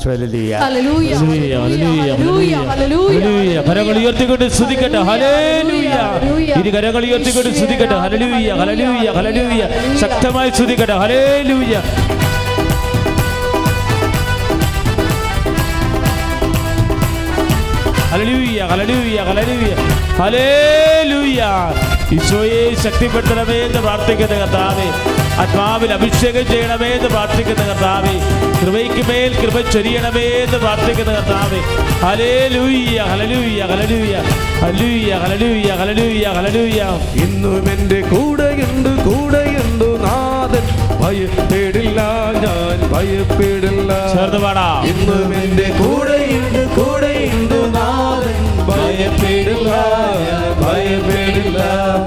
കരങ്ങൾ ഉയർത്തിക്കൊണ്ട് സ്തുതിക്കട്ടെ. ഹല്ലേലൂയ. ഇരു കരങ്ങൾ ഉയർത്തിക്കൊണ്ട് സ്തുതിക്കട്ടെ. ഹല്ലേലൂയ, ഹല്ലേലൂയ, ഹല്ലേലൂയ. ശക്തമായി സ്തുതിക്കട്ടെ. ഹല്ലേലൂയ. ഹല്ലേലൂയ, ഹല്ലേലൂയ, ഹല്ലേലൂയ, ഹല്ലേലൂയ. ഈശോയെ ശക്തിപ്പെടുത്തണമേ എന്ന് പ്രാർത്ഥിക്കുന്ന കർത്താവേ, ആത്മാവിൽ അഭിഷേകം ചെയ്യണമേ എന്ന് പ്രാർത്ഥിക്കുന്ന കർത്താവേ, കൃപയ്ക്ക് മേൽ കൃപ ചൊരിയണമേ എന്ന് പ്രാർത്ഥിക്കുന്ന കർത്താവേ. ഹല്ലേലൂയ, ഹല്ലേലൂയ, ഹല്ലേലൂയ, ഹല്ലേലൂയ, ഹല്ലേലൂയ, ഹല്ലേലൂയ, ഹല്ലേലൂയ. ഇന്നും എൻ്റെ കൂടെയുണ്ട്, കൂടെയുണ്ട് നാഥൻ, ഭയപ്പെടില്ല, ഞാൻ ഭയപ്പെടില്ല. ചേർന്ന് പാടാം. ഇന്നും എൻ്റെ കൂടെയുണ്ട്, കൂടെയുണ്ട് നാഥൻ, ഭയപ്പെടില്ല, ഞാൻ ഭയപ്പെടില്ല.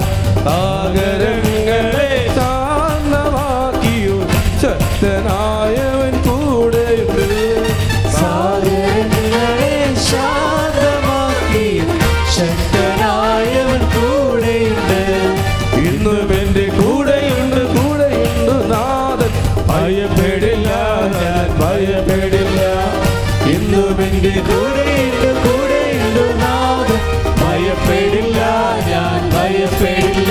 സാഗരങ്ങളെ ശാന്തമാക്കിയോ ശക്തനായവൻ കൂടെയുണ്ട്. സാഗരങ്ങളെ ശാന്തമാക്കിയോ ശക്തനായവൻ കൂടെയുണ്ട്. ഇന്നും എൻ്റെ കൂടെയുണ്ട്, കൂടെയുണ്ട് നാഥൻ, ഭയപ്പെടില്ല, ഞാൻ ഭയപ്പെടില്ല. ഇന്നും എൻ്റെ കൂടെയുണ്ട്, കൂടെയുണ്ട് നാഥൻ, ഭയപ്പെടില്ല, ഞാൻ ഭയപ്പെടില്ല.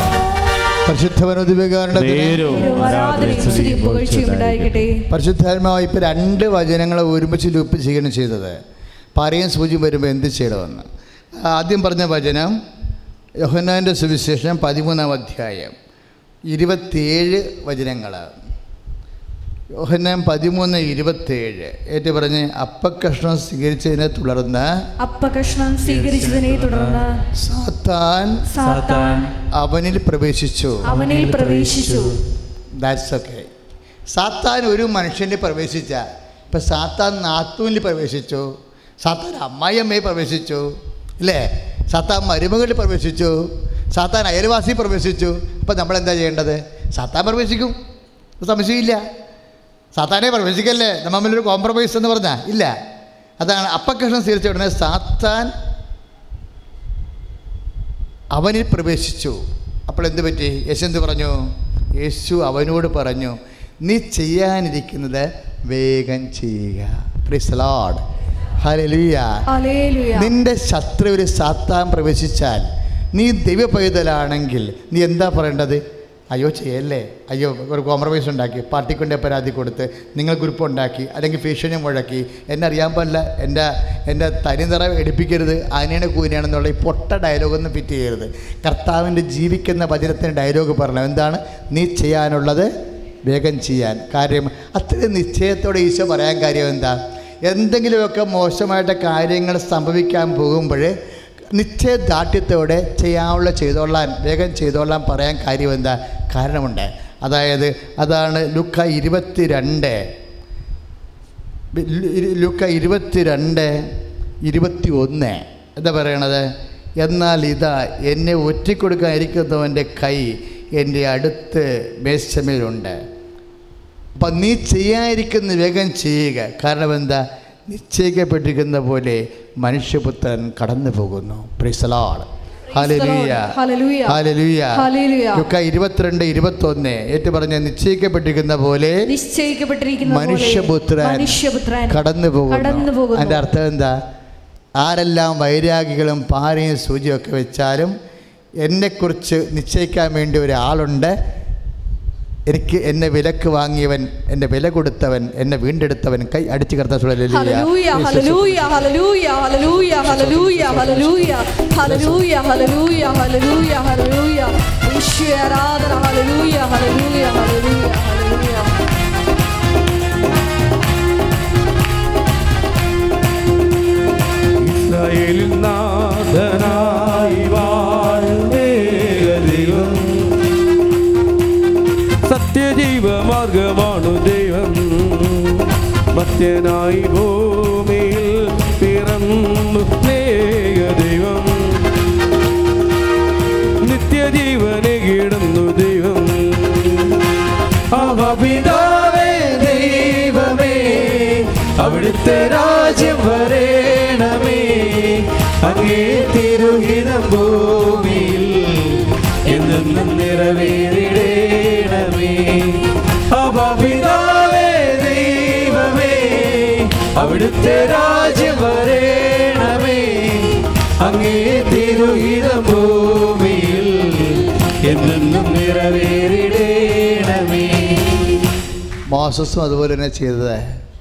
പരിശുദ്ധാത്മാവ് ഇപ്പം 2 വചനങ്ങളെ ഒരുമിച്ച് ലൂപ്പ് ചെയ്യണം ചെയ്തത്. പറയും സൂചി വരുമ്പോൾ എന്ത് ചെയ്യണമെന്ന്. ആദ്യം പറഞ്ഞ വചനം യോഹന്നാൻ്റെ സുവിശേഷം 13-ാം അധ്യായം 27 വചനങ്ങൾ. യോഹന്നാൻ 13:27 ഏറ്റു പറഞ്ഞ് അപ്പക്കഷ്ണം സ്വീകരിച്ചതിനെ തുടർന്ന് സാത്താൻ അവനിൽ പ്രവേശിച്ചു. That's okay. സാത്താൻ ഒരു മനുഷ്യനിൽ പ്രവേശിച്ച, ഇപ്പം സാത്താൻ നാത്തൂനിൽ പ്രവേശിച്ചു, സാത്താൻ അമ്മായിയമ്മയിൽ പ്രവേശിച്ചു, ഇല്ലേ? സാത്താൻ മരുമകളിൽ പ്രവേശിച്ചു, സാത്താൻ അയൽവാസി പ്രവേശിച്ചു. അപ്പം നമ്മളെന്താ ചെയ്യേണ്ടത്? സാത്താൻ പ്രവേശിക്കും, സംശയമില്ല. സാത്താനെ പ്രവേശിക്കല്ലേ, നമ്മളിലൊരു കോംപ്രമൈസ് എന്ന് പറഞ്ഞാൽ ഇല്ല. അതാണ് അപ്പക്കഷ്ണം സ്വീകരിച്ച ഉടനെ സാത്താൻ അവനിൽ പ്രവേശിച്ചു. അപ്പോൾ എന്ത് പറ്റി? യേശു എന്ത് പറഞ്ഞു? യേശു അവനോട് പറഞ്ഞു, നീ ചെയ്യാനിരിക്കുന്നത് വേഗം ചെയ്യുക. Praise the lord. ഹല്ലേലൂയ. നിന്റെ ശത്രുവിൽ സാത്താൻ പ്രവേശിച്ചാൽ നീ ദൈവപൈതലാണെങ്കിൽ നീ എന്താ പറയേണ്ടത്? അയ്യോ ചെയ്യല്ലേ, അയ്യോ ഒരു കോംപ്രമൈസ് ഉണ്ടാക്കി, പാർട്ടിക്കൊണ്ടേ പരാതി കൊടുത്ത്, നിങ്ങൾ ഗ്രൂപ്പ് ഉണ്ടാക്കി, അല്ലെങ്കിൽ ഭീഷണി മുഴക്കി, എന്നെ അറിയാൻ പാടില്ല, എൻ്റെ തനിനിറ എടുപ്പിക്കരുത്, ആനയാണ് കൂനയാണെന്നുള്ള ഈ പൊട്ട ഡയലോഗൊന്നും ഫിറ്റ് ചെയ്യരുത്. കർത്താവിൻ്റെ ജീവിക്കുന്ന വചനത്തിന് ഡയലോഗ് പറഞ്ഞു. എന്താണ്? നീ ചെയ്യാനുള്ളത് വേഗം ചെയ്യാൻ. കാര്യം അത്രയും നിശ്ചയത്തോടെ ഈശോ പറയാൻ കാര്യം എന്താ? എന്തെങ്കിലുമൊക്കെ മോശമായിട്ട് കാര്യങ്ങൾ സംഭവിക്കാൻ പോകുമ്പോൾ നിശ്ചയദാർഢ്യത്തോടെ ചെയ്യാനുള്ള ചെയ്തോളാൻ, വേഗം ചെയ്തോളാൻ പറയാൻ കാര്യം എന്താ? കാരണമുണ്ട്. അതായത് അതാണ് ലുക്ക 22:21 എന്താ പറയണത്? എന്നാൽ ഇതാ എന്നെ ഒറ്റിക്കൊടുക്കാനിരിക്കുന്നവൻ്റെ കൈ എൻ്റെ അടുത്ത് മേശമേലുണ്ട്. അപ്പം നീ ചെയ്യാതിരിക്കുന്ന വേഗം ചെയ്യുക. കാരണം എന്താ? നിശ്ചയിക്കപ്പെട്ടിരിക്കുന്ന പോലെ മനുഷ്യപുത്രൻ കടന്നു പോകുന്നു. Praise the lord. ഹല്ലേലൂയ ഹല്ലേലൂയ ഹല്ലേലൂയ ഹല്ലേലൂയ. ലുക്ക 22:21 ഏറ്റു പറഞ്ഞ നിശ്ചയിക്കപ്പെട്ടിരിക്കുന്ന പോലെ മനുഷ്യപുത്രൻ കടന്നു പോകുന്നു. അതിൻ്റെ അർത്ഥം എന്താ? ആരെല്ലാം വൈരാഗികളും പാരയും സൂചിയൊക്കെ വെച്ചാലും എന്നെക്കുറിച്ച് നിശ്ചയിക്കാൻ വേണ്ടി ഒരാളുണ്ട്. എനിക്ക് എന്നെ വിലക്ക് വാങ്ങിയവൻ, എന്നെ വില കൊടുത്തവൻ, എന്നെ വീണ്ടെടുത്തവൻ. കൈ അടിച്ചു കർത്താ ഹല്ലേലൂയ ഹല്ലേലൂയ ഹല്ലേലൂയ ഹല്ലേലൂയ ഹല്ലേലൂയ ഹല്ലേലൂയ ഹല്ലേലൂയ ഹല്ലേലൂയ ഹല്ലേലൂയ ഹല്ലേലൂയ. യേശുവേ ആരാധന. ഹല്ലേലൂയ ഹല്ലേലൂയ ഹല്ലേലൂയ ഹല്ലേലൂയ. ഇസ്രായേലിൻ നാഥനായി വാഴുമേക ദൈവം, സത്യജീവമാർഗമാണു ദൈവം. മർത്യനായി ഭൂമിയിൽ പിറന്നു സ്നേഹ ദൈവം, നിത്യജീവനെ കിടന്നു ദൈവം. പിതാവേ ദൈവമേ, അവിടുത്തെ രാജ്യം വരേണമേ, അങ്ങേ തിരുഹിതം ഭൂമിയിൽ എന്നും നിറവേറിടേണമേ. പിതാവേ ദൈവമേ, അവിടുത്തെ രാജ്യം വരേണമേ, അങ്ങേ തിരുഹിതം ഭൂമിയിൽ എന്നും നിറവേറിടേണമേ. മോസസും അതുപോലെ തന്നെ ചെയ്തത്.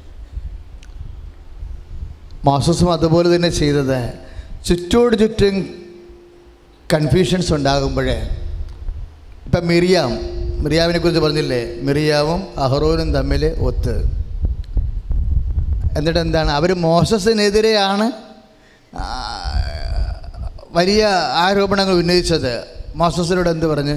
മോസസും അതുപോലെ തന്നെ ചെയ്തത്. ചുറ്റോട് ചുറ്റും കൺഫ്യൂഷൻസ് ഉണ്ടാകുമ്പോഴേ, ഇപ്പം മിറിയാമിനെ കുറിച്ച് പറഞ്ഞില്ലേ, മിറിയാവും അഹ്റോനും തമ്മിൽ ഒത്ത്. എന്നിട്ട് എന്താണ്, അവർ മോസസിനെതിരെയാണ് വലിയ ആരോപണങ്ങൾ ഉന്നയിച്ചത്. മോസസിനോട് എന്ത് പറഞ്ഞ്?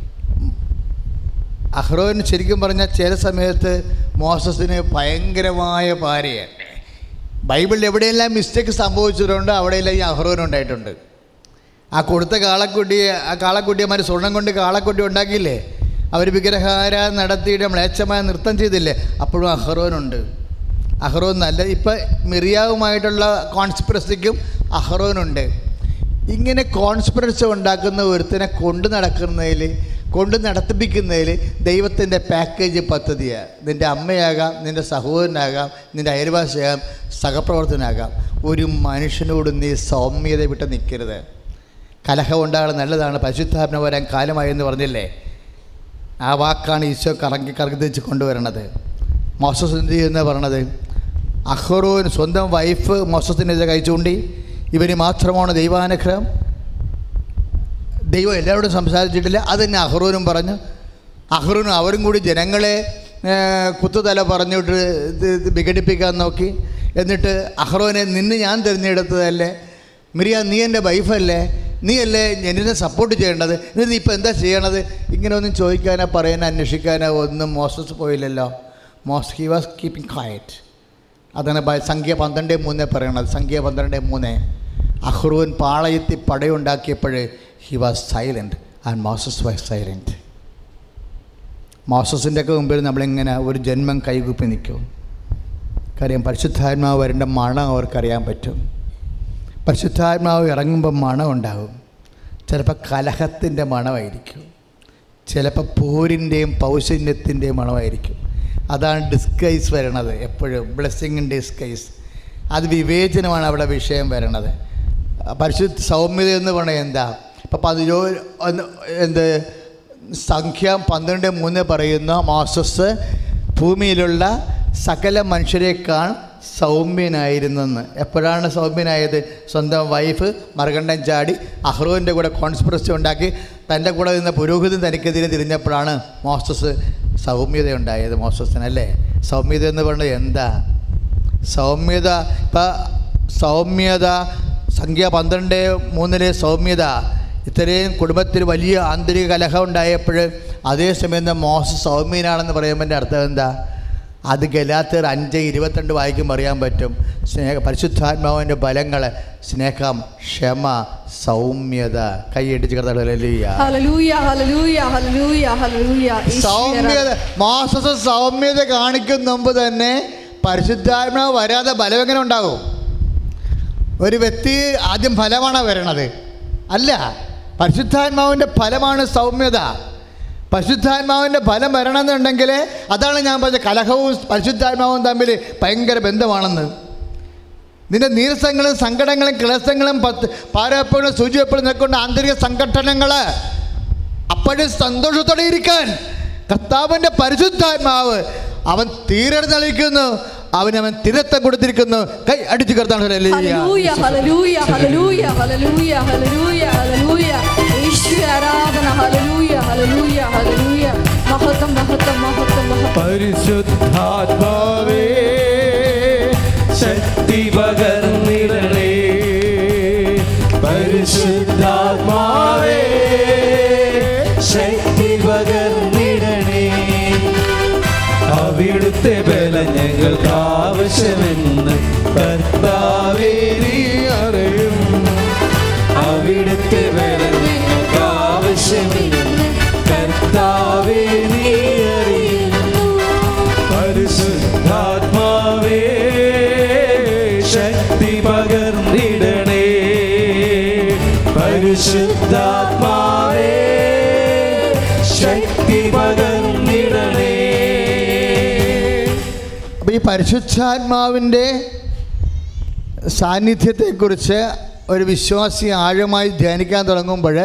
അഹ്റോൻ ശരിക്കും പറഞ്ഞാൽ ചില സമയത്ത് മോസസിന് ഭയങ്കരമായ പാരയാണ്. ബൈബിളിൽ എവിടെയെല്ലാം മിസ്റ്റേക്ക് സംഭവിച്ചിട്ടുണ്ട് അവിടെയെല്ലാം ഈ അഹ്റോൻ ഉണ്ടായിട്ടുണ്ട്. ആ കൊടുത്ത കാളക്കുട്ടിയന്മാർ സ്വർണം കൊണ്ട് കാളക്കുട്ടി ഉണ്ടാക്കിയില്ലേ, അവർ വിഗ്രഹാരാധന നടത്തിയിട്ട് മ്ലേച്ഛമായ നൃത്തം ചെയ്തില്ലേ, അപ്പോഴും അഹ്റോനുണ്ട്. അഹ്റോൻ നല്ല. ഇപ്പം മിറിയാവുമായിട്ടുള്ള കോൺസ്പിറസിക്കും അഹ്റോനുണ്ട്. ഇങ്ങനെ കോൺസ്പിറൻസി ഉണ്ടാക്കുന്ന ഒരുത്തിനെ കൊണ്ട് നടത്തിപ്പിക്കുന്നതിൽ ദൈവത്തിൻ്റെ പാക്കേജ് പദ്ധതിയാണ്. നിൻ്റെ അമ്മയാകാം, നിൻ്റെ സഹോദരനാകാം, നിൻ്റെ അയൽവാസിയാകാം, സഹപ്രവർത്തനാകാം. ഒരു മനുഷ്യനോട് നീ സൗമ്യത വിട്ട് നിൽക്കരുത്. കലഹം ഉണ്ടാകാൻ നല്ലതാണ്. പരിശുദ്ധാത്മ വരാൻ കാലമായി എന്ന് പറഞ്ഞില്ലേ, ആ വാക്കാണ് ഈശോ കറങ്ങി കൊണ്ടുവരണത്. മോസസ് എന്ത് ചെയ്യുന്ന പറയണത്? അഹ്റോൻ സ്വന്തം വൈഫ് മോസസിനെതിരെ കൈ ചൂണ്ടി, ഇവന് മാത്രമാണ് ദൈവാനുഗ്രഹം, ദൈവം എല്ലാവരോടും സംസാരിച്ചിട്ടില്ല. അത് തന്നെ അഹ്റോനും പറഞ്ഞു. അഹ്റോനും അവരും കൂടി ജനങ്ങളെ കുത്തുതല പറഞ്ഞിട്ട് വിഘടിപ്പിക്കാൻ നോക്കി. എന്നിട്ട് അഹ്റോനെ, നിന്നെ ഞാൻ തിരഞ്ഞെടുത്തതല്ലേ, മിറിയാം നീ എൻ്റെ വൈഫല്ലേ, നീയല്ലേ എന്നെ സപ്പോർട്ട് ചെയ്യേണ്ടത്, എന്നിട്ട് നീ ഇപ്പം എന്താ ചെയ്യണത്? ഇങ്ങനെ ഒന്നും ചോദിക്കാനോ പറയാനോ അന്വേഷിക്കാനോ ഒന്നും മോസസ് പോയില്ലല്ലോ. He was keeping quiet. അതാണ് സംഖ്യ 12:3 പറയണത്. സംഖ്യ 12:3. അഹ്റോൻ പാളയത്തിൽ പടയുണ്ടാക്കിയപ്പോൾ he was silent and Moses was silent. മോസസിൻ്റെ ഒക്കെ മുമ്പിൽ നമ്മളിങ്ങനെ ഒരു ജന്മം കൈകൂപ്പി നിൽക്കും. കാര്യം പരിശുദ്ധാത്മാവ് വരേണ്ട മണം അവർക്കറിയാൻ പറ്റും. പരിശുദ്ധാത്മാവ് ഇറങ്ങുമ്പോൾ മണം ഉണ്ടാകും. ചിലപ്പോൾ കലഹത്തിൻ്റെ മണമായിരിക്കും, ചിലപ്പോൾ പോരിൻ്റെയും പൗശന്യത്തിൻ്റെയും മണമായിരിക്കും. അതാണ് ഡിസ്കൈസ് വരണത് എപ്പോഴും. Blessing in disguise. അത് വിവേചനമാണ് അവിടെ വിഷയം വരണത്. പരിശുദ്ധ സൗമ്യത എന്ന് പറഞ്ഞാൽ എന്താ? ഇപ്പം സംഖ്യ 12:3 പറയുന്ന മോസസ് ഭൂമിയിലുള്ള സകല മനുഷ്യരെക്കാൾ സൗമ്യനായിരുന്നെന്ന്. എപ്പോഴാണ് സൗമ്യനായത്? സ്വന്തം വൈഫ് മറുകണ്ഠം ചാടി അഹ്റോൻ്റെ കൂടെ കോൺസ്പിറസി ഉണ്ടാക്കി തൻ്റെ കൂടെ നിന്ന പുരോഹിതൻ തനിക്കെതിരെ തിരിഞ്ഞപ്പോഴാണ് മോസസ് സൗമ്യത ഉണ്ടായത്. മോസസിനല്ലേ സൗമ്യത എന്ന് പറഞ്ഞത് എന്താ? സൗമ്യത സംഖ്യ 12:3 സൗമ്യത. ഇത്രയും കുടുംബത്തിൽ വലിയ ആന്തരിക കലഹം ഉണ്ടായപ്പോൾ അതേസമയം മോസസ് സൗമ്യനാണെന്ന് പറയുമ്പോൾ അർത്ഥം എന്താ? അത് ഗലാത്യർ 5:22 വായിക്കുമ്പോൾ അറിയാൻ പറ്റും. പരിശുദ്ധാത്മാവിൻ്റെ ബലങ്ങൾ സ്നേഹം, ക്ഷമ, സൗമ്യത. കൈയടിച്ച് സൗമ്യത. മോസസ് സൗമ്യത കാണിക്കുന്ന മുമ്പ് തന്നെ പരിശുദ്ധാത്മാവ് വരാതെ ബലം എങ്ങനെ ഉണ്ടാകും? ഒരു വ്യക്തി ആദ്യം ഫലമാണോ വരണത്? അല്ല, പരിശുദ്ധാത്മാവിൻ്റെ ഫലമാണ് സൗമ്യത. പരിശുദ്ധാത്മാവിൻ്റെ ഫലം വരണമെന്നുണ്ടെങ്കിൽ അതാണ് ഞാൻ പറഞ്ഞ കലഹവും പരിശുദ്ധാത്മാവും തമ്മിൽ ഭയങ്കര ബന്ധമാണെന്ന്. നിന്റെ നീരസങ്ങളും സങ്കടങ്ങളും ക്ലേശങ്ങളും പാരവെപ്പുകളും സൂചിവെപ്പുകളും നിൽക്കുന്ന ആന്തരിക സംഘടനകൾ അപ്പോഴും സന്തോഷത്തോടെ ഇരിക്കാൻ കർത്താവിൻ്റെ പരിശുദ്ധാത്മാവ് അവൻ തീരെ നൽകുന്നു. അവൻ തിരത്തം കൊടുത്തിരിക്കുന്നു. കൈ അടിച്ചു കർത്താൻ. ഹല്ലേലൂയ ഹല്ലേലൂയ ഹല്ലേലൂയ ഹല്ലേലൂയ ഹല്ലേലൂയ ഹല്ലേലൂയ യേശുവേ ആരാധന. ഹല്ലേലൂയ ഹല്ലേലൂയ ഹല്ലേലൂയ മഹത്വം മഹത്വം മഹത്വം മഹത്വം. പരിശുദ്ധാത്മാവേ ശക്തി പകർന്നിടണേ. പരിശുദ്ധാത്മാവേ ശക്തി പകർന്നിടണേ. അവിടുത്തെ ബലം ഞങ്ങൾക്ക് ആവശ്യമെന്ന് കർത്താവേ നീ അറിയും. അവിടുത്തെ ബലം ഞങ്ങൾക്ക് ആവശ്യമെന്ന് കർത്താവേ നീ അറിയുന്നു. പരിശുദ്ധാത്മാവേ ശക്തി പകർന്നിടണേ. പരിശുദ്ധാത്മാവേ ശക്തി പകർന്നിടണേ. അപ്പോൾ ഈ പരിശുദ്ധാത്മാവിൻ്റെ സാന്നിധ്യത്തെക്കുറിച്ച് ഒരു വിശ്വാസി ആഴമായി ധ്യാനിക്കാൻ തുടങ്ങുമ്പോൾ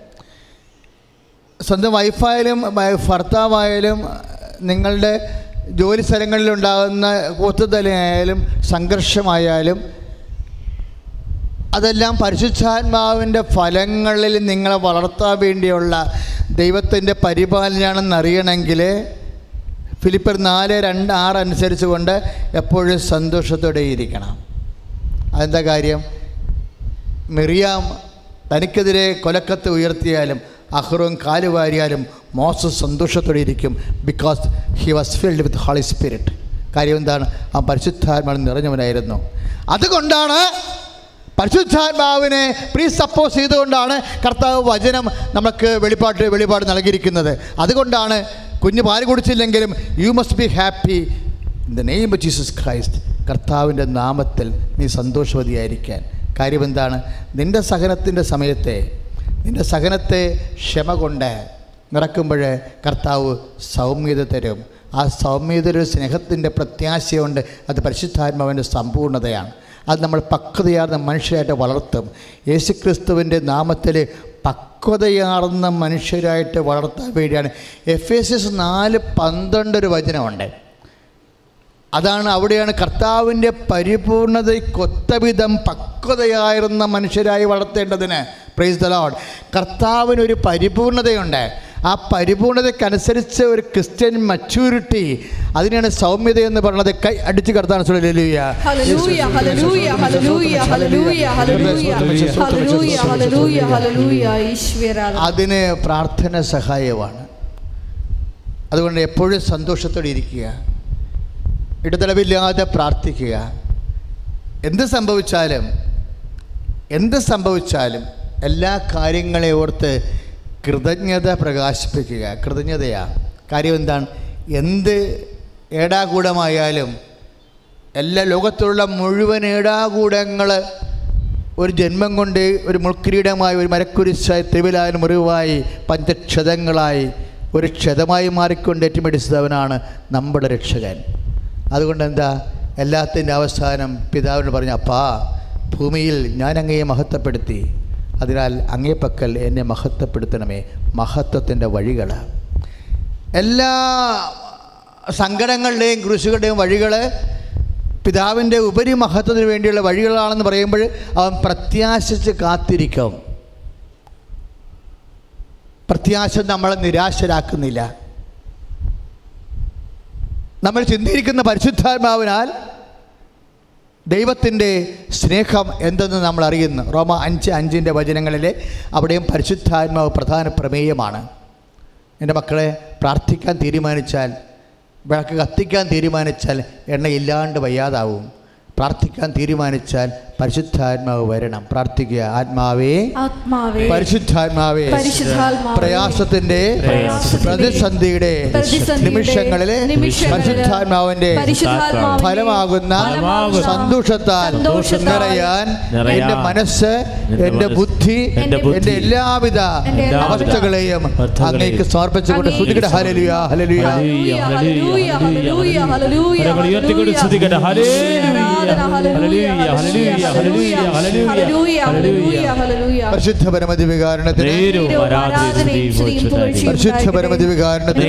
സ്വന്തം വൈഫായാലും ഭർത്താവായാലും നിങ്ങളുടെ ജോലി സ്ഥലങ്ങളിലുണ്ടാകുന്ന കൂത്തുതലയായാലും സംഘർഷമായാലും അതെല്ലാം പരിശുദ്ധാത്മാവിൻ്റെ ഫലങ്ങളിൽ നിങ്ങളെ വളർത്താൻ വേണ്ടിയുള്ള ദൈവത്തിൻ്റെ പരിപാലനയാണെന്നറിയണമെങ്കിൽ ഫിലിപ്പിയർ 4:2-6 അനുസരിച്ച് കൊണ്ട് എപ്പോഴും സന്തോഷത്തോടെ ഇരിക്കണം. അതെന്താ കാര്യം? മിറിയാം തനിക്കെതിരെ കൊലക്കത്ത് ഉയർത്തിയാലും അഹ്റോൻ കാലുവാരിയാലും മോസസ് സന്തോഷത്തോടെ ഇരിക്കും. Because he was filled with holy spirit. കാര്യം എന്താണ്? ആ പരിശുദ്ധാത്മാവിൽ നിറഞ്ഞവനായിരുന്നു. അതുകൊണ്ടാണ് പരിശുദ്ധാത്മാവിനെ സപ്പോസ് ചെയ്തുകൊണ്ടാണ് കർത്താവ് വചനം നമുക്ക് വെളിപാട് നൽകിയിരിക്കുന്നത്. അതുകൊണ്ടാണ് കുഞ്ഞ് പാല് കുടിച്ചില്ലെങ്കിലും you must be happy in the name of Jesus Christ. കർത്താവിൻ്റെ നാമത്തിൽ നീ സന്തോഷവതിയായിരിക്കാൻ. കാര്യം എന്താണ്? നിൻ്റെ സഹനത്തിൻ്റെ സമയത്തെ നിൻ്റെ സഹനത്തെ ക്ഷമ കൊണ്ട് നിറക്കുമ്പോൾ കർത്താവ് സൗമ്യത തരും. ആ സൗമ്യത ഒരു സ്നേഹത്തിൻ്റെ പ്രത്യാശയുണ്ട്. അത് പരിശുദ്ധാത്മാവിൻ്റെ സമ്പൂർണ്ണതയാണ്. അത് നമ്മൾ പക്വതയാർന്ന മനുഷ്യരായിട്ട് വളർത്തും. യേശുക്രിസ്തുവിൻ്റെ നാമത്തിൽ പക്വതയാർന്ന മനുഷ്യരായിട്ട് വളർത്താൻ വേണ്ടിയാണ്. എഫേസ്യസ് 4:12 ഒരു വചനമുണ്ട്. അതാണ് അവിടെയാണ് കർത്താവിൻ്റെ പരിപൂർണതയ്ക്കൊത്ത വിധം പക്വതയായിരുന്ന മനുഷ്യരായി വളർത്തേണ്ടതിന്. Praise the lord. കർത്താവിനൊരു പരിപൂർണതയുണ്ട്. ആ പരിപൂർണതയ്ക്കനുസരിച്ച് ഒരു ക്രിസ്ത്യൻ മച്യൂരിറ്റി, അതിനാണ് സൗമ്യത എന്ന് പറയുന്നത്. കൈ അടിച്ച് കർത്താൻ. ഹല്ലേലൂയ ഹല്ലേലൂയ ഹല്ലേലൂയ ഹല്ലേലൂയ ഹല്ലേലൂയ ഹല്ലേലൂയ ഹല്ലേലൂയ. ഈശ്വരാ, അതിന് പ്രാർത്ഥന സഹായമാണ്. അതുകൊണ്ട് എപ്പോഴും സന്തോഷത്തോടെ ഇരിക്കുക, ഇടതടവില്ലാതെ പ്രാർത്ഥിക്കുക. എന്ത് സംഭവിച്ചാലും എല്ലാ കാര്യങ്ങളെ ഓർത്ത് കൃതജ്ഞത പ്രകാശിപ്പിക്കുക. കൃതജ്ഞതയാണ്. കാര്യം എന്താണ്? എന്ത് ഏടാകൂടമായാലും എല്ലാ ലോകത്തുള്ള മുഴുവൻ ഏടാകൂടങ്ങൾ ഒരു ജന്മം കൊണ്ട് ഒരു മുൾക്കിരീടമായി, ഒരു മരക്കുരിശായി, തിരുവിലായാലും മുറിവായി, പഞ്ചക്ഷതങ്ങളായി, ഒരു ക്ഷതമായി മാറിക്കൊണ്ട് ഏറ്റുമടിച്ചവനാണ് നമ്മുടെ രക്ഷകൻ. അതുകൊണ്ട് എന്താ? എല്ലാത്തിൻ്റെ അവസാനം പിതാവിനോട് പറഞ്ഞു, അപ്പാ, ഭൂമിയിൽ ഞാൻ അങ്ങയെ മഹത്വപ്പെടുത്തി, അതിനാൽ അങ്ങേപ്പക്കൽ എന്നെ മഹത്വപ്പെടുത്തണമേ. മഹത്വത്തിൻ്റെ വഴികൾ, എല്ലാ സങ്കടങ്ങളുടെയും കുരിശുകളുടെയും വഴികൾ പിതാവിൻ്റെ ഉപരി മഹത്വത്തിന് വേണ്ടിയുള്ള വഴികളാണെന്ന് പറയുമ്പോൾ അവൻ പ്രത്യാശിച്ച് കാത്തിരിക്കും. പ്രത്യാശ നമ്മളെ നിരാശരാക്കുന്നില്ല. നമ്മൾ ചിന്തിക്കുന്ന പരിശുദ്ധാത്മാവിനാൽ ദൈവത്തിൻ്റെ സ്നേഹം എന്തെന്ന് നമ്മൾ അറിയുന്നു. റോമ 5:5 വചനങ്ങളിലെ അവിടെയും പരിശുദ്ധാത്മാവ് പ്രധാന പ്രമേയമാണ്. എൻ്റെ മക്കളെ, പ്രാർത്ഥിക്കാൻ തീരുമാനിച്ചാൽ, വിളക്ക് കത്തിക്കാൻ തീരുമാനിച്ചാൽ എണ്ണയില്ലാണ്ട് വയ്യാതാവും. പ്രാർത്ഥിക്കാൻ തീരുമാനിച്ചാൽ പരിശുദ്ധാത്മാവ് വരണം. പ്രാർത്ഥിക്കുക. ആത്മാവേ, പരിശുദ്ധാത്മാവേ, പ്രയാസത്തിന്റെ പ്രതിസന്ധിയുടെ നിമിഷങ്ങളിൽ പരിശുദ്ധാത്മാവിന്റെ ഫലമാകുന്ന സന്തോഷത്താൽ നിറയാൻ എൻ്റെ മനസ്സ്, എൻ്റെ ബുദ്ധി, എൻ്റെ എല്ലാവിധ അവസ്ഥകളെയും അങ്ങേക്ക് സമർപ്പിച്ചുകൊണ്ട് സ്തുതിക്കട്ടെ. ഹല്ലേലൂയ, ഹല്ലേലൂയ, ഹല്ലേലൂയ, ഹല്ലേലൂയ, ഹല്ലേലൂയ. പരിശുദ്ധ പരമദിവ്യകാരുണ്യത്തിന്, പരിശുദ്ധ പരമദിവ്യകാരുണ്യത്തിന്.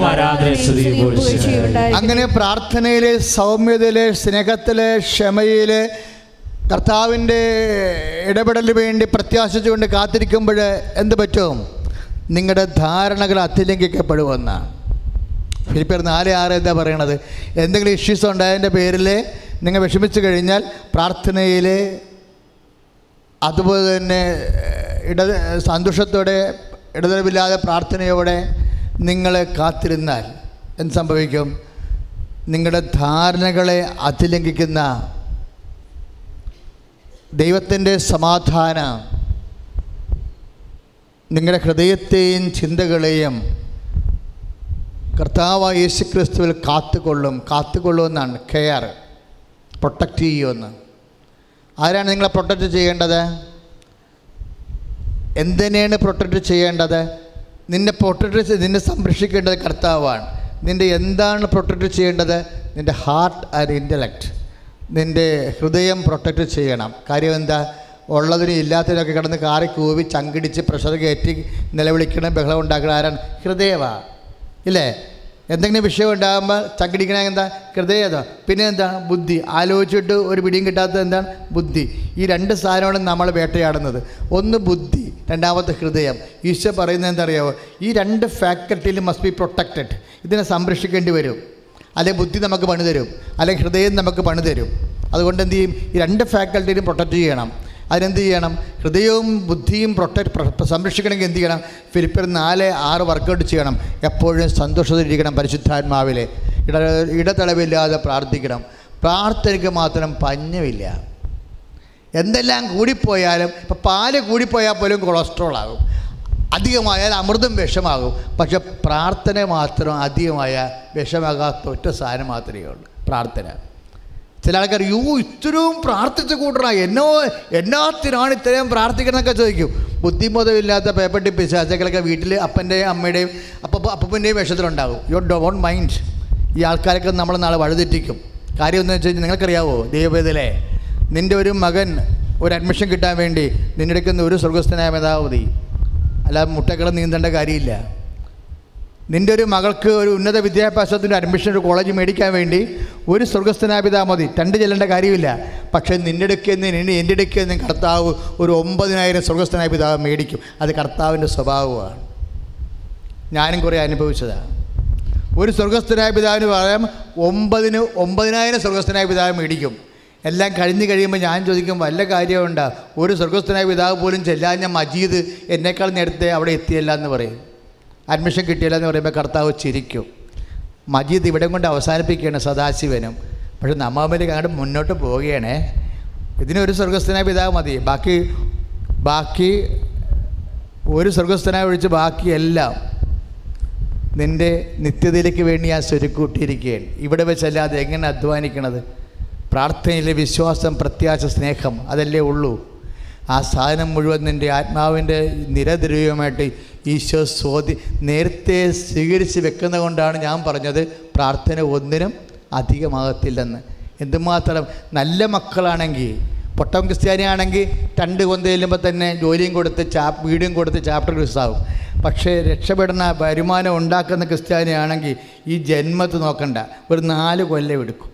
അങ്ങനെ പ്രാർത്ഥനയിലെ സൗമ്യതയിലെ, സ്നേഹത്തിലെ, ക്ഷമയിലെ കർത്താവിൻ്റെ ഇടപെടലിന് വേണ്ടി പ്രത്യാശിച്ചുകൊണ്ട് കാത്തിരിക്കുമ്പോൾ എന്ത് പറ്റും? നിങ്ങളുടെ ധാരണകൾ അതിലംഘിക്കപ്പെടുമെന്നാണ്. ഫിലിപ്പിയർ 4:6 എന്താ പറയണത്? എന്തെങ്കിലും ഇഷ്യൂസ് ഉണ്ടായതിൻ്റെ പേരിൽ നിങ്ങൾ വിഷമിച്ച് കഴിഞ്ഞാൽ പ്രാർത്ഥനയിൽ അതുപോലെ തന്നെ സന്തോഷത്തോടെ, ഇടതടവില്ലാതെ പ്രാർത്ഥനയോടെ നിങ്ങൾ കാത്തിരുന്നാൽ എന്ത് സംഭവിക്കും? നിങ്ങളുടെ ധാരണകളെ അതിലംഘിക്കുന്ന ദൈവത്തിൻ്റെ സമാധാനം നിങ്ങളുടെ ഹൃദയത്തെയും ചിന്തകളെയും കർത്താവായ യേശുക്രിസ്തുവിൽ കാത്തുകൊള്ളുമെന്നാണ്. കെയർ, പ്രൊട്ടക്റ്റ് ചെയ്യുമെന്ന്. ആരാണ് നിങ്ങളെ പ്രൊട്ടക്റ്റ് ചെയ്യേണ്ടത്? എന്തിനെയാണ് പ്രൊട്ടക്റ്റ് ചെയ്യേണ്ടത്? നിന്നെ സംരക്ഷിക്കേണ്ടത് കർത്താവാണ്. നിൻ്റെ എന്താണ് പ്രൊട്ടക്റ്റ് ചെയ്യേണ്ടത്? നിൻ്റെ ഹാർട്ട് ആൻഡ് ഇൻ്റലക്റ്റ്, നിൻ്റെ ഹൃദയം പ്രൊട്ടക്റ്റ് ചെയ്യണം. കാര്യം എന്താ? ഉള്ളതിനും ഇല്ലാത്തതിനൊക്കെ കിടന്ന് കാറി കൂവി ചങ്കിടിച്ച് പ്രഷർ കയറ്റി നിലവിളിക്കണം, ബഹളം ഉണ്ടാക്കണം ആരാണ്? ഹൃദയമാണ്, ഇല്ലേ? എന്തെങ്കിലും വിഷയം ഉണ്ടാകുമ്പോൾ ചങ്കിടിക്കണ എന്താ? ഹൃദയം. പിന്നെ എന്താണ്? ബുദ്ധി. ആലോചിച്ചിട്ട് ഒരു പിടിയും കിട്ടാത്തത് എന്താണ്? ബുദ്ധി. ഈ രണ്ട് സാധനമാണ് നമ്മൾ വേട്ടയാടുന്നത്. ഒന്ന് ബുദ്ധി, രണ്ടാമത്തെ ഹൃദയം. ഈശോ പറയുന്നത് എന്താ അറിയാമോ? ഈ രണ്ട് ഫാക്കൽറ്റിയിൽ മസ്റ്റ് ബി പ്രൊട്ടക്റ്റഡ്. ഇതിനെ സംരക്ഷിക്കേണ്ടി വരും. അല്ലെങ്കിൽ ബുദ്ധി നമുക്ക് പണി തരും, അല്ലെങ്കിൽ ഹൃദയം നമുക്ക് പണി തരും. അതുകൊണ്ട് എന്ത് ചെയ്യും? ഈ രണ്ട് ഫാക്കൽറ്റിയിലും പ്രൊട്ടക്റ്റ് ചെയ്യണം. അതിനെന്ത് ചെയ്യണം? ഹൃദയവും ബുദ്ധിയും സംരക്ഷിക്കണമെങ്കിൽ എന്ത് ചെയ്യണം? ഫിലിപ്പിയർ 4:6 വർക്കൗട്ട് ചെയ്യണം. എപ്പോഴും സന്തോഷത്തിലിരിക്കണം. പരിശുദ്ധാത്മാവിലെ ഇടതടവില്ലാതെ പ്രാർത്ഥിക്കണം. പ്രാർത്ഥനയ്ക്ക് മാത്രം പഞ്ഞമില്ല. എന്തെല്ലാം കൂടിപ്പോയാലും, ഇപ്പം പാല് കൂടിപ്പോയാൽ പോലും കൊളസ്ട്രോൾ ആകും, അധികമായാൽ അമൃതം വിഷമാകും. പക്ഷെ പ്രാർത്ഥന മാത്രം അധികമായ വിഷമാകാത്ത ഒറ്റ സാധനം മാത്രമേ ഉള്ളൂ, പ്രാർത്ഥന. ചില ആൾക്കാർ ഇത്രയും പ്രാർത്ഥിച്ച് കൂട്ടണം, എന്നാത്തിനാണ് ഇത്രയും പ്രാർത്ഥിക്കണമെന്നൊക്കെ ചോദിക്കും. ബുദ്ധിബോധമില്ലാത്ത പേപ്പട്ടി പിശാചുക്കളൊക്കെ വീട്ടിൽ അപ്പൻ്റെയും അമ്മയുടെയും അപ്പൂപ്പൻ്റെയും വേഷത്തിലുണ്ടാകും. You don't mind. ഈ ആൾക്കാരൊക്കെ നമ്മൾ നാളെ വഴിതെറ്റിക്കും. കാര്യം എന്താണെന്ന് വെച്ച് കഴിഞ്ഞാൽ നിങ്ങൾക്കറിയാവോ? ദൈവവേദലേ, നിൻ്റെ ഒരു മകൻ ഒരു അഡ്മിഷൻ കിട്ടാൻ വേണ്ടി നിൻ്റെ എടുക്കുന്ന ഒരു സ്വർഗസ്ഥനായ മേധാവ് മതി, അല്ലാതെ മുട്ടക്കളം നീന്തേണ്ട കാര്യമില്ല. നിൻ്റെ ഒരു മകൾക്ക് ഒരു ഉന്നത വിദ്യാഭ്യാസത്തിൻ്റെ അഡ്മിഷൻ ഒരു കോളേജ് മേടിക്കാൻ വേണ്ടി ഒരു സ്വർഗസ്ഥനായ പിതാവ് മതി, 2 ചെല്ലേണ്ട കാര്യമില്ല. പക്ഷേ നിൻ്റെ അടുക്കുന്ന എൻ്റെ അടുക്കുന്ന കർത്താവ് ഒരു 9000 സ്വർഗസ്ഥനായ പിതാവ് മേടിക്കും. അത് കർത്താവിൻ്റെ സ്വഭാവമാണ്. ഞാനും കുറേ അനുഭവിച്ചതാണ്. ഒരു സ്വർഗസ്ഥനായ പിതാവിന് പറയാം 9000 സ്വർഗസ്ഥനായ പിതാവ് മേടിക്കും. എല്ലാം കഴിഞ്ഞ് കഴിയുമ്പോൾ ഞാൻ ചോദിക്കും, വല്ല കാര്യമുണ്ടോ? ഒരു സ്വർഗസ്ഥനായ പിതാവ് പോലും ചെല്ലാൻ ഞാൻ മജീദ് എന്നേക്കാൾ നേരത്തെ അവിടെ എത്തിയല്ല എന്ന് പറയും. അഡ്മിഷൻ കിട്ടിയില്ല എന്ന് പറയുമ്പോൾ കർത്താവ് ചിരിക്കും. മജീദ് ഇവിടെ കൊണ്ട് അവസാനിപ്പിക്കുകയാണ് സദാശിവനും. പക്ഷെ നമ്മളിലേക്ക് അങ്ങോട്ട് മുന്നോട്ട് പോവുകയാണേ. ഇതിനൊരു സ്വർഗസ്ഥനായ പിതാവ് മതി. ബാക്കി ഒരു സ്വർഗസ്ഥനായ ഒഴിച്ച് ബാക്കിയെല്ലാം നിൻ്റെ നിത്യതയിലേക്ക് വേണ്ടി ഞാൻ സ്വരുക്കൂട്ടിയിരിക്കുകയാണ്. ഇവിടെ വെച്ചല്ലാതെ എങ്ങനെ അധ്വാനിക്കണത്? പ്രാർത്ഥനയിലെ വിശ്വാസം, പ്രത്യാശ, സ്നേഹം, അതല്ലേ ഉള്ളൂ. ആ സാധനം മുഴുവൻ നിൻ്റെ ആത്മാവിൻ്റെ നിരദ്രവ്യമായിട്ട് ഈശോ നേരത്തെ സ്വീകരിച്ച് വെക്കുന്നത് കൊണ്ടാണ് ഞാൻ പറഞ്ഞത് പ്രാർത്ഥന ഒന്നിനും അധികമാകത്തില്ലെന്ന്. എന്തുമാത്രം നല്ല മക്കളാണെങ്കിൽ, പൊട്ടം ക്രിസ്ത്യാനിയാണെങ്കിൽ 2 കൊന്ത ചെല്ലുമ്പോൾ തന്നെ ജോലിയും കൊടുത്ത് വീടും കൊടുത്ത് ചാപ്റ്റർ ക്രിസ്താവും. പക്ഷേ രക്ഷപ്പെടുന്ന വരുമാനം ഉണ്ടാക്കുന്ന ക്രിസ്ത്യാനിയാണെങ്കിൽ ഈ ജന്മത്ത് നോക്കണ്ട, ഒരു 4 കൊല്ലം എടുക്കും.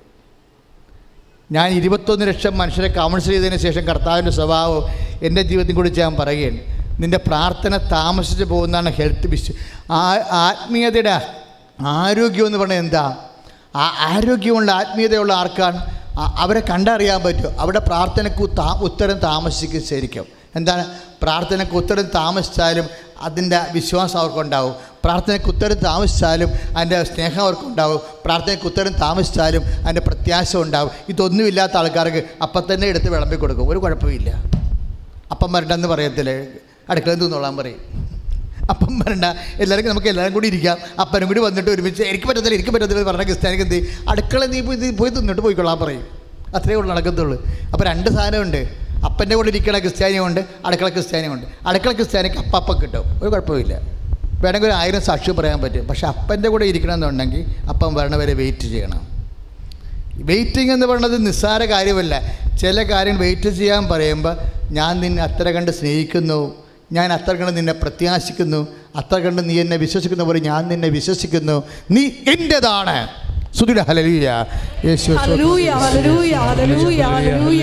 ഞാൻ 21 ലക്ഷം മനുഷ്യരെ കൗൺസിൽ ചെയ്തതിന് ശേഷം കർത്താവിൻ്റെ സ്വഭാവം എൻ്റെ ജീവിതത്തിൽ കുറിച്ച് ഞാൻ പറയുകയാണ്. നിൻ്റെ പ്രാർത്ഥന താമസിച്ച് പോകുന്നതാണ് ഹെൽത്ത് ആത്മീയതയുടെ ആരോഗ്യം എന്ന് പറഞ്ഞാൽ എന്താ? ആ ആരോഗ്യമുള്ള ആത്മീയതയുള്ള ആർക്കാണ്? അവരെ കണ്ടറിയാൻ പറ്റും. അവിടെ പ്രാർത്ഥനയ്ക്ക് ഉത്തരം താമസിക്കും. ശരിക്കും എന്താണ്? പ്രാർത്ഥനയ്ക്ക് ഉത്തരം താമസിച്ചാലും അതിൻ്റെ വിശ്വാസം അവർക്കുണ്ടാവും. പ്രാർത്ഥനയ്ക്ക് ഉത്തരം താമസിച്ചാലും അതിൻ്റെ സ്നേഹം അവർക്കുണ്ടാവും. പ്രാർത്ഥനയ്ക്ക് ഉത്തരം താമസിച്ചാലും അതിൻ്റെ പ്രത്യാശ ഉണ്ടാവും. ഇതൊന്നുമില്ലാത്ത ആൾക്കാർക്ക് അപ്പം തന്നെ എടുത്ത് വിളമ്പി കൊടുക്കും, ഒരു കുഴപ്പമില്ല. അപ്പം വരണ്ടെന്ന് പറയത്തില്ലേ, അടുക്കളയിൽ നിന്നോളാൻ പറയും. അപ്പം വരണ്ട, എല്ലാവർക്കും നമുക്ക് എല്ലാവരും കൂടി ഇരിക്കാം, അപ്പനും കൂടി വന്നിട്ട് ഒരുമിച്ച് എനിക്ക് പറ്റത്തില്ല പറഞ്ഞാൽ ക്രിസ്ത്യാനിക്ക് എന്ത് ചെയ്യും, അടുക്കള നീ പോയി തിന്നിട്ട് പോയിക്കൊള്ളാൻ പറയും. അത്രയേ ഉള്ളൂ നടക്കത്തുള്ളൂ. അപ്പോൾ രണ്ട് സാധനമുണ്ട്, അപ്പൻ്റെ കൂടെ ഇരിക്കണ ക്രിസ്ത്യാനിയുണ്ട്, അടുക്കള ക്രിസ്ത്യാനിയുണ്ട്. അടുക്കള ക്രിസ്ത്യാനിക്ക് അപ്പം കിട്ടും, ഒരു കുഴപ്പമില്ല, വേണമെങ്കിൽ ഒരു 1000 സാക്ഷി പറയാൻ പറ്റും. പക്ഷേ അപ്പൻ്റെ കൂടെ ഇരിക്കണമെന്നുണ്ടെങ്കിൽ അപ്പം വരണവരെ വെയിറ്റ് ചെയ്യണം. വെയിറ്റിംഗ് എന്ന് പറയുന്നത് നിസ്സാര കാര്യമല്ല. ചില കാര്യങ്ങൾ വെയിറ്റ് ചെയ്യാൻ പറയുമ്പോൾ ഞാൻ നിന്നെ അത്ര കണ്ട് സ്നേഹിക്കുന്നു, ഞാൻ അത്ര കണ്ട് നിന്നെ പ്രത്യാശിക്കുന്നു, അത്ര കണ്ട് നീ എന്നെ വിശ്വസിക്കുന്ന പോലെ ഞാൻ നിന്നെ വിശ്വസിക്കുന്നു, നീ എൻ്റെതാണ്. സുധുര ഹല്ലേലൂയ, യേശു ഹല്ലേലൂയ, ഹല്ലേലൂയ, ഹല്ലേലൂയ, ഹല്ലേലൂയ,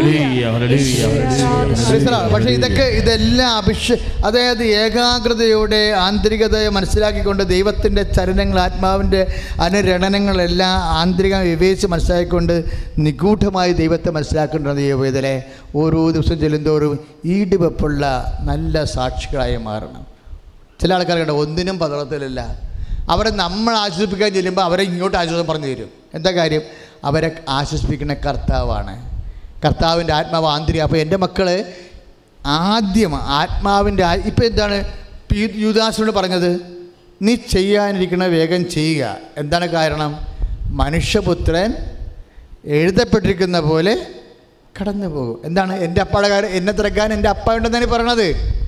ഹല്ലേലൂയ. പക്ഷേ ഇതെല്ലാം അതായത് ഏകാഗ്രതയോടെ ആന്തരികതയെ മനസ്സിലാക്കിക്കൊണ്ട് ദൈവത്തിൻ്റെ ചലനങ്ങൾ, ആത്മാവിൻ്റെ അനുരണനങ്ങളെല്ലാം ആന്തരികം വിവേചിച്ച് മനസ്സിലാക്കിക്കൊണ്ട് നിഗൂഢമായി ദൈവത്തെ മനസ്സിലാക്കേണ്ടത് ദൈവവേദനെ ഓരോ ദിവസം ചെല്ലുന്തോറും ഈടുവെപ്പുള്ള നല്ല സാക്ഷികളായി മാറണം. ചില ആൾക്കാരുണ്ട് ഒന്നിനും പതറത്തിലില്ല. അവരെ നമ്മൾ ആശ്വസിപ്പിക്കാൻ ചെല്ലുമ്പോൾ അവരെ ഇങ്ങോട്ട് ആശ്വാസം പറഞ്ഞു തരും. എന്താ കാര്യം? അവരെ ആശ്വസിപ്പിക്കുന്ന കർത്താവാണ്. കർത്താവിൻ്റെ ആത്മാവ് ആന്തരിക. അപ്പോൾ എൻ്റെ മക്കൾ ആദ്യം ആത്മാവിൻ്റെ ഇപ്പം എന്താണ് യൂദാസിനോട് പറഞ്ഞത്? നീ ചെയ്യാനിരിക്കുന്ന വേഗം ചെയ്യുക. എന്താണ് കാരണം? മനുഷ്യപുത്രൻ എഴുതപ്പെട്ടിരിക്കുന്ന പോലെ കടന്നു പോകും. എന്താണ്? എൻ്റെ അപ്പയുടെ കാര്യം എന്നെ തിരക്കാൻ എൻ്റെ അപ്പ ഉണ്ടെന്നാണ് പറയണത്.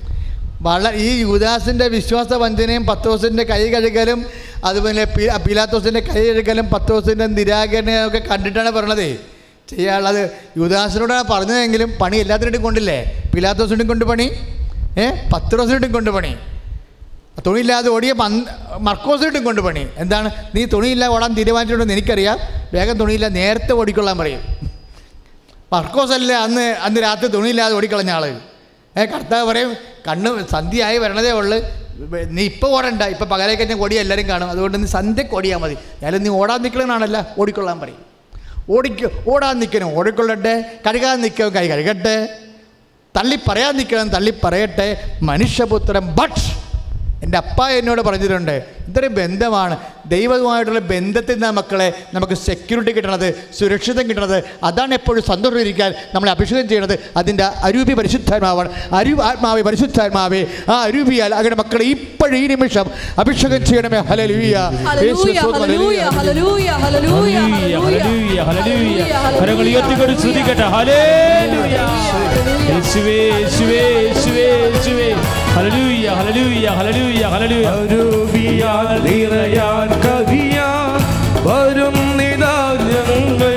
ഈ യൂദാസിൻ്റെ വിശ്വാസ വഞ്ചനയും പത്രോസിൻ്റെ കൈ കഴുകലും അതുപോലെ പീലാത്തോസിൻ്റെ കൈ കഴുകലും പത്രോസിൻ്റെ നിരാകരണമൊക്കെ കണ്ടിട്ടാണ് പറയണത്. ചെയ്യാനുള്ളത് യൂദാസിനോടാണ് പറഞ്ഞതെങ്കിലും പണി എല്ലാത്തിനും കൊണ്ടില്ലേ? പീലാത്തോസിനും കൊണ്ട് പണി, പത്രോസിനും കൊണ്ട് പണി, തുണിയില്ലാതെ ഓടിയ മർക്കോസിനും കൊണ്ട് പണി. എന്താണ്? നീ തുണിയില്ല ഓടാൻ തീരുമാനിച്ചിട്ടുണ്ടെന്ന് എനിക്കറിയാം, വേഗം തുണിയില്ല നേരത്തെ ഓടിക്കൊള്ളാൻ പറയും. മർക്കോസല്ലേ അന്ന് രാത്രി തുണിയില്ലാതെ ഓടിക്കളഞ്ഞ ആൾ. കർത്താവ് പറയും കണ്ണ് സന്ധ്യയായി വരണതേ ഉള്ളു, നീ ഇപ്പോൾ ഓടണ്ട, ഇപ്പോൾ പകലേക്ക് തന്നെ ഓടിയാൽ എല്ലാവരും കാണും, അതുകൊണ്ട് നീ സന്ധ്യക്ക് ഓടിയാൽ മതി. ഞാനും നീ ഓടാൻ നിൽക്കണമെന്നാണല്ല, ഓടിക്കൊള്ളാൻ പറയും. ഓടാൻ നിൽക്കണം, ഓടിക്കൊള്ളട്ടെ. കഴുകാൻ നിൽക്കണം, കൈ കഴുകട്ടെ. തള്ളി പറയാൻ നിൽക്കണം, തള്ളി പറയട്ടെ. മനുഷ്യപുത്രൻ ബട്ട് എൻ്റെ അപ്പ എന്നോട് പറഞ്ഞിട്ടുണ്ട്. ഇത്രയും ബന്ധമാണ് ദൈവവുമായിട്ടുള്ള ബന്ധത്തിൽ നിന്ന് മക്കളെ നമുക്ക് സെക്യൂരിറ്റി കിട്ടണത്, സുരക്ഷിതം കിട്ടണത്. അതാണ് എപ്പോഴും സന്തോഷമിരിക്കാൻ നമ്മളെ അഭിഷേകം ചെയ്യണത്. അതിൻ്റെ അരൂപി പരിശുദ്ധാത്മാവാണ്. ആത്മാവേ പരിശുദ്ധാത്മാവേ, ആ അരൂപിയാൽ അങ്ങനെ മക്കളെ ഇപ്പോഴും ഈ നിമിഷം അഭിഷേകം ചെയ്യണമേ. ഹല്ലേലൂയ, ഹല്ലേലൂയ, ഹല്ലേലൂയ, ഹല്ലേലൂയ, ഹല്ലേലൂയ, ഹല്ലേലൂയ, ഹല്ലേലൂയ. കരങ്ങൾ ഉയർത്തിക്കൊണ്ട് സ്തുതിക്കട്ടെ. ഹല്ലേലൂയ, യേശുവേ, യേശുവേ, യേശുവേ, യേശുവേ. ഹല്ലേലൂയ, ഹല്ലേലൂയ, ഹല്ലേലൂയ, ഹല്ലേലൂയ. അരൂപിയാൽ നിറയാൻ കവിയാൻ വരുന്നിതാ ഞങ്ങൾ.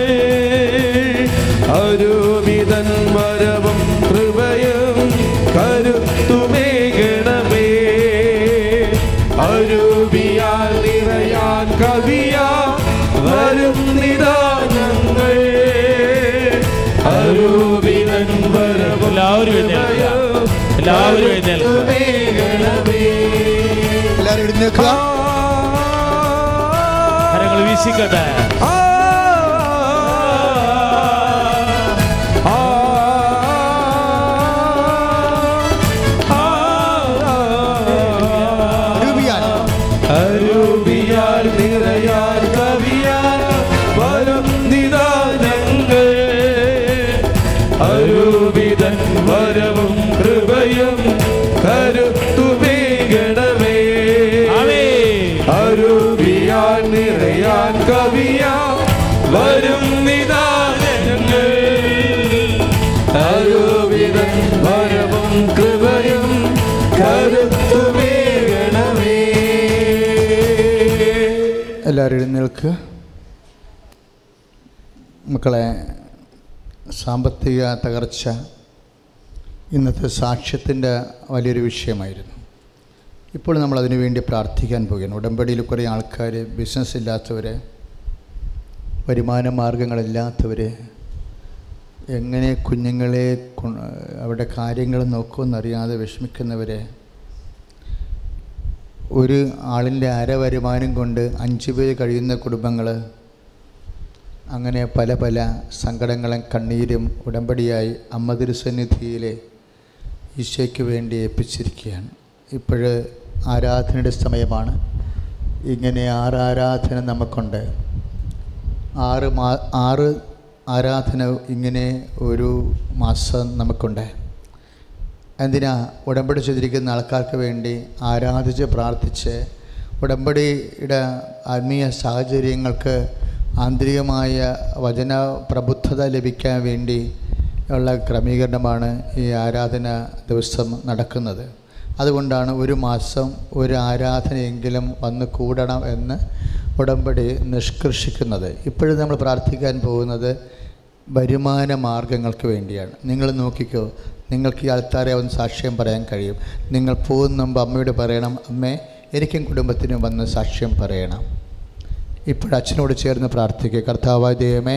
അരൂപിതൻ വരവും കൃപയും കരുത്തുമേകണമേ. അരൂപിയാൽ നിറയാൻ കവിയാൻ വരുന്നിതാ ഞങ്ങൾ. അരൂപിതൻ വരവും എല്ലാവരും എഴുന്നേൽക്കുക, കരങ്ങൾ വീശിക്കട്ടെ. അരൂപിയാൽ നിറയാൻ കവിയാൻ വരുന്നിതാ ഞങ്ങൾ. അരൂപിതൻ വരവും കൃപയും കരുത്തുമേകണമേ. അരൂപിയാൽ നിറയാൻ കവിയാൻ വരുന്നിതാ ഞങ്ങൾ. അരൂപിതൻ വരവും കൃപയും കരുത്തുമേകണമേ. എല്ലാവരും എഴുന്നേൽക്കുക. മക്കളെ, സാമ്പത്തിക തകർച്ച ഇന്നത്തെ സാക്ഷ്യത്തിൻ്റെ വലിയൊരു വിഷയമായിരുന്നു. ഇപ്പോൾ നമ്മൾ അതിനു വേണ്ടി പ്രാർത്ഥിക്കാൻ പോകുകയാണ്. ഉടമ്പടിയിൽ കുറേ ആൾക്കാർ ബിസിനസ് ഇല്ലാത്തവർ, വരുമാന മാർഗങ്ങളില്ലാത്തവർ, എങ്ങനെ കുഞ്ഞുങ്ങളെ അവരുടെ കാര്യങ്ങൾ നോക്കുമെന്നറിയാതെ വിഷമിക്കുന്നവർ, ഒരു ആളിൻ്റെ അര വരുമാനം കൊണ്ട് 5 പേര് കഴിയുന്ന കുടുംബങ്ങൾ, അങ്ങനെ പല പല സങ്കടങ്ങളും കണ്ണീരും ഉടമ്പടിയായി അമ്മ തിരുസന്നിധിയിലെ ഈശോയ്ക്ക് വേണ്ടി ഏൽപ്പിച്ചിരിക്കുകയാണ്. ഇപ്പോഴ് ആരാധനയുടെ സമയമാണ്. ഇങ്ങനെ 6 ആരാധന നമുക്കുണ്ട്. 6 ആരാധന ഇങ്ങനെ ഒരു മാസം നമുക്കുണ്ട്. എന്തിനാ? ഉടമ്പടി ചെയ്തിരിക്കുന്ന ആൾക്കാർക്ക് വേണ്ടി ആരാധിച്ച് പ്രാർത്ഥിച്ച് ഉടമ്പടിയുടെ ആത്മീയ സാഹചര്യങ്ങൾക്ക് ആന്തരികമായ വചന പ്രബുദ്ധത ലഭിക്കാൻ വേണ്ടി ഉള്ള ക്രമീകരണമാണ് ഈ ആരാധന ദിവസം നടക്കുന്നത്. അതുകൊണ്ടാണ് ഒരു മാസം ഒരു ആരാധനയെങ്കിലും വന്ന് കൂടണം എന്ന് ഉടമ്പടി നിഷ്കർഷിക്കുന്നത്. ഇപ്പോഴും നമ്മൾ പ്രാർത്ഥിക്കാൻ പോകുന്നത് വരുമാന മാർഗങ്ങൾക്ക് വേണ്ടിയാണ്. നിങ്ങൾ നോക്കിക്കോ, നിങ്ങൾക്ക് ഈ ആൾക്കാരെ ഒന്ന് സാക്ഷ്യം പറയാൻ കഴിയും. നിങ്ങൾ പോകുന്ന മുമ്പ് അമ്മയോട് പറയണം, അമ്മേ എനിക്കും കുടുംബത്തിനും വന്ന് സാക്ഷ്യം പറയണം. ഇപ്പോഴച്ഛനോട് ചേർന്ന് പ്രാർത്ഥിക്കുക. കർത്താവായ ദൈവമേ,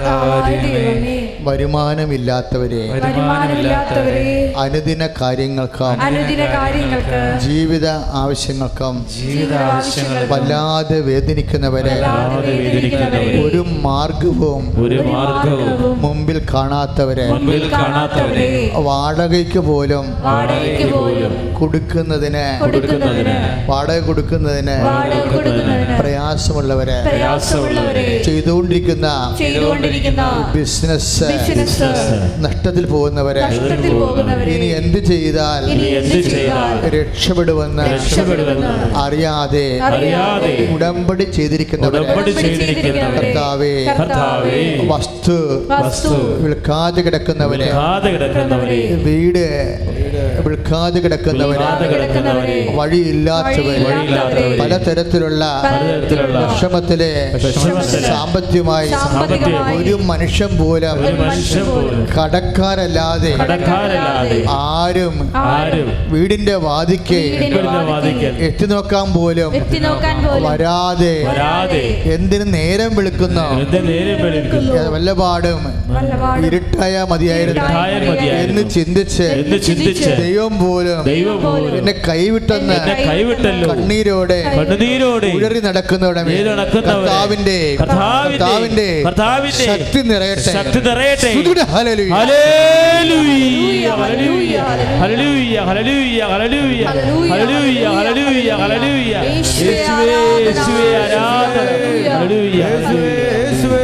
വരുമാനമില്ലാത്തവരെ അനുദിന കാര്യങ്ങൾക്കും ജീവിത ആവശ്യങ്ങൾക്കും വല്ലാതെ വേദനിക്കുന്നവരെ ഒരു മാർഗവും മുമ്പിൽ കാണാത്തവരെ വാടകയ്ക്ക് പോലും കൊടുക്കുന്നതിന് വാടക കൊടുക്കുന്നതിന് പ്രയാസമുള്ളവരെ ചെയ്തുകൊണ്ടിരിക്കുന്ന ബിസിനസ് നഷ്ടത്തിൽ പോകുന്നവരെ ഇനി എന്ത് ചെയ്താൽ രക്ഷപ്പെടുമെന്ന് അറിയാതെ ഉടമ്പടി ചെയ്തിരിക്കുന്നവരെ കർത്താവേ, വസ്തു വിൽക്കാതെ കിടക്കുന്നവരെ, വീട് വിൽക്കാതെ കിടക്കുന്നവരെ, വഴിയില്ലാത്തവരെ, പലതരത്തിലുള്ള വിഷമത്തിലെ സാമ്പത്തികമായി ഒരു മനുഷ്യൻ പോലും കടക്കാരല്ലാതെ ആരും വീടിന്റെ വാതിക്ക് എത്തി നോക്കാൻ പോലും വരാതെ എന്തിനു നേരം വിളിക്കുന്നു, വല്ലപാടും ഇരുട്ടായ മതിയായിരുന്നു എന്ന് ചിന്തിച്ച് ദൈവം പോലും എന്നെ കൈവിട്ടെന്ന് കണ്ണീരോടെ ഉഴറി നടക്കുന്നവരുടെ കർത്താവിന്റെ ശക്തി നിറയട്ടെ. ഹല്ലേലൂയ, ഹല്ലേലൂയ, ഹല്ലേലൂയ, ഹല്ലേലൂയ, ഹല്ലേലൂയ, ഹല്ലേലൂയ, ഹല്ലേലൂയ, ഹല്ലേലൂയ, ഹല്ലേലൂയ. യേശുവേ, യേശുവേ ആരാധന. ഹല്ലേലൂയ, യേശുവേ.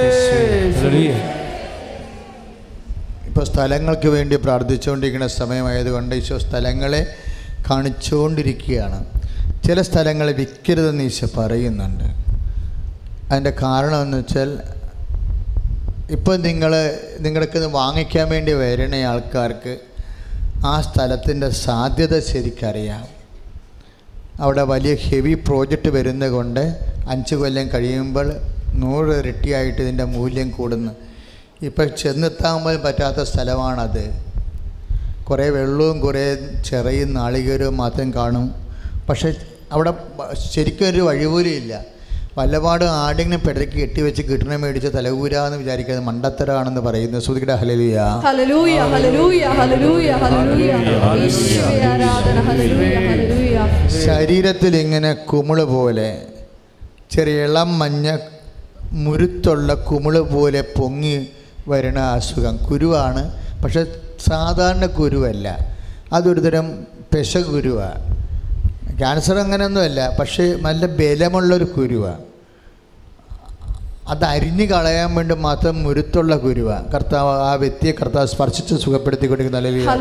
ഇപ്പോൾ സ്ഥലങ്ങൾക്ക് വേണ്ടി പ്രാർത്ഥിച്ചുകൊണ്ടിരിക്കുന്ന സമയമായതുകൊണ്ട് ഈശോ സ്ഥലങ്ങളെ കാണിച്ചുകൊണ്ടിരിക്കുകയാണ്. ചില സ്ഥലങ്ങൾ വിൽക്കരുതെന്ന് ഈശോ പറയുന്നുണ്ട്. അതിൻ്റെ കാരണം എന്ന് വെച്ചാൽ ഇപ്പോൾ നിങ്ങൾക്ക് വാങ്ങിക്കാൻ വേണ്ടി വരുന്ന ആൾക്കാർക്ക് ആ സ്ഥലത്തിൻ്റെ സാധ്യത ശരിക്കറിയാം. അവിടെ വലിയ ഹെവി പ്രോജക്റ്റ് വരുന്നത് കൊണ്ട് 5 കൊല്ലം കഴിയുമ്പോൾ 100 ഇരട്ടിയായിട്ട് ഇതിൻ്റെ മൂല്യം കൂടുന്നു. ഇപ്പം ചെന്നെത്താൻ പോലും പറ്റാത്ത സ്ഥലമാണത്. കുറേ വെള്ളവും കുറേ ചെറിയ നാളികേരവും മാത്രം കാണും. പക്ഷേ അവിടെ ശരിക്കും ഒരു വഴി പോലും ഇല്ല. വല്ലപാടും ആടിങ്ങനെ പിടയ്ക്ക് കെട്ടിവെച്ച് കിട്ടണ മേടിച്ച് തലകൂരാന്ന് വിചാരിക്കുന്നത് മണ്ടത്തരാണെന്ന് പറയുന്നത്. ശ്രുതികട ഹല്ലേലൂയ, ഹല്ലേലൂയ, ഹല്ലേലൂയ, ഹല്ലേലൂയ, ഹല്ലേലൂയ. ആരാധന, ഹല്ലേലൂയ, ഹല്ലേലൂയ. ശരീരത്തിൽ ഇങ്ങനെ കുമിള് പോലെ ചെറിയ ഇളം മഞ്ഞ മുരുത്തുള്ള കുമിള് പോലെ പൊങ്ങി വരുന്ന അസുഖം കുരുവാണ്. പക്ഷെ സാധാരണ കുരുവല്ല, അതൊരു തരം പെശകുരുവാണ്. ക്യാൻസർ അങ്ങനെയൊന്നുമല്ല, പക്ഷേ നല്ല ബലമുള്ളൊരു കുരുവാണ്. അത് അരിഞ്ഞു കളയാൻ വേണ്ടി മാത്രം മുരുത്തുള്ള കുരുവാണ്. കർത്താവ് ആ വ്യക്തിയെ കർത്താവ് സ്പർശിച്ച് സുഖപ്പെടുത്തിക്കൊണ്ടിരിക്കുന്ന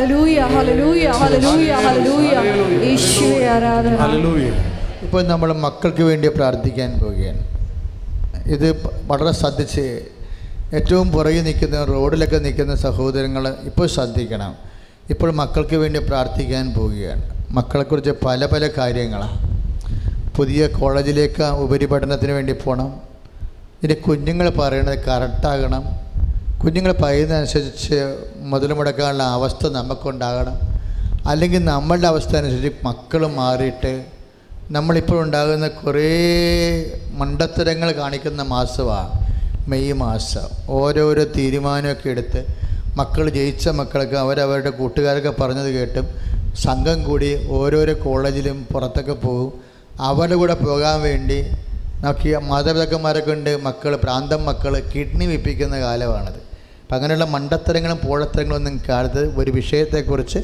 ഇപ്പോൾ നമ്മൾ മക്കൾക്ക് വേണ്ടി പ്രാർത്ഥിക്കാൻ പോവുകയാണ്. ഇത് വളരെ ശ്രദ്ധിച്ച്, ഏറ്റവും പുറകെ നിൽക്കുന്ന റോഡിലൊക്കെ നിൽക്കുന്ന സഹോദരങ്ങൾ ഇപ്പോൾ ശ്രദ്ധിക്കണം. ഇപ്പോൾ മക്കൾക്ക് വേണ്ടി പ്രാർത്ഥിക്കാൻ പോവുകയാണ്. മക്കളെക്കുറിച്ച് പല പല കാര്യങ്ങളാണ്. പുതിയ കോളേജിലേക്ക് ഉപരിപഠനത്തിന് വേണ്ടി പോകണം. ഇനി കുഞ്ഞുങ്ങൾ പറയുന്നത് കറക്റ്റാകണം. കുഞ്ഞുങ്ങൾ പറയുന്നതനുസരിച്ച് മുതൽ മുടക്കാനുള്ള അവസ്ഥ നമുക്കുണ്ടാകണം. അല്ലെങ്കിൽ നമ്മളുടെ അവസ്ഥ അനുസരിച്ച് മക്കൾ മാറിയിട്ട് നമ്മളിപ്പോൾ ഉണ്ടാകുന്ന കുറേ മണ്ടത്തരങ്ങൾ കാണിക്കുന്ന മാസമാണ് മെയ് മാസം. ഓരോരോ തീരുമാനമൊക്കെ എടുത്ത് മക്കൾ ജയിച്ച മക്കൾക്ക് അവരവരുടെ കൂട്ടുകാരൊക്കെ പറഞ്ഞത് കേട്ടും സംഘം കൂടി ഓരോരോ കോളേജിലും പുറത്തൊക്കെ പോകും. അവരുടെ കൂടെ പോകാൻ വേണ്ടി നോക്കിയ മാതാപിതാക്കന്മാരൊക്കെ ഉണ്ട്. മക്കൾ പ്രാന്തം മക്കൾ കിഡ്നി വിപ്പിക്കുന്ന കാലമാണത്. അപ്പം അങ്ങനെയുള്ള മണ്ടത്തരങ്ങളും പോഴത്തരങ്ങളും ഒന്നും കാലത്ത് ഒരു വിഷയത്തെക്കുറിച്ച്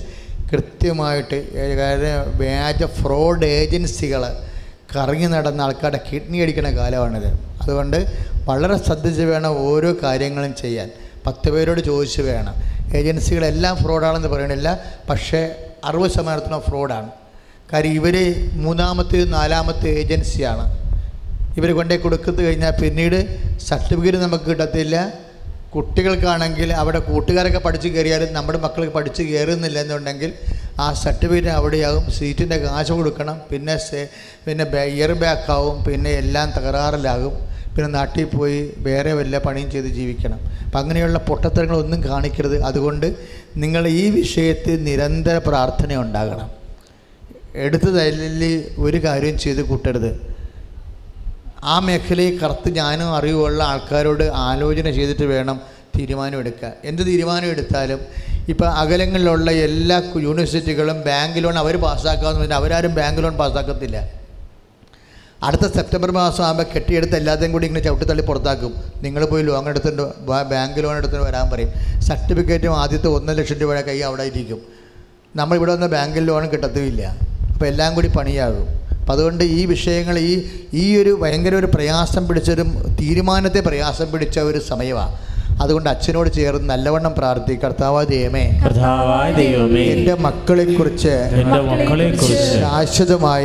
കൃത്യമായിട്ട് വ്യാജ ഫ്രോഡ് ഏജൻസികൾ കറങ്ങി നടന്ന ആൾക്കാരുടെ കിഡ്നി അടിക്കുന്ന കാലമാണിത്. അതുകൊണ്ട് വളരെ ശ്രദ്ധിച്ച് വേണം ഓരോ കാര്യങ്ങളും ചെയ്യാൻ. 10 പേരോട് ചോദിച്ച് വേണം. ഏജൻസികളെല്ലാം ഫ്രോഡാണെന്ന് പറയണില്ല, പക്ഷേ 60% ഫ്രോഡാണ്. കാര്യം ഇവർ 3ാമത്തെ 4ാമത്തെ ഏജൻസിയാണ്. ഇവർ കൊണ്ടേ കൊടുക്കുന്നത് കഴിഞ്ഞാൽ പിന്നീട് സർട്ടിഫിക്കറ്റ് നമുക്ക് കിട്ടത്തില്ല. കുട്ടികൾക്കാണെങ്കിൽ അവിടെ കൂട്ടുകാരൊക്കെ പഠിച്ച് കയറിയാലും നമ്മുടെ മക്കൾക്ക് പഠിച്ച് കയറുന്നില്ല എന്നുണ്ടെങ്കിൽ ആ സർട്ടിഫിക്കറ്റ് അവിടെയാകും. സീറ്റിൻ്റെ കാശ് കൊടുക്കണം, പിന്നെ ഇയർ ബാക്കാവും, പിന്നെ എല്ലാം തകരാറിലാകും. പിന്നെ നാട്ടിൽ പോയി വേറെ വല്ല പണിയും ചെയ്ത് ജീവിക്കണം. അപ്പം അങ്ങനെയുള്ള പൊട്ടത്തരങ്ങളൊന്നും കാണിക്കരുത്. അതുകൊണ്ട് നിങ്ങൾ ഈ വിഷയത്തിൽ നിരന്തര പ്രാർത്ഥന ഉണ്ടാകണം. എടുത്ത് തല്ലി ഒരു കാര്യം ചെയ്ത് കൂട്ടരുത്. ആ മേഖലയിൽ കറുത്ത് ഞാനും അറിവുള്ള ആൾക്കാരോട് ആലോചന ചെയ്തിട്ട് വേണം തീരുമാനം എടുക്കാൻ. എന്ത് തീരുമാനം എടുത്താലും ഇപ്പോൾ അകലങ്ങളിലുള്ള എല്ലാ യൂണിവേഴ്സിറ്റികളും ബാങ്ക് ലോൺ അവർ പാസ്സാക്കാമെന്ന് പറഞ്ഞാൽ അവരാരും ബാങ്ക് ലോൺ പാസ്സാക്കത്തില്ല. അടുത്ത സെപ്റ്റംബർ മാസം ആകുമ്പോൾ കെട്ടിയെടുത്ത് എല്ലാத்தைയും കൂടി ഇങ്ങനെ ചവിട്ടിത്തള്ളി പുറത്താക്കും. നിങ്ങൾ പോയി ലോൺ എടുത്തിട്ട് ബാങ്ക് ലോൺ എടുത്തിട്ട് വരാൻ പറയും. സർട്ടിഫിക്കറ്റും ആദ്യത്തെ 1 ലക്ഷം രൂപയുടെ കൈ അവിടെ ഇരിക്കും. നമ്മളിവിടെ വന്ന ബാങ്കിൽ ലോൺ കിട്ടത്തുമില്ല. അപ്പോൾ എല്ലാം കൂടി പണിയാകും. അപ്പം അതുകൊണ്ട് ഈ വിഷയങ്ങൾ ഈ ഒരു ഭയങ്കര ഒരു പ്രയാസം പിടിച്ചൊരു തീരുമാനത്തെ പ്രയാസം പിടിച്ച ഒരു സമയമാണ്. അതുകൊണ്ട് അച്ഛനോട് ചേർന്ന് നല്ലവണ്ണം പ്രാർത്ഥിക്കുക. കർത്താവായ ദൈവമേ, എൻ്റെ മക്കളെക്കുറിച്ച് ശാശ്വതമായ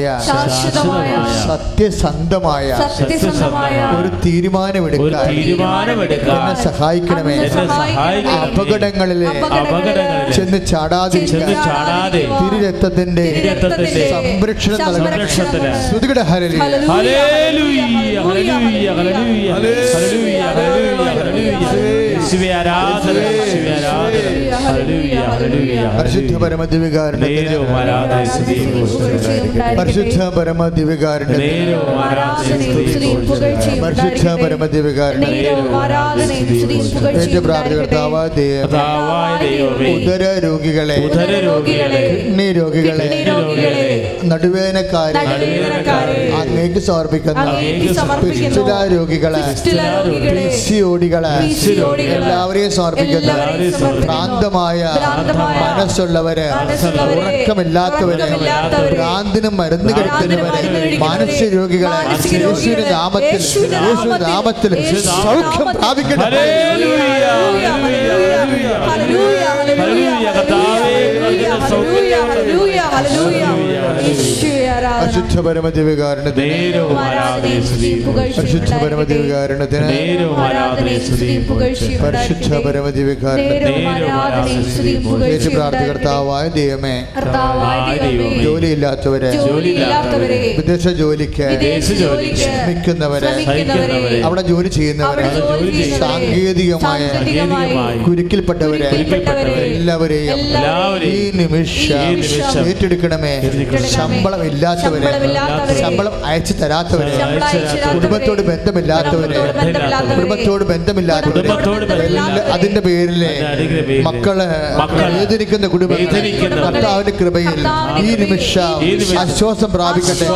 സത്യസന്ധമായ ഒരു തീരുമാനമെടുക്കാൻ എന്നെ സഹായിക്കണമേ. അപകടങ്ങളിലെ ചെന്ന് ചാടാതെ തിരുരക്തത്തിന്റെ സംരക്ഷണം നൽകണം. ശ്രുതികട പരിശുദ്ധ പരമദിവ്യകാരുണ്യത്തിന് പരിശുദ്ധ പരമദിവ്യകാരുണ്യത്തിന് പരിശുദ്ധ പരമദിവ്യകാരുണ്യത്തിന് ഏറ്റവും പ്രാർത്ഥന. കർത്താവായ ദൈവമേ, ഉദര രോഗികളെ, കിഡ്നി രോഗികളെ, നടുവേദനക്കാരെ അങ്ങേക്ക് സമർപ്പിക്കുന്ന ഫിസ്റ്റുല രോഗികളെ, പിസിഒഡികളെ എല്ലാവരെയും സമർപ്പിക്കുന്ന ഭ്രാന്തമായ മനസ്സുള്ളവര്, ഉറക്കമില്ലാത്തവര്, ഭ്രാന്തിനും മരുന്ന് കഴിക്കുന്നവര്, മാനസിക രോഗികളെ യേശുവിന്റെ നാമത്തിൽ സൗഖ്യം പ്രാപിക്കട്ടെ. പരിശുദ്ധ പരമദിവ്യകാരുണ്യത്തിന് പരിശുദ്ധ പരമദിവ്യകാരുണ്യത്തിന് പരിശുദ്ധ പരമദിവ്യകാരുണ്യത്തിന് ഏറ്റു പ്രാർത്ഥന. കർത്താവായ ദൈവമേ, ജോലിയില്ലാത്തവരെ, വിദേശ ജോലിക്ക് ശ്രമിക്കുന്നവരെ, അവിടെ ജോലി ചെയ്യുന്നവരെ, സാങ്കേതികമായ കുരുക്കിൽപ്പെട്ടവരെ എല്ലാവരെയും ഈ നിമിഷം ഏറ്റെടുക്കണമേ. ശമ്പളം ഇല്ലാത്തവരെ, ശമ്പളം അയച്ചു തരാത്തവരെ, കുടുംബത്തോട് ബന്ധമില്ലാത്തവരെ, അതിന്റെ പേരിലെ മക്കള് വേദനിക്കുന്ന കുടുംബം കർത്താവിന്റെ കൃപയിൽ ഈ നിമിഷം ആശ്വാസം പ്രാപിക്കട്ടെ.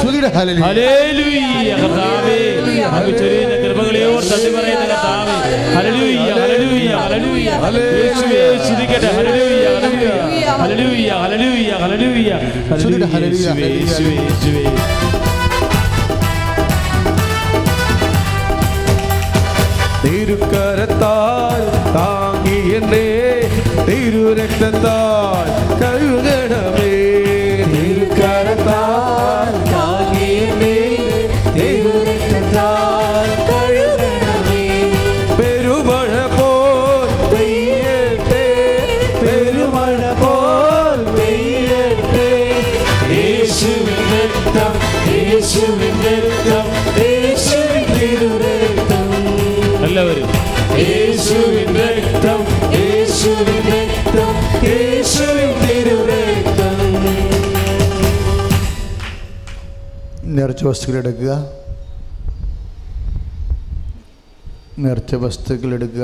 തിരുക്കരത്താൽ താങ്ങി എന്നെ തിരുരക്തത്താൽ കഴുകണമേ. തിരുക്കരത്താൽ താങ്ങി എന്നെ തിരുരക്തത്താൽ കഴുകണമേ. പെരുമഴ പോൽ പെയ്യട്ടെ, പെരുമഴ പോൽ പെയ്യട്ടെ. യേശുവിൻ രക്തം, യേശുവിൻ രക്തം, യേശുവിൻ തിരുരക്തം. എല്ലാവരും യേശുവിൻ രക്തം, യേശുവിൻ രക്തം, യേശുവിൻ തിരുരക്തം. നേർച്ച വസ്തുക്കൾ എടുക്കുക, നേർച്ച വസ്തുക്കൾ എടുക്കുക.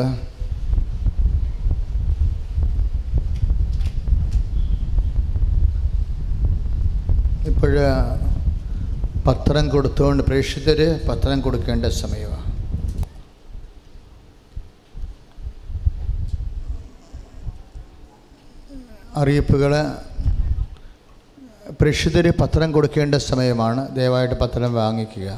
ഇപ്പോഴ് പത്രം കൊടുത്തുകൊണ്ട് പ്രേക്ഷിതര് പത്രം കൊടുക്കേണ്ട സമയമാണ്. അറിയിപ്പുകൾ പ്രേക്ഷിതർ പത്രം കൊടുക്കേണ്ട സമയമാണ്. ദയവായിട്ട് പത്രം വാങ്ങിക്കുക.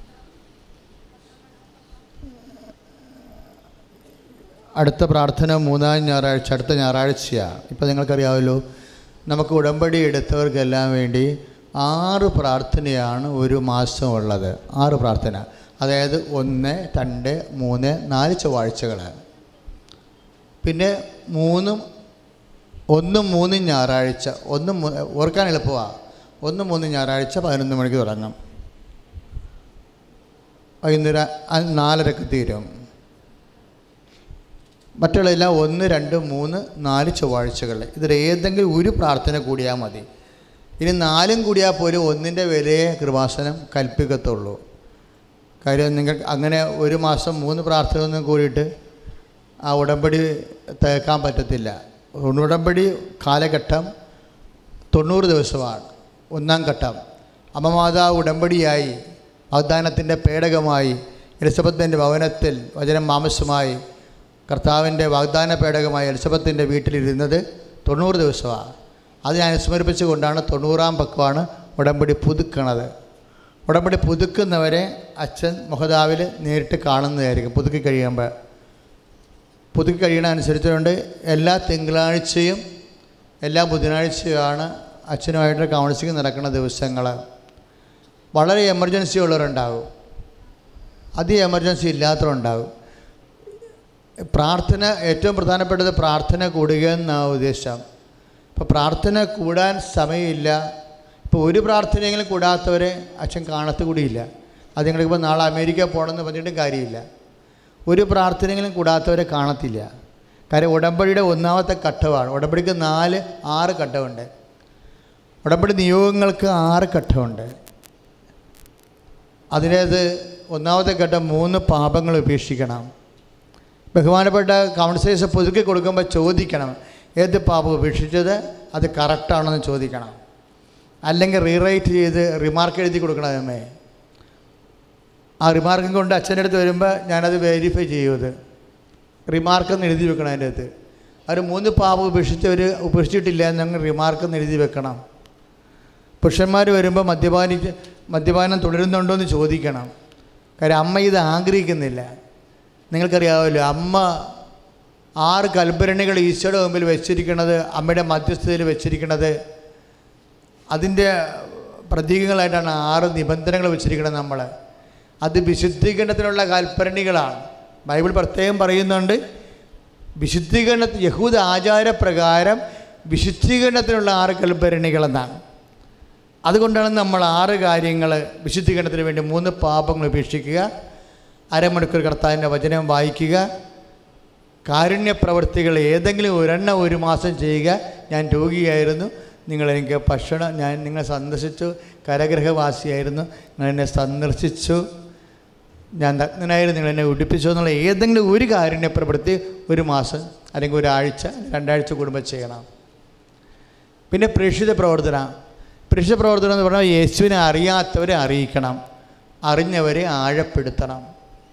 അടുത്ത പ്രാർത്ഥന 3-ാം ഞായറാഴ്ച, അടുത്ത ഞായറാഴ്ചയാണ്. ഇപ്പോൾ നിങ്ങൾക്കറിയാമല്ലോ, നമുക്ക് ഉടമ്പടി എടുത്തവർക്കെല്ലാം വേണ്ടി 6 പ്രാർത്ഥനയാണ് ഒരു മാസം ഉള്ളത്. 6 പ്രാർത്ഥന, അതായത് 1, 2, 3, 4 ചൊവ്വാഴ്ചകൾ. പിന്നെ 1, 3 ഞായറാഴ്ച, ഓർക്കാൻ എളുപ്പമാണ്. 1, 3 ഞായറാഴ്ച 11 മണിക്ക് തുടങ്ങും, വൈകുന്നേരം 4:30 തീരും. മറ്റുള്ളതെല്ലാം 1, 2, 3, 4 ചൊവ്വാഴ്ചകൾ. ഇതിലേതെങ്കിലും ഒരു പ്രാർത്ഥന കൂടിയാൽ മതി. ഇനി 4 കൂടിയാൽ പോലും 1-ൻ്റെ വിലയെ കൃപാസനം കൽപ്പിക്കത്തുള്ളൂ. കാര്യം നിങ്ങൾക്ക് അങ്ങനെ ഒരു മാസം 3 പ്രാർത്ഥന ഒന്നും കൂടിയിട്ട് ആ ഉടമ്പടി തേക്കാൻ പറ്റത്തില്ല. ഉടമ്പടി കാലഘട്ടം 90 ദിവസമാണ്. 1-ാം ഘട്ടം അമ്മമാതാവ് ഉടമ്പടിയായി, വാഗ്ദാനത്തിൻ്റെ പേടകമായി, എലിസബത്തിൻ്റെ ഭവനത്തിൽ വചനം മാംസമായി, കർത്താവിൻ്റെ വാഗ്ദാന പേടകമായി എലിസബത്തിൻ്റെ വീട്ടിലിരുന്നത് 90 ദിവസമാണ്. അതിനെ അനുസ്മരിപ്പിച്ചുകൊണ്ടാണ് 90-ാം പക്കമാണ് ഉടമ്പടി പുതുക്കണത്. ഉടമ്പടി പുതുക്കുന്നവരെ അച്ഛൻ മുഹദാവിൽ നേരിട്ട് കാണുന്നതായിരിക്കും. പുതുക്കി കഴിയണ അനുസരിച്ചുകൊണ്ട് എല്ലാ തിങ്കളാഴ്ചയും എല്ലാ ബുധനാഴ്ചയുമാണ് അച്ഛനുമായിട്ട് കൗൺസിലിംഗ് നടക്കുന്ന ദിവസങ്ങൾ. വളരെ എമർജൻസി ഉള്ളവരുണ്ടാകും, അധികം എമർജൻസി ഇല്ലാത്തവരുണ്ടാകും. പ്രാർത്ഥന ഏറ്റവും പ്രധാനപ്പെട്ടത് പ്രാർത്ഥന കൂടുക എന്നാണ് ഉദ്ദേശം. ഇപ്പോൾ പ്രാർത്ഥന കൂടാൻ സമയമില്ല. ഇപ്പോൾ ഒരു പ്രാർത്ഥനയെങ്കിലും കൂടാത്തവരെ അച്ഛൻ കാണത്തുകൂടിയില്ല. അത് നിങ്ങളിപ്പോൾ നാളെ അമേരിക്ക പോകണമെന്ന് പറഞ്ഞിട്ടും കാര്യമില്ല. ഒരു പ്രാർത്ഥനയെങ്കിലും കൂടാത്തവരെ കാണത്തില്ല. കാര്യം ഉടമ്പടിയുടെ 1-ാമത്തെ ഘട്ടമാണ്. ഉടമ്പടിക്ക് 4-6 ഘട്ടമുണ്ട്. ഉടമ്പടി നിയോഗങ്ങൾക്ക് 6 ഘട്ടമുണ്ട്. അതിനേത് 1-ാമത്തെ ഘട്ടം 3 പാപങ്ങൾ ഉപേക്ഷിക്കണം. ബഹുമാനപ്പെട്ട കൗൺസിലേഴ്സ് പുതുക്കി കൊടുക്കുമ്പോൾ ചോദിക്കണം, ഏത് പാപം ഉപേക്ഷിച്ചത്, അത് കറക്റ്റാണെന്ന് ചോദിക്കണം. അല്ലെങ്കിൽ റീറൈറ്റ് ചെയ്ത് റിമാർക്ക് എഴുതി കൊടുക്കണമേ. ആ റിമാർക്കും കൊണ്ട് അച്ഛൻ്റെ അടുത്ത് വരുമ്പോൾ ഞാനത് വെരിഫൈ ചെയ്യുന്നത് റിമാർക്കെന്ന് എഴുതി വെക്കണം. അതിൻ്റെ അടുത്ത് അവർ 3 പാപം ഉപേക്ഷിച്ചിട്ടില്ല എന്നങ്ങ് റിമാർക്കെന്ന് എഴുതി വെക്കണം. പുരുഷന്മാർ വരുമ്പോൾ മദ്യപാനം തുടരുന്നുണ്ടോ എന്ന് ചോദിക്കണം. കാര്യം അമ്മ ഇത് ആഗ്രഹിക്കുന്നില്ല. നിങ്ങൾക്കറിയാമല്ലോ, അമ്മ 6 കൽപ്പരണികൾ ഈശോയുടെ മുമ്പിൽ വെച്ചിരിക്കുന്നത്, അമ്മയുടെ മധ്യസ്ഥതയിൽ വെച്ചിരിക്കുന്നത്, അതിൻ്റെ പ്രതീകങ്ങളായിട്ടാണ് 6 നിബന്ധനകൾ വെച്ചിരിക്കുന്നത്. നമ്മൾ അത് വിശുദ്ധീകരണത്തിനുള്ള കൽപ്പരണികളാണ്. ബൈബിൾ പ്രത്യേകം പറയുന്നുണ്ട്, യഹൂദ ആചാരപ്രകാരം വിശുദ്ധീകരണത്തിനുള്ള 6 കൽപ്പരണികളെന്നാണ്. അതുകൊണ്ടാണ് നമ്മൾ 6 കാര്യങ്ങൾ വിശുദ്ധീകരണത്തിന് വേണ്ടി 3 പാപങ്ങൾ ഉപേക്ഷിക്കുക, അരമണിക്കൂർ കർത്താവിൻ്റെ വചനം വായിക്കുക, കാരുണ്യ പ്രവൃത്തികൾ ഏതെങ്കിലും ഒരെണ്ണം ഒരു മാസം ചെയ്യുക. ഞാൻ രോഗിയായിരുന്നു, നിങ്ങളെനിക്ക് ഭക്ഷണം, ഞാൻ നിങ്ങളെ സന്ദർശിച്ചു, കരഗ്രഹവാസിയായിരുന്നു, നിങ്ങളെന്നെ സന്ദർശിച്ചു, ഞാൻ നഗ്നനായിരുന്നു, നിങ്ങളെന്നെ ഉടുപ്പിച്ചു എന്നുള്ള ഏതെങ്കിലും ഒരു കാരുണ്യ പ്രവൃത്തി ഒരു മാസം അല്ലെങ്കിൽ ഒരാഴ്ച 2 ആഴ്ച കൂടുമ്പോൾ ചെയ്യണം. പിന്നെ പ്രേക്ഷിത പ്രവർത്തനം എന്ന് പറഞ്ഞാൽ യേശുവിനെ അറിയാത്തവരെ അറിയിക്കണം, അറിഞ്ഞവരെ ആഴപ്പെടുത്തണം.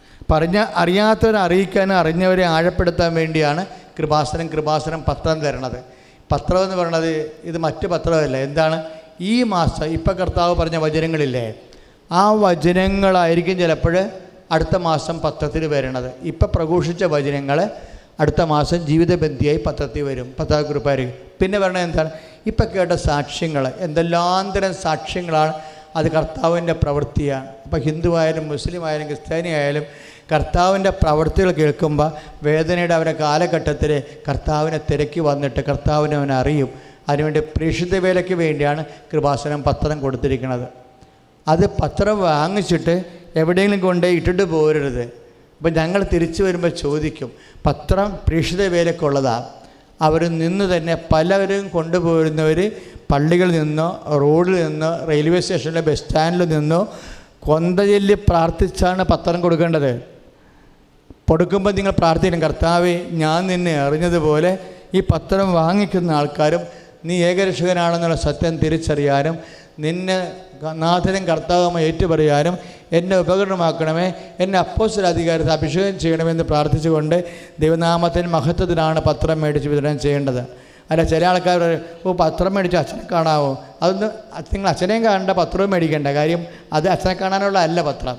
അറിയാത്തവരെ അറിയിക്കാനും അറിഞ്ഞവരെ ആഴപ്പെടുത്താൻ വേണ്ടിയാണ് കൃപാസനം പത്രം തരണത്. പത്രം എന്ന് പറയണത് ഇത് മറ്റ് പത്രമല്ല. എന്താണ്? ഈ മാസം ഇപ്പം കർത്താവ് പറഞ്ഞ വചനങ്ങളില്ലേ, ആ വചനങ്ങളായിരിക്കും ചിലപ്പോൾ അടുത്ത മാസം പത്രത്തിൽ വരണത്. ഇപ്പം പ്രഘോഷിച്ച വചനങ്ങൾ അടുത്ത മാസം ജീവിതബന്ധിയായി പത്രത്തിൽ വരും, പത്രക്കുറിപ്പായിരിക്കും. പിന്നെ പറയണത് എന്താണ്? ഇപ്പം കേട്ട സാക്ഷ്യങ്ങൾ, എന്തെല്ലാം തരം സാക്ഷ്യങ്ങളാണ്, അത് കർത്താവിൻ്റെ പ്രവൃത്തിയാണ്. അപ്പോൾ ഹിന്ദു ആയാലും മുസ്ലിം ആയാലും ക്രിസ്ത്യാനി ആയാലും കർത്താവിൻ്റെ പ്രവൃത്തികൾ കേൾക്കുമ്പോൾ വേദനയുടെ അവരുടെ കാലഘട്ടത്തിൽ കർത്താവിനെ തിരക്കി വന്നിട്ട് കർത്താവിനെ അവൻ അറിയും. അതിനുവേണ്ടി പ്രേക്ഷിത വേലയ്ക്ക് വേണ്ടിയാണ് കൃപാസനം പത്രം കൊടുത്തിരിക്കുന്നത്. അത് പത്രം വാങ്ങിച്ചിട്ട് എവിടെയെങ്കിലും കൊണ്ടുപോയി ഇട്ടിട്ട് പോരരുത്. അപ്പം ഞങ്ങൾ തിരിച്ചു വരുമ്പോൾ ചോദിക്കും, പത്രം പ്രേക്ഷിത വേലയ്ക്കുള്ളതാണ്. അവർ നിന്ന് തന്നെ പലവരും കൊണ്ടുപോരുന്നവർ പള്ളികളിൽ നിന്നോ റോഡിൽ നിന്നോ റെയിൽവേ സ്റ്റേഷനിലെ ബസ് സ്റ്റാൻഡിൽ നിന്നോ കൊന്ത ചൊല്ലി പ്രാർത്ഥിച്ചാണ് പത്രം കൊടുക്കേണ്ടത്. കൊടുക്കുമ്പോൾ നിങ്ങൾ പ്രാർത്ഥിക്കണം, കർത്താവേ, ഞാൻ നിന്നെ അറിഞ്ഞതുപോലെ ഈ പത്രം വാങ്ങിക്കുന്ന ആൾക്കാരും നീ ഏകരക്ഷകനാണെന്നുള്ള സത്യം തിരിച്ചറിയാനും നിന്നെ നാഥനും കർത്താവുമായി ഏറ്റുപറയാനും എന്നെ ഉപകരണമാക്കണമേ, എന്നെ അപ്പോസ്തല അധികാരത്തിൽ അഭിഷേകം ചെയ്യണമെന്ന് പ്രാർത്ഥിച്ചുകൊണ്ട് ദൈവനാമത്തിന് മഹത്വത്തിനാണ് പത്രം മേടിച്ച് വിതരണം ചെയ്യേണ്ടത്. അല്ല, ചില ആൾക്കാർ പറയും, ഓ പത്രം മേടിച്ച് അച്ഛനെ കാണാമോ? അതൊന്ന് നിങ്ങൾ അച്ഛനെയും കാണേണ്ട, പത്രവും മേടിക്കേണ്ട. കാര്യം അത് അച്ഛനെ കാണാനുള്ള അല്ല പത്രം.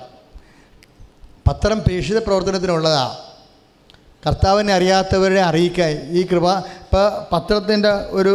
പത്രം പ്രേക്ഷിത പ്രവർത്തനത്തിനുള്ളതാണ്. കർത്താവിനെ അറിയാത്തവരെ അറിയിക്കാൻ ഈ കൃപ. ഇപ്പോൾ പത്രത്തിൻ്റെ ഒരു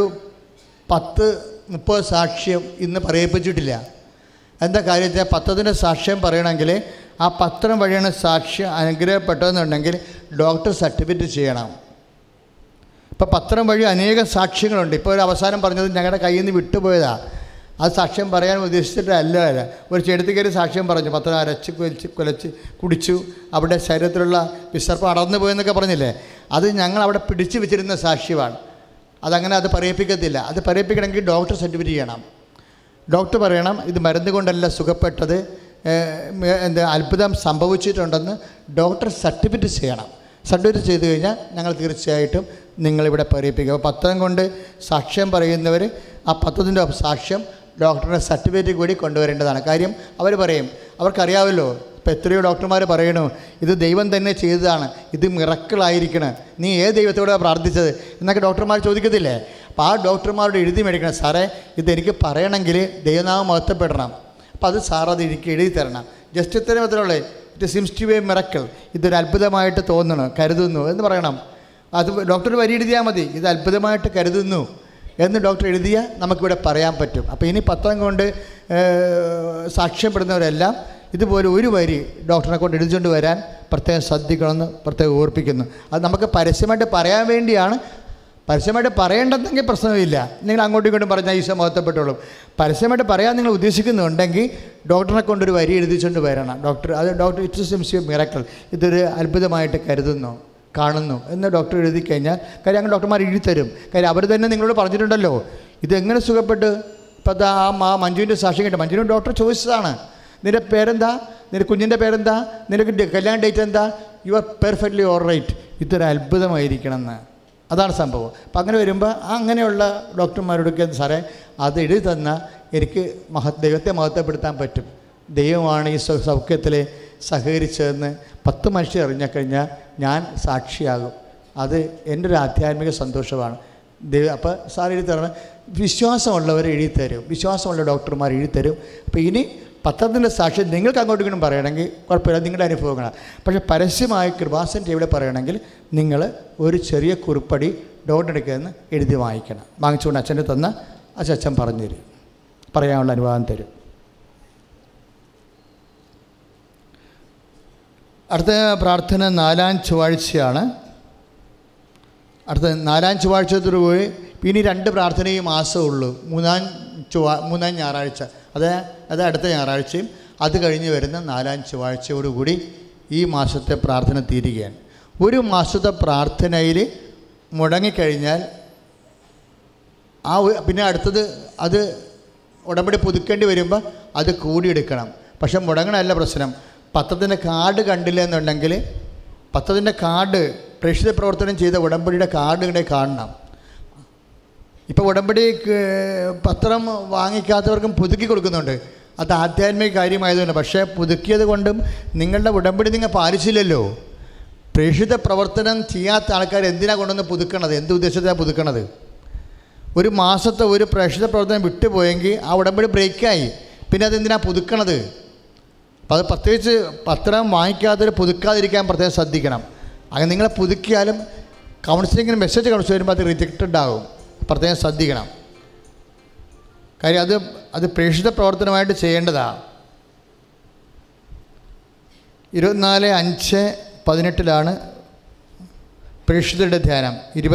10-30 സാക്ഷ്യം ഇന്ന് പറയിപ്പിച്ചിട്ടില്ല. എന്താ കാര്യത്തിൽ പത്രത്തിൻ്റെ സാക്ഷ്യം പറയണമെങ്കിൽ ആ പത്രം വഴിയാണ് സാക്ഷ്യം അനുഗ്രഹപ്പെട്ടതെന്നുണ്ടെങ്കിൽ ഡോക്ടർ സർട്ടിഫിക്കറ്റ് ചെയ്യണം. ഇപ്പോൾ പത്രം വഴി അനേകം സാക്ഷ്യങ്ങളുണ്ട്. ഇപ്പോൾ ഒരു അവസാനം പറഞ്ഞത് ഞങ്ങളുടെ കയ്യിൽ നിന്ന് വിട്ടുപോയതാണ്. അത് സാക്ഷ്യം പറയാൻ ഉദ്ദേശിച്ചിട്ടല്ല. ഒരു ചെടുത്ത് കയറി സാക്ഷ്യം പറഞ്ഞു, പത്രം അരച്ച് കുലച്ച് കുടിച്ചു, അവിടെ ശരീരത്തിലുള്ള വിസർപ്പം അടർന്നു പോയെന്നൊക്കെ പറഞ്ഞില്ലേ, അത് ഞങ്ങൾ അവിടെ പിടിച്ചു വെച്ചിരുന്ന സാക്ഷ്യമാണ്. അതങ്ങനെ അത് പറയിപ്പിക്കത്തില്ല. അത് പറയിപ്പിക്കണമെങ്കിൽ ഡോക്ടർ സർട്ടിഫിക്കറ്റ് ചെയ്യണം. ഡോക്ടർ പറയണം ഇത് മരുന്ന് കൊണ്ടല്ല സുഖപ്പെട്ടത്, അത്ഭുതം സംഭവിച്ചിട്ടുണ്ടെന്ന് ഡോക്ടർ സർട്ടിഫിക്കറ്റ് ചെയ്യണം. സർട്ടിഫിക്കറ്റ് ചെയ്ത് കഴിഞ്ഞാൽ ഞങ്ങൾ തീർച്ചയായിട്ടും നിങ്ങളിവിടെ പറയിപ്പിക്കുക. അപ്പോൾ പത്രം കൊണ്ട് സാക്ഷ്യം പറയുന്നവർ ആ പത്രത്തിൻ്റെ സാക്ഷ്യം ഡോക്ടറുടെ സർട്ടിഫിക്കറ്റ് കൂടി കൊണ്ടുവരേണ്ടതാണ്. കാര്യം അവർ പറയും, അവർക്കറിയാമല്ലോ. ഇപ്പോൾ എത്രയോ ഡോക്ടർമാർ പറയണു ഇത് ദൈവം തന്നെ ചെയ്തതാണ്, ഇത് മിറക്കിളായിരിക്കണം, നീ ഏത് ദൈവത്തോടാണ് പ്രാർത്ഥിച്ചത് എന്നൊക്കെ ഡോക്ടർമാർ ചോദിക്കത്തില്ലേ. അപ്പോൾ ആ ഡോക്ടർമാരോട് എഴുതി മേടിക്കണം, സാറേ ഇതെനിക്ക് പറയണമെങ്കിൽ ദൈവനാമം മഹത്വപ്പെടണം, അപ്പോൾ അത് സാർ അത് എനിക്ക് എഴുതി തരണം. ജസ്റ്റ് ഇത്രയും മാത്രമേ it seems to be a miracle, ഇതൊരു അത്ഭുതമായിട്ട് തോന്നണം, കരുതുന്നു എന്ന് പറയണം. അത് ഡോക്ടർ വരി എഴുതിയാൽ മതി, ഇത് അത്ഭുതമായിട്ട് കരുതുന്നു എന്ന് ഡോക്ടർ എഴുതിയാൽ നമുക്കിവിടെ പറയാൻ പറ്റും. അപ്പോൾ ഇനി പത്രം കൊണ്ട് സാക്ഷ്യപ്പെടുന്നവരെല്ലാം ഇതുപോലെ ഒരു വരി ഡോക്ടറെ കൊണ്ട് എഴുതിച്ചുകൊണ്ട് വരാൻ പ്രത്യേകം ശ്രദ്ധിക്കണമെന്ന് പ്രത്യേകം ഓർപ്പിക്കുന്നു. അത് നമുക്ക് പരസ്യമായിട്ട് പറയാൻ വേണ്ടിയാണ്. പരസ്യമായിട്ട് പറയേണ്ടതെങ്കിൽ പ്രശ്നമില്ല, നിങ്ങൾ അങ്ങോട്ടും ഇങ്ങോട്ടും പറഞ്ഞാൽ ഈശോ മഹത്വപ്പെട്ടോളും. പരസ്യമായിട്ട് പറയാൻ നിങ്ങൾ ഉദ്ദേശിക്കുന്നുണ്ടെങ്കിൽ ഡോക്ടറെ കൊണ്ടൊരു വരി എഴുതിച്ചുകൊണ്ട് വരണം. Doctor it seems a miracle, ഇതൊരു അത്ഭുതമായിട്ട് കരുതുന്നു, കാണുന്നു എന്ന് ഡോക്ടർ എഴുതി കഴിഞ്ഞാൽ, കാര്യം അങ്ങനെ ഡോക്ടർമാർ എഴുതി തരും. കാര്യം അവർ തന്നെ നിങ്ങളോട് പറഞ്ഞിട്ടുണ്ടല്ലോ ഇതെങ്ങനെ സുഖപ്പെട്ട്. ഇപ്പോൾ ആ മഞ്ജുവിൻ്റെ സാക്ഷ്യം കേട്ടോ, മഞ്ജുവിന് ഡോക്ടർ ചോദിച്ചതാണ്, നിൻ്റെ പേരെന്താ, നിൻ്റെ കുഞ്ഞിൻ്റെ പേരെന്താ, നിനക്ക് കല്യാണ ഡേറ്റ് എന്താ, you are perfectly all right, ഇതൊരു അത്ഭുതമായിരിക്കണം എന്ന്. അതാണ് സംഭവം. അപ്പം അങ്ങനെ വരുമ്പോൾ അങ്ങനെയുള്ള ഡോക്ടർമാരോടൊക്കെ സാറേ അത് എഴുതി തന്നാൽ എനിക്ക് ദൈവത്തെ മഹത്വപ്പെടുത്താൻ പറ്റും, ദൈവമാണ് ഈ സൗഖ്യത്തിൽ സഹകരിച്ചതെന്ന് 10 മനുഷ്യർ അറിഞ്ഞു കഴിഞ്ഞാൽ ഞാൻ സാക്ഷിയാകും. അത് എൻ്റെ ഒരു ആധ്യാത്മിക സന്തോഷമാണ്. അപ്പോൾ സാർ എഴുതി തരണം. വിശ്വാസമുള്ളവർ എഴുതി തരും, വിശ്വാസമുള്ള ഡോക്ടർമാർ എഴുതി തരും. അപ്പോൾ ഇനി പത്രത്തിൻ്റെ സാക്ഷ്യം നിങ്ങൾക്ക് അങ്ങോട്ടും ഇങ്ങോട്ടും പറയണമെങ്കിൽ കുഴപ്പമില്ല, നിങ്ങളുടെ അനുഭവങ്ങളാണ്. പക്ഷേ പരസ്യമായി കൃപാസൻ്റെ ഇവിടെ പറയണമെങ്കിൽ നിങ്ങൾ ഒരു ചെറിയ കുറിപ്പടി ഡോക്ടറെടുക്കുന്ന എഴുതി വാങ്ങിക്കണം. വാങ്ങിച്ചുകൊണ്ട് അച്ഛൻ്റെ തന്ന അച്ഛൻ പറഞ്ഞു തരും, പറയാനുള്ള അനുവാദം തരും. അടുത്ത പ്രാർത്ഥന 4-ാം ചൊവ്വാഴ്ചയാണ്. അടുത്ത 4-ാം ചൊവ്വാഴ്ചത്തോടു പോയി ഇനി 2 പ്രാർത്ഥനയും മാസമുള്ളൂ. 3-ാം ഞായറാഴ്ച, അത് അടുത്ത ഞായറാഴ്ചയും അത് കഴിഞ്ഞ് വരുന്ന 4-ാം ചൊവ്വാഴ്ചയോടുകൂടി ഈ മാസത്തെ പ്രാർത്ഥന തീരുകയാണ്. ഒരു മാസത്തെ പ്രാർത്ഥനയിൽ മുടങ്ങിക്കഴിഞ്ഞാൽ പിന്നെ അടുത്തത് അത് ഉടമ്പടി പുതുക്കേണ്ടി വരുമ്പോൾ അത് കൂടിയെടുക്കണം. പക്ഷെ മുടങ്ങണമല്ല പ്രശ്നം. പത്രത്തിൻ്റെ കാർഡ് കണ്ടില്ല എന്നുണ്ടെങ്കിൽ പത്രത്തിൻ്റെ കാർഡ് പ്രേക്ഷിത പ്രവർത്തനം ചെയ്ത ഉടമ്പടിയുടെ കാർഡ് ഇവിടെ കാണണം. ഇപ്പോൾ ഉടമ്പടി പത്രം വാങ്ങിക്കാത്തവർക്കും പുതുക്കി കൊടുക്കുന്നുണ്ട്, അത് ആധ്യാത്മിക കാര്യമായതുകൊണ്ട്. പക്ഷേ പുതുക്കിയത് കൊണ്ടും നിങ്ങളുടെ ഉടമ്പടി നിങ്ങൾ പാലിച്ചില്ലല്ലോ. പ്രേക്ഷിത പ്രവർത്തനം ചെയ്യാത്ത ആൾക്കാർ എന്തിനാണ് കൊണ്ടുവന്ന് പുതുക്കണത്, എന്ത് ഉദ്ദേശത്തിലാണ് പുതുക്കണത്? ഒരു മാസത്തെ ഒരു പ്രേക്ഷിത പ്രവർത്തനം വിട്ടുപോയെങ്കിൽ ആ ഉടമ്പടി ബ്രേക്കായി, പിന്നെ അതെന്തിനാണ് പുതുക്കണത്? അപ്പോൾ അത് പ്രത്യേകിച്ച് പത്രം വാങ്ങിക്കാതെ പുതുക്കാതിരിക്കാൻ പ്രത്യേകം ശ്രദ്ധിക്കണം. അങ്ങനെ നിങ്ങൾ പുതുക്കിയാലും കൗൺസിലിങ്ങിന് മെസ്സേജ് കൗൺസിൽ വരുമ്പോൾ അത് റിജക്റ്റഡ് ആകും, പ്രത്യേകം ശ്രദ്ധിക്കണം. കാര്യം അത് പ്രേക്ഷിത പ്രവർത്തനമായിട്ട് ചെയ്യേണ്ടതാണ്. 24/5/18 പ്രേക്ഷിതരുടെ ധ്യാനം.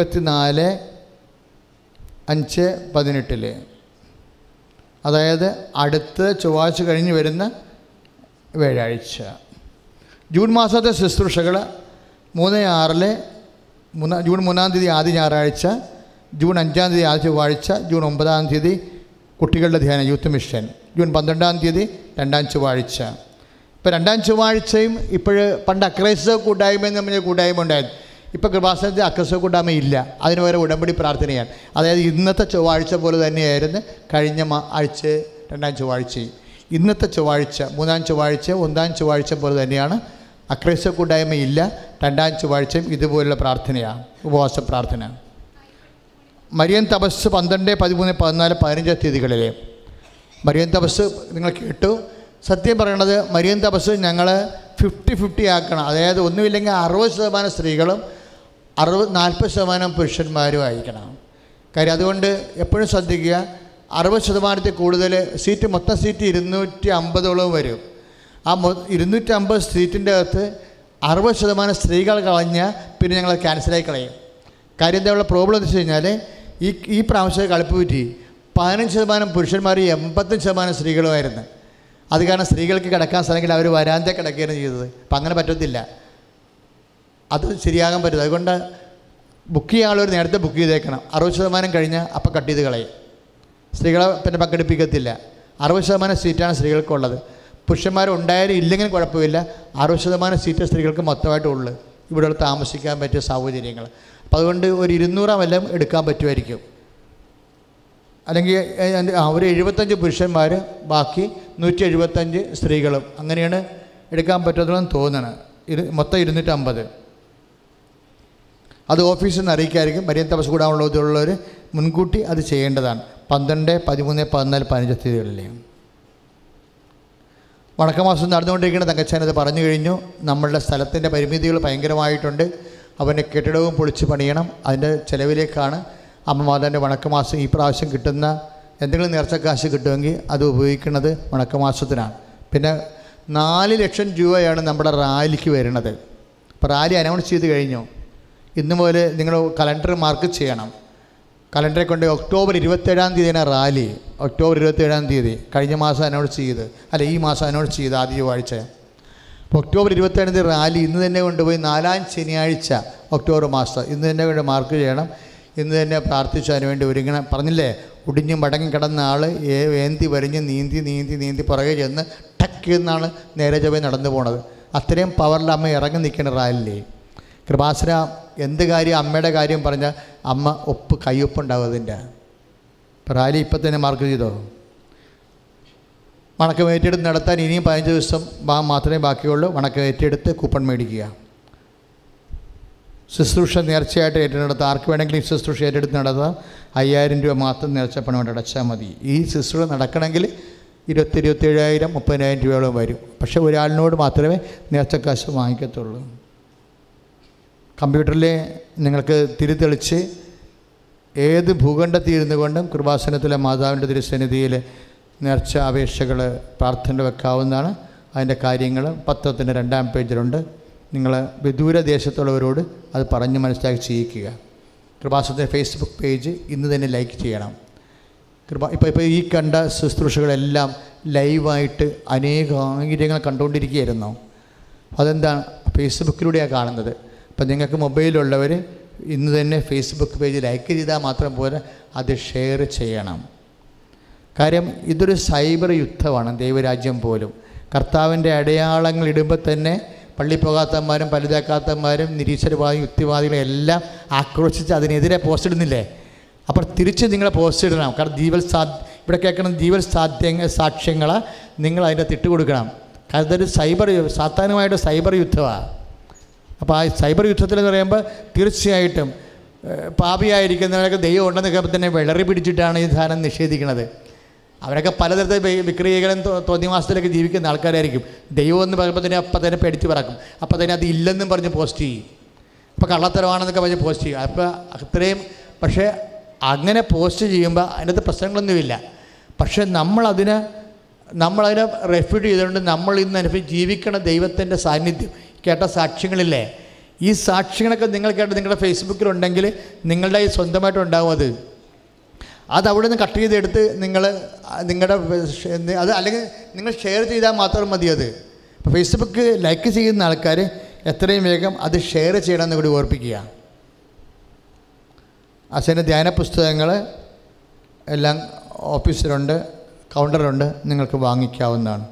24/5/18 അതായത് അടുത്ത ചൊവ്വാഴ്ച കഴിഞ്ഞ് വരുന്ന വ്യാഴാഴ്ച. ജൂൺ മാസത്തെ ശുശ്രൂഷകൾ 3/6 ജൂൺ 3-ാം തീയതി ആദ്യ ഞായറാഴ്ച, ജൂൺ 5-ാം തീയതി ആദ്യ ചൊവ്വാഴ്ച, ജൂൺ 9-ാം തീയതി കുട്ടികളുടെ ധ്യാനം യൂത്ത് മിഷൻ, ജൂൺ 12-ാം തീയതി 2-ാം ചൊവ്വാഴ്ച. ഇപ്പോൾ 2-ാം ചൊവ്വാഴ്ചയും പണ്ട് അക്രൈസ്തവ കൂട്ടായ്മ എന്ന് പറഞ്ഞ കൂട്ടായ്മ ഉണ്ടായിരുന്നു. ഇപ്പോൾ കൃപാസനത്തിൽ അക്രൈസ്തവ കൂട്ടായ്മ ഇല്ല, അതിന് പകരം ഉടമ്പടി പ്രാർത്ഥനയാണ്. അതായത് ഇന്നത്തെ ചൊവ്വാഴ്ച പോലെ തന്നെയായിരുന്നു കഴിഞ്ഞ ആഴ്ച 2-ാം ചൊവ്വാഴ്ചയും. ഇന്നത്തെ ചൊവ്വാഴ്ച 3-ാം ചൊവ്വാഴ്ച 1-ാം ചൊവ്വാഴ്ച പോലെ തന്നെയാണ്. അക്രൈസ്തവ കൂട്ടായ്മ ഇല്ല, 2-ാം ചൊവ്വാഴ്ചയും ഇതുപോലുള്ള പ്രാർത്ഥനയാണ്, ഉപവാസ പ്രാർത്ഥന. മരിയൻ തപസ് 12, 13, 14, 15 തീയതികളിൽ മരിയൻ തപസ് നിങ്ങൾ കേട്ടു. സത്യം പറയണത് മരിയൻ തപസ് ഞങ്ങൾ 50-50 ആക്കണം. അതായത് ഒന്നുമില്ലെങ്കിൽ 60% സ്ത്രീകളും 40% പുരുഷന്മാരും ആയിരിക്കണം. കാര്യം അതുകൊണ്ട് എപ്പോഴും ശ്രദ്ധിക്കുക, 60% കൂടുതൽ സീറ്റ്, മൊത്തം സീറ്റ് 250 വരും. ആ 250 സീറ്റിൻ്റെ അകത്ത് 60% സ്ത്രീകൾ കളഞ്ഞാൽ പിന്നെ ഞങ്ങൾ ക്യാൻസലായി കളയും. കാര്യം എന്താ പ്രോബ്ലം എന്ന് വെച്ച് കഴിഞ്ഞാൽ ഈ പ്രാവശ്യം കളിപ്പ് പറ്റി 15% പുരുഷന്മാർ 85% സ്ത്രീകളുമായിരുന്നു. അത് കാരണം സ്ത്രീകൾക്ക് കിടക്കാൻ സ്ഥലമെങ്കിൽ അവർ വരാന്ത കിടക്കുകയാണ് ചെയ്തത്. അപ്പം അങ്ങനെ പറ്റത്തില്ല, അത് ശരിയാകാൻ പറ്റില്ല. അതുകൊണ്ട് ബുക്ക് ചെയ്യാൻ ആളൊരു നേരത്തെ ബുക്ക് ചെയ്തേക്കണം. 60% കഴിഞ്ഞാൽ അപ്പം കട്ട് ചെയ്ത് കളയും. സ്ത്രീകളെ പിന്നെ പങ്കെടുപ്പിക്കത്തില്ല. 60% സീറ്റാണ് സ്ത്രീകൾക്കുള്ളത്. പുരുഷന്മാരുണ്ടായാലും ഇല്ലെങ്കിലും കുഴപ്പമില്ല. 60% സീറ്റ് സ്ത്രീകൾക്ക് മൊത്തമായിട്ടുള്ളൂ ഇവിടെ താമസിക്കാൻ പറ്റിയ സാഹചര്യങ്ങൾ. അപ്പം അതുകൊണ്ട് ഒരു 200 വല്ലതും എടുക്കാൻ പറ്റുമായിരിക്കും. അല്ലെങ്കിൽ ഒരു 75 പുരുഷന്മാർ, ബാക്കി 175 സ്ത്രീകളും, അങ്ങനെയാണ് എടുക്കാൻ പറ്റുന്നതെന്ന് തോന്നണം. മൊത്തം 250. അത് ഓഫീസിൽ നിന്ന് അറിയിക്കായിരിക്കും. മരിയൻ തപസ് കൂടാനുള്ളവർ മുൻകൂട്ടി അത് ചെയ്യേണ്ടതാണ്. 12, 13, 14, 15 തീയതികളിലെ വണക്കമാസം നടന്നുകൊണ്ടിരിക്കുന്ന തങ്കച്ചാനത് പറഞ്ഞു കഴിഞ്ഞു. നമ്മളുടെ സ്ഥലത്തിൻ്റെ പരിമിതികൾ ഭയങ്കരമായിട്ടുണ്ട്. അവൻ്റെ കെട്ടിടവും പൊളിച്ച് പണിയണം. അതിൻ്റെ ചിലവിലേക്കാണ് അമ്മമാതാൻ്റെ വണക്കമാസം ഈ പ്രാവശ്യം കിട്ടുന്ന എന്തെങ്കിലും നേർച്ചക്കാശ് കിട്ടുമെങ്കിൽ അത് ഉപയോഗിക്കുന്നത് വണക്കമാസത്തിനാണ്. പിന്നെ 4 ലക്ഷം രൂപയാണ് നമ്മുടെ റാലിക്ക് വരുന്നത്. അപ്പോൾ റാലി അനൗൺസ് ചെയ്ത് കഴിഞ്ഞു. ഇന്ന് മുതൽ നിങ്ങൾ കലണ്ടർ മാർക്ക് ചെയ്യണം. കലണ്ടറെ കൊണ്ട് ഒക്ടോബർ 27 തീയതിയാണ് റാലി. ഒക്ടോബർ 27 തീയതി കഴിഞ്ഞ മാസം അനൗൺസ് ചെയ്ത്, അല്ല ഈ മാസം അനൗൺസ് ചെയ്ത് ആദ്യ ചൊവ്വാഴ്ച. അപ്പോൾ ഒക്ടോബർ 27 തീയതി റാലി. ഇന്ന് തന്നെ കൊണ്ടുപോയി 4ാം ശനിയാഴ്ച ഒക്ടോബർ മാസം ഇന്ന് തന്നെ കൊണ്ട് മാർക്ക് ചെയ്യണം. ഇന്ന് തന്നെ പ്രാർത്ഥിച്ചു അതിന് വേണ്ടി ഒരുങ്ങണം. പറഞ്ഞില്ലേ, ഒടിഞ്ഞ് മടങ്ങി കിടന്ന ആൾ ഏന്തി വരിഞ്ഞ് നീന്തി പുറകെ ചെന്ന് ടക്ക് എന്നാണ് നേരെ ചൊവ്വേ നടന്നു പോണത്. അത്രയും പവറിൽ അമ്മ ഇറങ്ങി നിൽക്കുന്ന റാലിലേ. കൃപാസന എന്ത് കാര്യം, അമ്മയുടെ കാര്യം പറഞ്ഞാൽ അമ്മ കയ്യൊപ്പുണ്ടാവും അതിൻ്റെ. ഇപ്പോൾ റാലി ഇപ്പം തന്നെ മാർക്ക് ചെയ്തോ. വണക്കം ഏറ്റെടുത്ത് നടത്താൻ ഇനിയും 15 ദിവസം മാത്രമേ ബാക്കിയുള്ളൂ. വണക്കം ഏറ്റെടുത്ത് കൂപ്പൺ മേടിക്കുക. ശുശ്രൂഷ നേർച്ചയായിട്ട് ഏറ്റെടുത്ത് ആർക്ക് വേണമെങ്കിലും ശുശ്രൂഷ ഏറ്റെടുത്ത് നടത്താം. 5000 രൂപ മാത്രം നേർച്ച പണം കൊണ്ട് അടച്ചാൽ മതി. ഈ ശുശ്രൂഷ നടക്കണമെങ്കിൽ 27,000 30,000 രൂപയോളം വരും. പക്ഷേ ഒരാളിനോട് മാത്രമേ നേർച്ചക്കാശ് വാങ്ങിക്കത്തുള്ളൂ. കമ്പ്യൂട്ടറിൽ നിങ്ങൾക്ക് തിരിതെളിച്ച് ഏത് ഭൂഖണ്ഡത്തിൽ ഇരുന്നു കൊണ്ടും കൃപാസനത്തിലെ മാതാവിൻ്റെ തിരുസന്നിധിയിൽ നേർച്ച അപേക്ഷകൾ പ്രാർത്ഥന വെക്കാവുന്നതാണ്. അതിൻ്റെ കാര്യങ്ങൾ പത്രത്തിൻ്റെ 2ാം പേജിലുണ്ട്. നിങ്ങൾ വിദൂര ദേശത്തുള്ളവരോട് അത് പറഞ്ഞ് മനസ്സിലാക്കി ചെയ്യിക്കുക. കൃപാസനത്തിൻ്റെ ഫേസ്ബുക്ക് പേജ് ഇന്ന് തന്നെ ലൈക്ക് ചെയ്യണം. ഇപ്പോൾ ഈ കണ്ട ശുശ്രൂഷകളെല്ലാം ലൈവായിട്ട് ആയിരങ്ങൾ കണ്ടുകൊണ്ടിരിക്കുകയായിരുന്നു. അതെന്താണ്, ഫേസ്ബുക്കിലൂടെയാണ് കാണുന്നത്. അപ്പം നിങ്ങൾക്ക് മൊബൈലുള്ളവർ ഇന്ന് തന്നെ ഫേസ്ബുക്ക് പേജ് ലൈക്ക് ചെയ്താൽ മാത്രം പോരാ, അത് ഷെയർ ചെയ്യണം. കാര്യം ഇതൊരു സൈബർ യുദ്ധമാണ്. ദൈവരാജ്യം പോലും കർത്താവിൻ്റെ അടയാളങ്ങൾ ഇടുമ്പോൾ തന്നെ പള്ളി പോകാത്തന്മാരും പലുതാക്കാത്തന്മാരും നിരീശ്വരവാദിയും യുക്തിവാദികളും എല്ലാം ആക്രോശിച്ച് അതിനെതിരെ പോസ്റ്റ് ഇടുന്നില്ലേ. അപ്പോൾ തിരിച്ച് നിങ്ങളെ പോസ്റ്റ് ഇടണം. കാരണം ഇവിടെ കേൾക്കണം ജീവൽ സാക്ഷ്യങ്ങൾ നിങ്ങൾ അതിൻ്റെ തിട്ട് കൊടുക്കണം. കാരണം ഇതൊരു സാത്താനുമായിട്ട് സൈബർ യുദ്ധമാണ്. അപ്പോൾ ആ സൈബർ യുദ്ധത്തിലെന്ന് പറയുമ്പോൾ തീർച്ചയായിട്ടും പാപിയായിരിക്കുന്നവരൊക്കെ ദൈവം ഉണ്ടെന്ന് കേൾപ്പോൾ തന്നെ വിളറി പിടിച്ചിട്ടാണ് ഈ സാധനം നിഷേധിക്കുന്നത്. അവരൊക്കെ പലതരത്തിൽ വിക്രിയകളും തോന്നിവാസത്തിലൊക്കെ ജീവിക്കുന്ന ആൾക്കാരായിരിക്കും. ദൈവം എന്ന് പറയുമ്പോൾ തന്നെ അപ്പം തന്നെ പേടിച്ച് പറക്കും. അപ്പം തന്നെ അത് ഇല്ലെന്നും പറഞ്ഞ് പോസ്റ്റ് ചെയ്യും. അപ്പോൾ കള്ളത്തരമാണെന്നൊക്കെ പറഞ്ഞ് പോസ്റ്റ് ചെയ്യും. അപ്പോൾ അത്രയും പക്ഷേ അങ്ങനെ പോസ്റ്റ് ചെയ്യുമ്പോൾ അതിനകത്ത് പ്രശ്നങ്ങളൊന്നുമില്ല. പക്ഷേ നമ്മളതിനെ റെഫ്യൂട്ട് ചെയ്തുകൊണ്ട് നമ്മൾ ഇന്ന് ജീവിക്കണ ദൈവത്തിൻ്റെ സാന്നിധ്യം കേട്ട സാക്ഷ്യങ്ങളില്ലേ, ഈ സാക്ഷ്യങ്ങളൊക്കെ നിങ്ങൾ കേട്ട് നിങ്ങളുടെ ഫേസ്ബുക്കിലുണ്ടെങ്കിൽ നിങ്ങളുടെ സ്വന്തമായിട്ടുണ്ടാകും. അത് അവിടെ നിന്ന് കട്ട് ചെയ്തെടുത്ത് നിങ്ങളുടെ അത് അല്ലെങ്കിൽ നിങ്ങൾ ഷെയർ ചെയ്താൽ മാത്രം മതി. അത് ഇപ്പോൾ ഫേസ്ബുക്ക് ലൈക്ക് ചെയ്യുന്ന ആൾക്കാർ എത്രയും വേഗം അത് ഷെയർ ചെയ്യണമെന്ന് കൂടി ഓർപ്പിക്കുക. അച്ഛൻ്റെ ധ്യാന പുസ്തകങ്ങൾ എല്ലാം ഓഫീസിലുണ്ട്, കൗണ്ടറുണ്ട്, നിങ്ങൾക്ക് വാങ്ങിക്കാവുന്നതാണ്.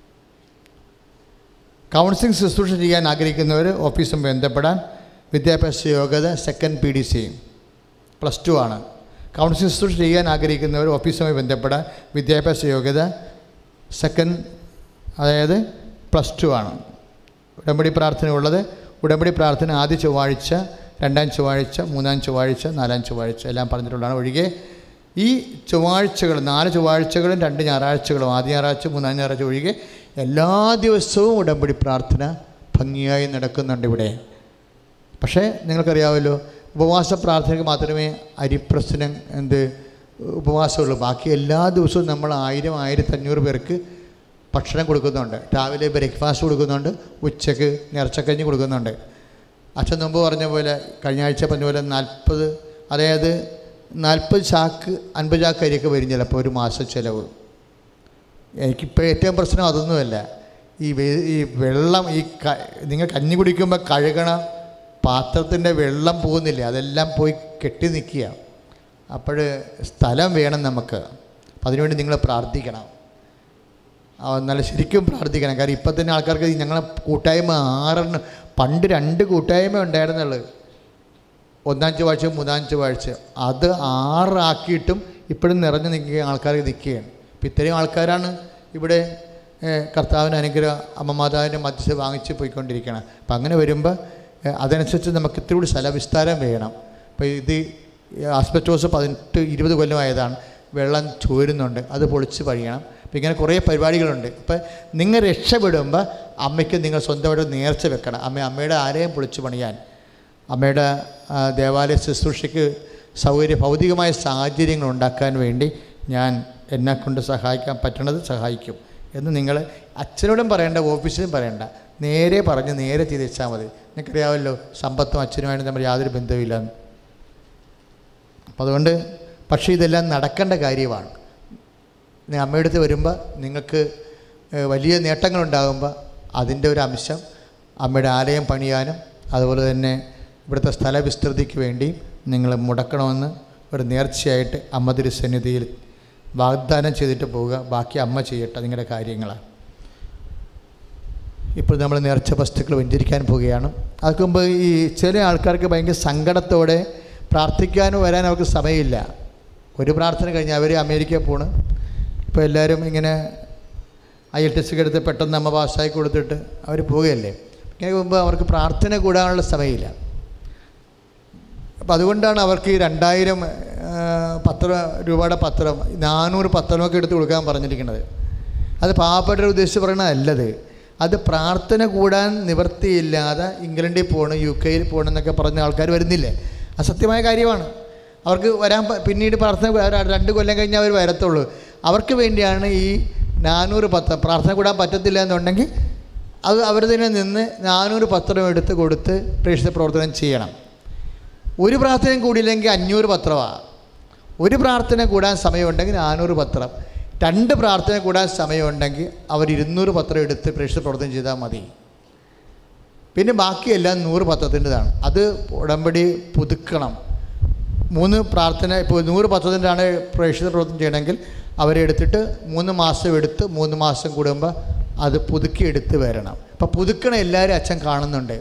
കൗൺസിലിംഗ് ശുശ്രൂഷ ചെയ്യാൻ ആഗ്രഹിക്കുന്നവർ ഓഫീസും ബന്ധപ്പെടാൻ. വിദ്യാഭ്യാസ യോഗ്യത 2nd PDC +2 ആണ്. കൗൺസിലിംഗ് ശുശ്രൂഷ ചെയ്യാൻ ആഗ്രഹിക്കുന്നവർ ഓഫീസുമായി ബന്ധപ്പെടാൻ. വിദ്യാഭ്യാസ യോഗ്യത 2nd അതായത് +2 ആണ്. ഉടമ്പടി പ്രാർത്ഥന ഉള്ളത്. ഉടമ്പടി പ്രാർത്ഥന ആദ്യ ചൊവ്വാഴ്ച 2-ാം ചൊവ്വാഴ്ച, 3-ാം ചൊവ്വാഴ്ച, 4-ാം ചൊവ്വാഴ്ച എല്ലാം പറഞ്ഞിട്ടുള്ളതാണ്. ഒഴികെ ഈ ചൊവ്വാഴ്ചകൾ 4 ചൊവ്വാഴ്ചകളും 2 ഞായറാഴ്ചകളും, ആദ്യ ഞായറാഴ്ച 3-ാം ഞായറാഴ്ച ഒഴികെ എല്ലാ ദിവസവും ഉടമ്പടി പ്രാർത്ഥന ഭംഗിയായി നടക്കുന്നുണ്ട് ഇവിടെ. പക്ഷേ നിങ്ങൾക്കറിയാമല്ലോ, ഉപവാസ പ്രാർത്ഥനയ്ക്ക് മാത്രമേ അരിപ്രശ്നം ഉപവാസമുള്ളൂ. ബാക്കി എല്ലാ ദിവസവും നമ്മൾ 1000-1500 പേർക്ക് ഭക്ഷണം കൊടുക്കുന്നുണ്ട്. രാവിലെ ബ്രേക്ക്ഫാസ്റ്റ് കൊടുക്കുന്നുണ്ട്, ഉച്ചയ്ക്ക് നേർച്ചക്കഞ്ഞി കൊടുക്കുന്നുണ്ട്. അച്ഛൻ മുമ്പ് പറഞ്ഞ പോലെ, കഴിഞ്ഞ ആഴ്ച പറഞ്ഞ പോലെ 40, അതായത് 40 ചാക്ക് 50 ചാക്ക് അരിയൊക്കെ വരും ചിലപ്പോൾ ഒരു മാസം ചിലവ്. എനിക്കിപ്പോൾ ഏറ്റവും പ്രശ്നം അതൊന്നുമല്ല, ഈ വെള്ളം നിങ്ങൾ കഞ്ഞി കുടിക്കുമ്പോൾ കഴുകണ പാത്രത്തിൻ്റെ വെള്ളം പോകുന്നില്ല, അതെല്ലാം പോയി കെട്ടി നിൽക്കുക. അപ്പോൾ സ്ഥലം വേണം നമുക്ക്. അതിനുവേണ്ടി നിങ്ങൾ പ്രാർത്ഥിക്കണം, നല്ല ശരിക്കും പ്രാർത്ഥിക്കണം. കാരണം ഇപ്പം തന്നെ ആൾക്കാർക്ക് ഞങ്ങളെ കൂട്ടായ്മ 6 പണ്ട് 2 കൂട്ടായ്മ ഉണ്ടായിരുന്നുള്ളൂ, 1-ാം ചൊവ്വാഴ്ച 3-ാം ചൊവ്വാഴ്ച. അത് 6 ആക്കിയിട്ടും ഇപ്പോഴും നിറഞ്ഞു നിൽക്കുക ആൾക്കാർ നിൽക്കുകയാണ്. ഇപ്പം ഇത്രയും ആൾക്കാരാണ് ഇവിടെ കർത്താവിന് അനുഗ്രഹം അമ്മമാതാവിൻ്റെ മധ്യസ്ഥ വാങ്ങിച്ച് പോയിക്കൊണ്ടിരിക്കണം. അപ്പം അങ്ങനെ വരുമ്പോൾ അതനുസരിച്ച് നമുക്ക് ഇത്തിരി കൂടി സ്ഥലവിസ്താരം വേണം. അപ്പോൾ ഇത് ആസ്പെറ്റോസ് 18-20 കൊല്ലമായതാണ്, വെള്ളം ചോരുന്നുണ്ട്, അത് പൊളിച്ച് പണിയണം. അപ്പം ഇങ്ങനെ കുറേ പരിപാടികളുണ്ട്. അപ്പം നിങ്ങൾ രക്ഷപ്പെടുമ്പോൾ അമ്മയ്ക്ക് നിങ്ങൾ സ്വന്തമായിട്ട് നേർച്ച വെക്കണം. അമ്മയുടെ ആലയം പൊളിച്ച് പണിയാൻ, അമ്മയുടെ ദേവാലയ ശുശ്രൂഷയ്ക്ക് ഭൗതികമായ സാഹചര്യങ്ങൾ ഉണ്ടാക്കാൻ വേണ്ടി ഞാൻ എന്നെക്കൊണ്ട് സഹായിക്കാൻ പറ്റണത് സഹായിക്കും എന്ന് നിങ്ങൾ അച്ഛനോടും പറയേണ്ട, ഓഫീസിലും പറയേണ്ട, നേരെ പറഞ്ഞ് നേരെ ചെയ്ത് മതി. നിങ്ങൾക്കറിയാമല്ലോ, സമ്പത്തും അച്ഛനുമായിട്ട് നമ്മൾ യാതൊരു ബന്ധവുമില്ലെന്ന്. അപ്പം അതുകൊണ്ട് പക്ഷേ ഇതെല്ലാം നടക്കേണ്ട കാര്യമാണ്. അമ്മയുടെ അടുത്ത് വരുമ്പോൾ നിങ്ങൾക്ക് വലിയ നേട്ടങ്ങളുണ്ടാകുമ്പോൾ അതിൻ്റെ ഒരു അംശം അമ്മയുടെ ആലയം പണിയാനും അതുപോലെ തന്നെ ഇവിടുത്തെ സ്ഥലവിസ്തൃതിക്ക് വേണ്ടി നിങ്ങൾ മുടക്കണമെന്ന് ഒരു നേർച്ചയായിട്ട് അമ്മ തിരുസന്നിധിയിൽ വാഗ്ദാനം ചെയ്തിട്ട് പോവുക. ബാക്കി അമ്മ ചെയ്യട്ടെ നിങ്ങളുടെ കാര്യങ്ങളാണ്. ഇപ്പോൾ നമ്മൾ നേർച്ച വസ്തുക്കൾ വെഞ്ചരിക്കാൻ പോവുകയാണ്. അതിന് മുമ്പ് ഈ ചില ആൾക്കാർക്ക് ഭയങ്കര സങ്കടത്തോടെ പ്രാർത്ഥിക്കാനും വരാൻ അവർക്ക് സമയമില്ല. ഒരു പ്രാർത്ഥന കഴിഞ്ഞ് അവർ അമേരിക്കയിൽ പോണ്. ഇപ്പോൾ എല്ലാവരും ഇങ്ങനെ IELTS എടുത്ത് പെട്ടെന്ന് അമ്മ പാസ്സായി കൊടുത്തിട്ട് അവർ പോവുകയല്ലേ. ഇങ്ങനെ മുമ്പ് അവർക്ക് പ്രാർത്ഥന കൂടാനുള്ള സമയമില്ല. അപ്പോൾ അതുകൊണ്ടാണ് അവർക്ക് ഈ 2000 രൂപയുടെ പത്രം, 400 പത്രമൊക്കെ എടുത്ത് കൊടുക്കാൻ പറഞ്ഞിരിക്കുന്നത്. അത് പാവപ്പെട്ടവരെ ഉദ്ദേശിച്ച് പറയണതല്ലത്. അത് പ്രാർത്ഥന കൂടാൻ നിവൃത്തിയില്ലാതെ ഇംഗ്ലണ്ടിൽ പോകണം, UK പോകണം എന്നൊക്കെ പറഞ്ഞ ആൾക്കാർ വരുന്നില്ലേ. അത് സത്യമായ കാര്യമാണ്. അവർക്ക് വരാൻ പിന്നീട് പ്രാർത്ഥന 2 കൊല്ലം കഴിഞ്ഞാൽ അവർ വരത്തുള്ളൂ. അവർക്ക് വേണ്ടിയാണ് ഈ 400 പത്രം. പ്രാർത്ഥന കൂടാൻ പറ്റത്തില്ല എന്നുണ്ടെങ്കിൽ അത് അവർ തന്നെ നിന്ന് 400 പത്രം എടുത്ത് കൊടുത്ത് പ്രേക്ഷിത പ്രവർത്തനം ചെയ്യണം. ഒരു പ്രാർത്ഥനയും കൂടിയില്ലെങ്കിൽ 500 പത്രമാണ്. ഒരു പ്രാർത്ഥന കൂടാൻ സമയമുണ്ടെങ്കിൽ 400 പത്രം. 2 പ്രാർത്ഥന കൂടാൻ സമയമുണ്ടെങ്കിൽ അവർ 200 പത്രം എടുത്ത് പ്രേക്ഷിത പ്രവർത്തനം ചെയ്താൽ മതി. പിന്നെ ബാക്കിയെല്ലാം 100 പത്രത്തിൻ്റെതാണ്. അത് ഉടമ്പടി പുതുക്കണം. 3 പ്രാർത്ഥന, ഇപ്പോൾ 100 പത്രത്തിൻ്റെയാണ് പ്രേക്ഷിത പ്രവർത്തനം ചെയ്യണമെങ്കിൽ അവരെ എടുത്തിട്ട് 3 മാസം എടുത്ത് 3 മാസം കൂടുമ്പോൾ അത് പുതുക്കി എടുത്ത് വരണം. അപ്പോൾ പുതുക്കണം എല്ലാവരും അച്ഛൻ കാണുന്നുണ്ട്,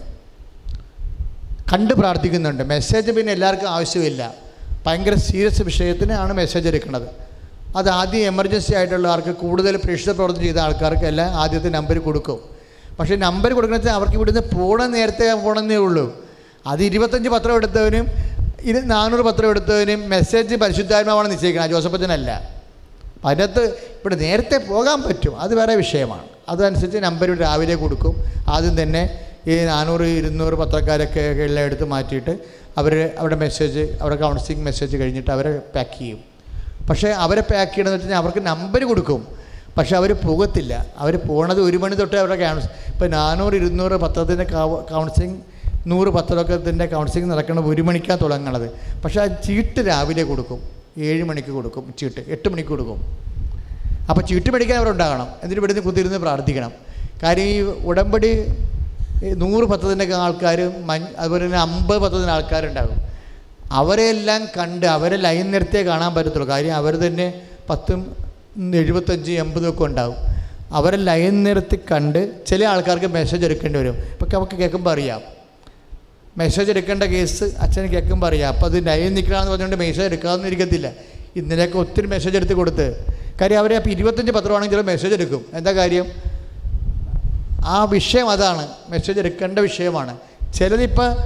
കണ്ട് പ്രാർത്ഥിക്കുന്നുണ്ട്. മെസ്സേജ് പിന്നെ എല്ലാവർക്കും ആവശ്യമില്ല. ഭയങ്കര സീരിയസ് വിഷയത്തിനാണ് മെസ്സേജ് എടുക്കുന്നത്. അത് ആദ്യം എമർജൻസി ആയിട്ടുള്ള ആൾക്ക്, കൂടുതൽ പ്രേക്ഷിത പ്രവർത്തനം ചെയ്ത ആൾക്കാർക്കെല്ലാം ആദ്യത്തെ നമ്പർ കൊടുക്കും. പക്ഷേ നമ്പർ കൊടുക്കണമെന്ന് വെച്ചാൽ അവർക്ക് ഇവിടുന്ന് നേരത്തെ പോകണമെന്നേ ഉള്ളൂ. അത് 25 പത്രം എടുത്തവനും 400 പത്രം എടുത്തവനും മെസ്സേജ് പരിശുദ്ധാത്മാവാണ് നിശ്ചയിക്കുന്നത്, ജോസഫച്ചനല്ല. അതിനകത്ത് ഇവിടെ നേരത്തെ പോകാൻ പറ്റും, അത് വേറെ വിഷയമാണ്. അതനുസരിച്ച് നമ്പർ രാവിലെ കൊടുക്കും. ആദ്യം തന്നെ ഈ 400-200 പത്രക്കാരൊക്കെ എല്ലാം എടുത്ത് മാറ്റിയിട്ട് അവരുടെ മെസ്സേജ്, അവരുടെ കൗൺസിലിംഗ് മെസ്സേജ് കഴിഞ്ഞിട്ട് അവരെ പാക്ക് ചെയ്യും. പക്ഷേ അവരെ പാക്ക് ചെയ്യണമെന്ന് വെച്ച് കഴിഞ്ഞാൽ അവർക്ക് നമ്പർ കൊടുക്കും. പക്ഷെ അവർ പോകത്തില്ല. അവർ പോണത് 1 മണി തൊട്ട് അവരുടെ ഇപ്പോൾ 400-200 പത്രത്തിൻ്റെ കൗൺസിലിംഗ്, 100 പത്രത്തിൻ്റെ കൗൺസിലിംഗ് നടക്കുന്നത് 1 മണിക്കാണ് തുടങ്ങണത്. പക്ഷേ ആ ചീട്ട് രാവിലെ കൊടുക്കും, 7 മണിക്ക് കൊടുക്കും ചീട്ട്, 8 മണിക്ക് കൊടുക്കും. അപ്പോൾ ചീട്ട് മേടിക്കാൻ അവരുണ്ടാകണം. എന്നിട്ട് ഇവിടുന്ന് കുത്തിരുന്ന് പ്രാർത്ഥിക്കണം. കാര്യം ഈ ഉടമ്പടി 100 പത്രത്തിൻ്റെ ആൾക്കാരും അതുപോലെ തന്നെ 50 പത്രത്തിൻ്റെ ആൾക്കാരുണ്ടാകും. അവരെല്ലാം കണ്ട് അവരെ ലൈൻ നിർത്തിയേ കാണാൻ പറ്റത്തുള്ളൂ. കാര്യം അവർ തന്നെ 10, 75, 80 ഒക്കെ ഉണ്ടാകും. അവരെ ലൈൻ നിർത്തി കണ്ട് ചില ആൾക്കാർക്ക് മെസ്സേജ് എടുക്കേണ്ടി വരും. ഇപ്പം അവർക്ക് കേൾക്കുമ്പോൾ അറിയാം, മെസ്സേജ് എടുക്കേണ്ട കേസ് അച്ഛന് കേൾക്കുമ്പോൾ അറിയാം. അപ്പോൾ അത് ലൈൻ നിൽക്കണമെന്ന് പറഞ്ഞുകൊണ്ട് മെസ്സേജ് എടുക്കാമെന്ന് ഇരിക്കത്തില്ല. ഇന്നലെയൊക്കെ ഒത്തിരി മെസ്സേജ് എടുത്ത് കൊടുത്ത്, കാര്യം അവരെ അപ്പോൾ 25 പത്രമാണെങ്കിൽ ചില മെസ്സേജ് എടുക്കും. എന്താ കാര്യം? ആ വിഷയം അതാണ്, മെസ്സേജ് എടുക്കേണ്ട വിഷയമാണ്. ചിലതിപ്പോൾ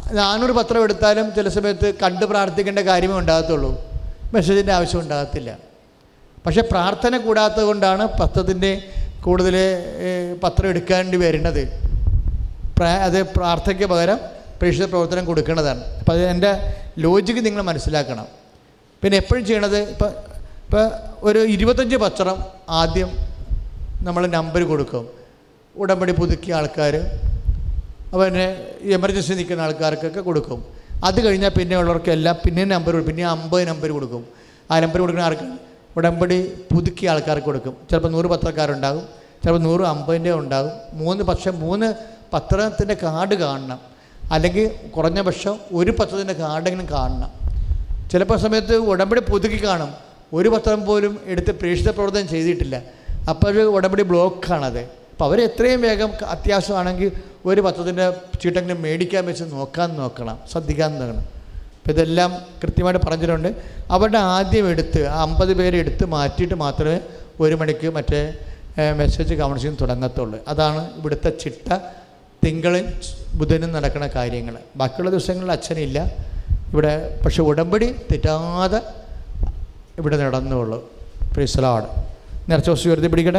400 പത്രം എടുത്താലും ചില സമയത്ത് കണ്ട് പ്രാർത്ഥിക്കേണ്ട കാര്യമേ ഉണ്ടാകത്തുള്ളൂ, മെസ്സേജിൻ്റെ ആവശ്യം ഉണ്ടാകത്തില്ല. പക്ഷേ പ്രാർത്ഥന കൂടാത്തത് കൊണ്ടാണ് പത്രത്തിൻ്റെ കൂടുതൽ പത്രം എടുക്കേണ്ടി വരുന്നത്. അത് പ്രാർത്ഥനയ്ക്ക് പകരം പ്രേക്ഷിത പ്രവർത്തനം കൊടുക്കേണ്ടതാണ്. അപ്പോൾ അത് എൻ്റെ ലോജിക്ക് നിങ്ങൾ മനസ്സിലാക്കണം. പിന്നെ എപ്പോഴും ചെയ്യണത്, ഇപ്പോൾ ഒരു 25 പത്രം ആദ്യം നമ്മൾ നമ്പർ കൊടുക്കും. ഉടമ്പടി പുതുക്കിയ ആൾക്കാർ, പിന്നെ എമർജൻസി നിൽക്കുന്ന ആൾക്കാർക്കൊക്കെ കൊടുക്കും. അത് കഴിഞ്ഞാൽ പിന്നെ ഉള്ളവർക്കെല്ലാം പിന്നെ നമ്പർ, പിന്നെ 50 നമ്പർ കൊടുക്കും. ആ നമ്പർ കൊടുക്കുന്ന ആർക്ക്? ഉടമ്പടി പുതുക്കിയ ആൾക്കാർക്ക് കൊടുക്കും. ചിലപ്പോൾ 100 പത്രക്കാരുണ്ടാകും, ചിലപ്പോൾ 150 ഉണ്ടാകും. 3 പത്രത്തിൻ്റെ കാർഡ് കാണണം, അല്ലെങ്കിൽ കുറഞ്ഞ പക്ഷം ഒരു പത്രത്തിൻ്റെ കാർഡെങ്കിലും കാണണം. ചിലപ്പോൾ സമയത്ത് ഉടമ്പടി പുതുക്കി കാണും, ഒരു പത്രം പോലും എടുത്ത് പ്രേക്ഷിത പ്രവർത്തനം ചെയ്തിട്ടില്ല. അപ്പോൾ ഒരു ഉടമ്പടി ബ്ലോക്കാണത്. അപ്പോൾ അവർ എത്രയും വേഗം അത്യാവശ്യമാണെങ്കിൽ ഒരു പത്രത്തിൻ്റെ ചീട്ടെങ്കിലും മേടിക്കാൻ വെച്ച് നോക്കണം, ശ്രദ്ധിക്കാൻ നോക്കണം. അപ്പോൾ ഇതെല്ലാം കൃത്യമായിട്ട് പറഞ്ഞിട്ടുണ്ട്. അവരുടെ ആദ്യം എടുത്ത് 50 പേരെ എടുത്ത് മാറ്റിയിട്ട് മാത്രമേ 1 മണിക്ക് മറ്റേ മെസ്സേജ് കൗൺസിലിംഗ് തുടങ്ങത്തുള്ളൂ. അതാണ് ഇവിടുത്തെ ചിട്ട. തിങ്കളും ബുധനും നടക്കുന്ന കാര്യങ്ങൾ. ബാക്കിയുള്ള ദിവസങ്ങളിൽ അച്ഛനില്ല ഇവിടെ, പക്ഷെ ഉടമ്പടി തെറ്റാതെ ഇവിടെ നടന്നുള്ളൂ. Price the Lord. നേർച്ച ദിവസം ഉയർത്തി പിടിക്കട്ടെ,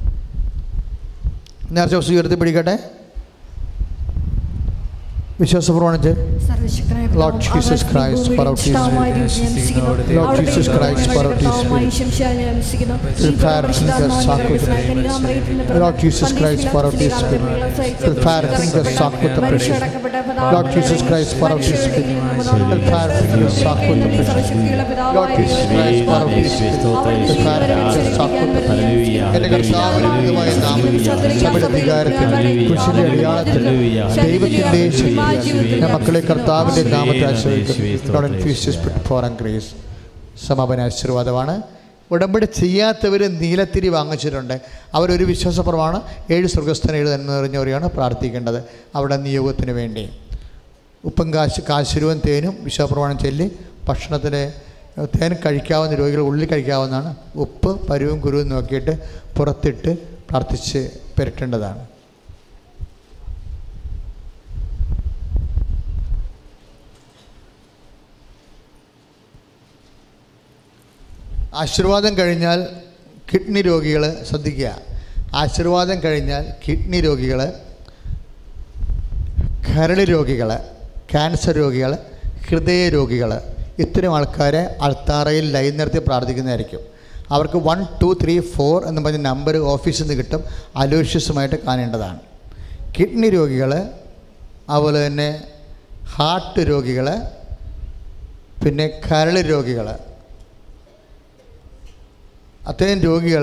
നേർച്ച ദിവസം ഉയർത്തി പിടിക്കട്ടെ. വിശ്വാസപ്രമാണിച്ച് Lord Jesus Christ, for our peace. Lord Jesus Christ, for our peace. Lord Jesus Christ, for our peace. Fire finger sock with the precious. Lord Jesus Christ, for our peace. Fire finger sock with the precious. Lord Jesus Christ, for our peace. Fire finger sock with the precious. എന്റെ കർത്താവിന്റെ നാമത്തിൽ സഭയുടെ അധികാരത്തിൽ കുരിശിന്റെ അടിയാളത്തിൽ ദൈവത്തിന്റെ മക്കളെ കർത്താവിന്റെ നാമത്തെ ആശ്രയിക്കും. സമാപന ആശീർവാദമാണ്. ഉടമ്പടി ചെയ്യാത്തവർ നീലത്തിരി വാങ്ങിച്ചിട്ടുണ്ട്. അവരൊരു വിശ്വാസപ്രമാണം 7 സ്വർഗസ്ഥന നിറഞ്ഞവരെയാണ് പ്രാർത്ഥിക്കേണ്ടത്. അവിടെ നിയോഗത്തിന് വേണ്ടി ഉപ്പും കാശുരുവും തേനും വിശ്വാസപ്രമാണം ചൊല്ലി ഭക്ഷണത്തിന് തേൻ കഴിക്കാവുന്ന രോഗികൾ ഉള്ളിൽ കഴിക്കാവുന്നതാണ്. ഉപ്പ് പരുവും കുരുവും നോക്കിയിട്ട് പുറത്തിട്ട് പ്രാർത്ഥിച്ച് പെരട്ടേണ്ടതാണ്. ആശീർവാദം കഴിഞ്ഞാൽ കിഡ്നി രോഗികൾ ശ്രദ്ധിക്കുക. ആശീർവാദം കഴിഞ്ഞാൽ കിഡ്നി രോഗികൾ, കരൾ രോഗികൾ, ക്യാൻസർ രോഗികൾ, ഹൃദയ രോഗികൾ, ഇത്തരം ആൾക്കാരെ അൾത്താറയിൽ ലൈൻ നിർത്തി പ്രാർത്ഥിക്കുന്നതായിരിക്കും. അവർക്ക് 1, 2, 3, 4 എന്ന് പറഞ്ഞ നമ്പർ ഓഫീസിൽ നിന്ന് കിട്ടും. അലോഷ്യസുമായിട്ട് കാണേണ്ടതാണ്. കിഡ്നി രോഗികൾ, അതുപോലെ തന്നെ ഹാർട്ട് രോഗികൾ, പിന്നെ കരൾ രോഗികൾ, അത്തരം രോഗികൾ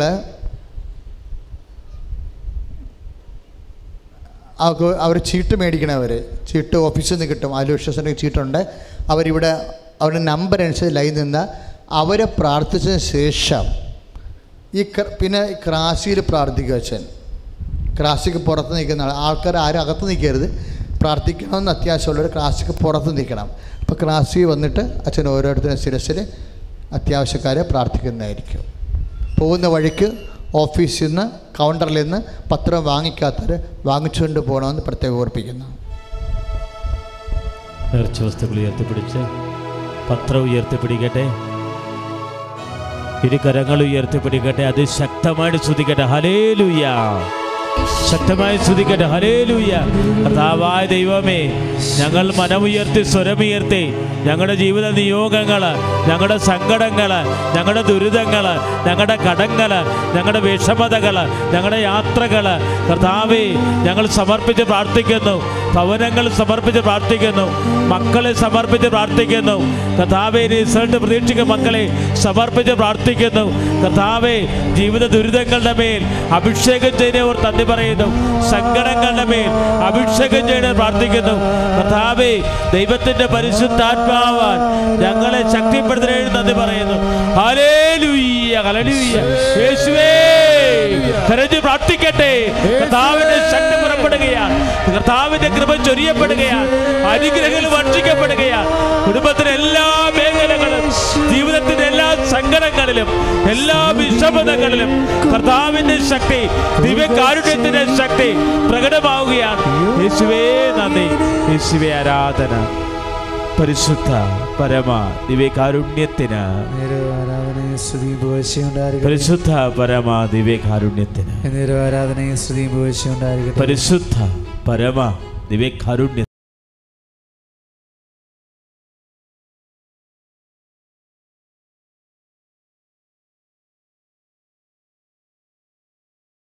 അവർ ചീട്ട് മേടിക്കണവർ, ചീട്ട് ഓഫീസിൽ നിന്ന് കിട്ടും. അലോഷ്യസിൻ്റെ ചീട്ടുണ്ട്. അവരിവിടെ അവരുടെ നമ്പർ അനുസരിച്ച് ലൈൻ നിന്ന് അവരെ പ്രാർത്ഥിച്ചതിന് ശേഷം പിന്നെ ക്രാസിയിൽ പ്രാർത്ഥിക്കുക. അച്ഛൻ ക്രാസിക്ക് പുറത്ത് നിൽക്കുന്ന ആൾക്കാർ ആരും അകത്ത് നിൽക്കരുത്. പ്രാർത്ഥിക്കണമെന്ന് അത്യാവശ്യമുള്ളവർ ക്രാസിക്ക് പുറത്ത് നിൽക്കണം. അപ്പോൾ ക്രാസി വന്നിട്ട് അച്ഛൻ ഓരോരുത്തരും ശിരസിൽ അത്യാവശ്യക്കാരെ പ്രാർത്ഥിക്കുന്നതായിരിക്കും. പോകുന്ന വഴിക്ക് ഓഫീസിൽ നിന്ന് കൗണ്ടറിൽ നിന്ന് പത്രം വാങ്ങിക്കാത്തവർ വാങ്ങിച്ചുകൊണ്ട് പോകണമെന്ന് പ്രത്യേകം ഓർപ്പിക്കുന്നു. നേർച്ച വസ്തുക്കൾ ഉയർത്തിപ്പിടിച്ച് പത്രം ഉയർത്തിപ്പിടിക്കട്ടെ, ഇരുകരങ്ങൾ ഉയർത്തിപ്പിടിക്കട്ടെ. അത് ശക്തമായിട്ട് സ്തുതിക്കട്ടെ. ഹല്ലേലൂയ. ശക്തമായി സ്തുതിക്കട്ടെ. ഹല്ലേലൂയ. കർത്താവായ ദൈവമേ, ഞങ്ങൾ മനമുയർത്തി സ്വരമുയർത്തി ഞങ്ങളുടെ ജീവിത നിയോഗങ്ങൾ, ഞങ്ങളുടെ സങ്കടങ്ങൾ, ഞങ്ങളുടെ ദുരിതങ്ങൾ, ഞങ്ങളുടെ കടങ്ങൾ, ഞങ്ങളുടെ വിഷമതകൾ, ഞങ്ങളുടെ യാത്രകൾ കർത്താവേ ഞങ്ങൾ സമർപ്പിച്ച് പ്രാർത്ഥിക്കുന്നു. ഭവനങ്ങൾ സമർപ്പിച്ച് പ്രാർത്ഥിക്കുന്നു. മക്കളെ സമർപ്പിച്ച് പ്രാർത്ഥിക്കുന്നു. കർത്താവേ റിസൾട്ട് പ്രതീക്ഷിക്കുന്ന മക്കളെ സമർപ്പിച്ച് പ്രാർത്ഥിക്കുന്നു. കർത്താവേ ജീവിത ദുരിതങ്ങളുടെ മേൽ അഭിഷേകം ചെയ്യുന്നവർ നന്ദി പറയുന്നു. സങ്കടങ്ങളുടെ മേൽ അഭിഷേകം ചെയ്യുന്നവർ പ്രാർത്ഥിക്കുന്നു. കർത്താവേ ദൈവത്തിന്റെ പരിശുദ്ധാത്മാവാൻ ഞങ്ങളെ ശക്തിപ്പെടുത്തുന്നതിന് നന്ദി പറയുന്നു. ഹല്ലേലൂയ, ഹല്ലേലൂയ. യേശുവേ കരഞ്ഞ് പ്രാർത്ഥിക്കട്ടെ. കർത്താവിന്റെ ശക്തി പുറപ്പെടുകയാണ്. കർത്താവിന്റെ കൃപ ചൊരിയപ്പെടുകയാണ്. അനുഗ്രഹങ്ങൾ വർഷിക്കപ്പെടുകയാണ്. കുടുംബത്തിലെ എല്ലാ മേഖലകളും ജീവിതത്തിന്റെ എല്ലാ സങ്കടങ്ങളിലും എല്ലാ വിഷമതകളിലും കർത്താവിന്റെ ശക്തി, ദിവ്യകാരുണ്യത്തിന്റെ ശക്തി പ്രകടമാവുകയാണ്. യേശുവേ നന്ദി, യേശുവേ ആരാധന. പരിശുദ്ധ പരമ ദിവ്യകാരുണ്യത്തിന്, പരിശുദ്ധ പരമ ദിവ്യകാരുണ്യത്തിന്, പരിശുദ്ധ പരമ ദിവ്യകാരുണ്യത്തിന്.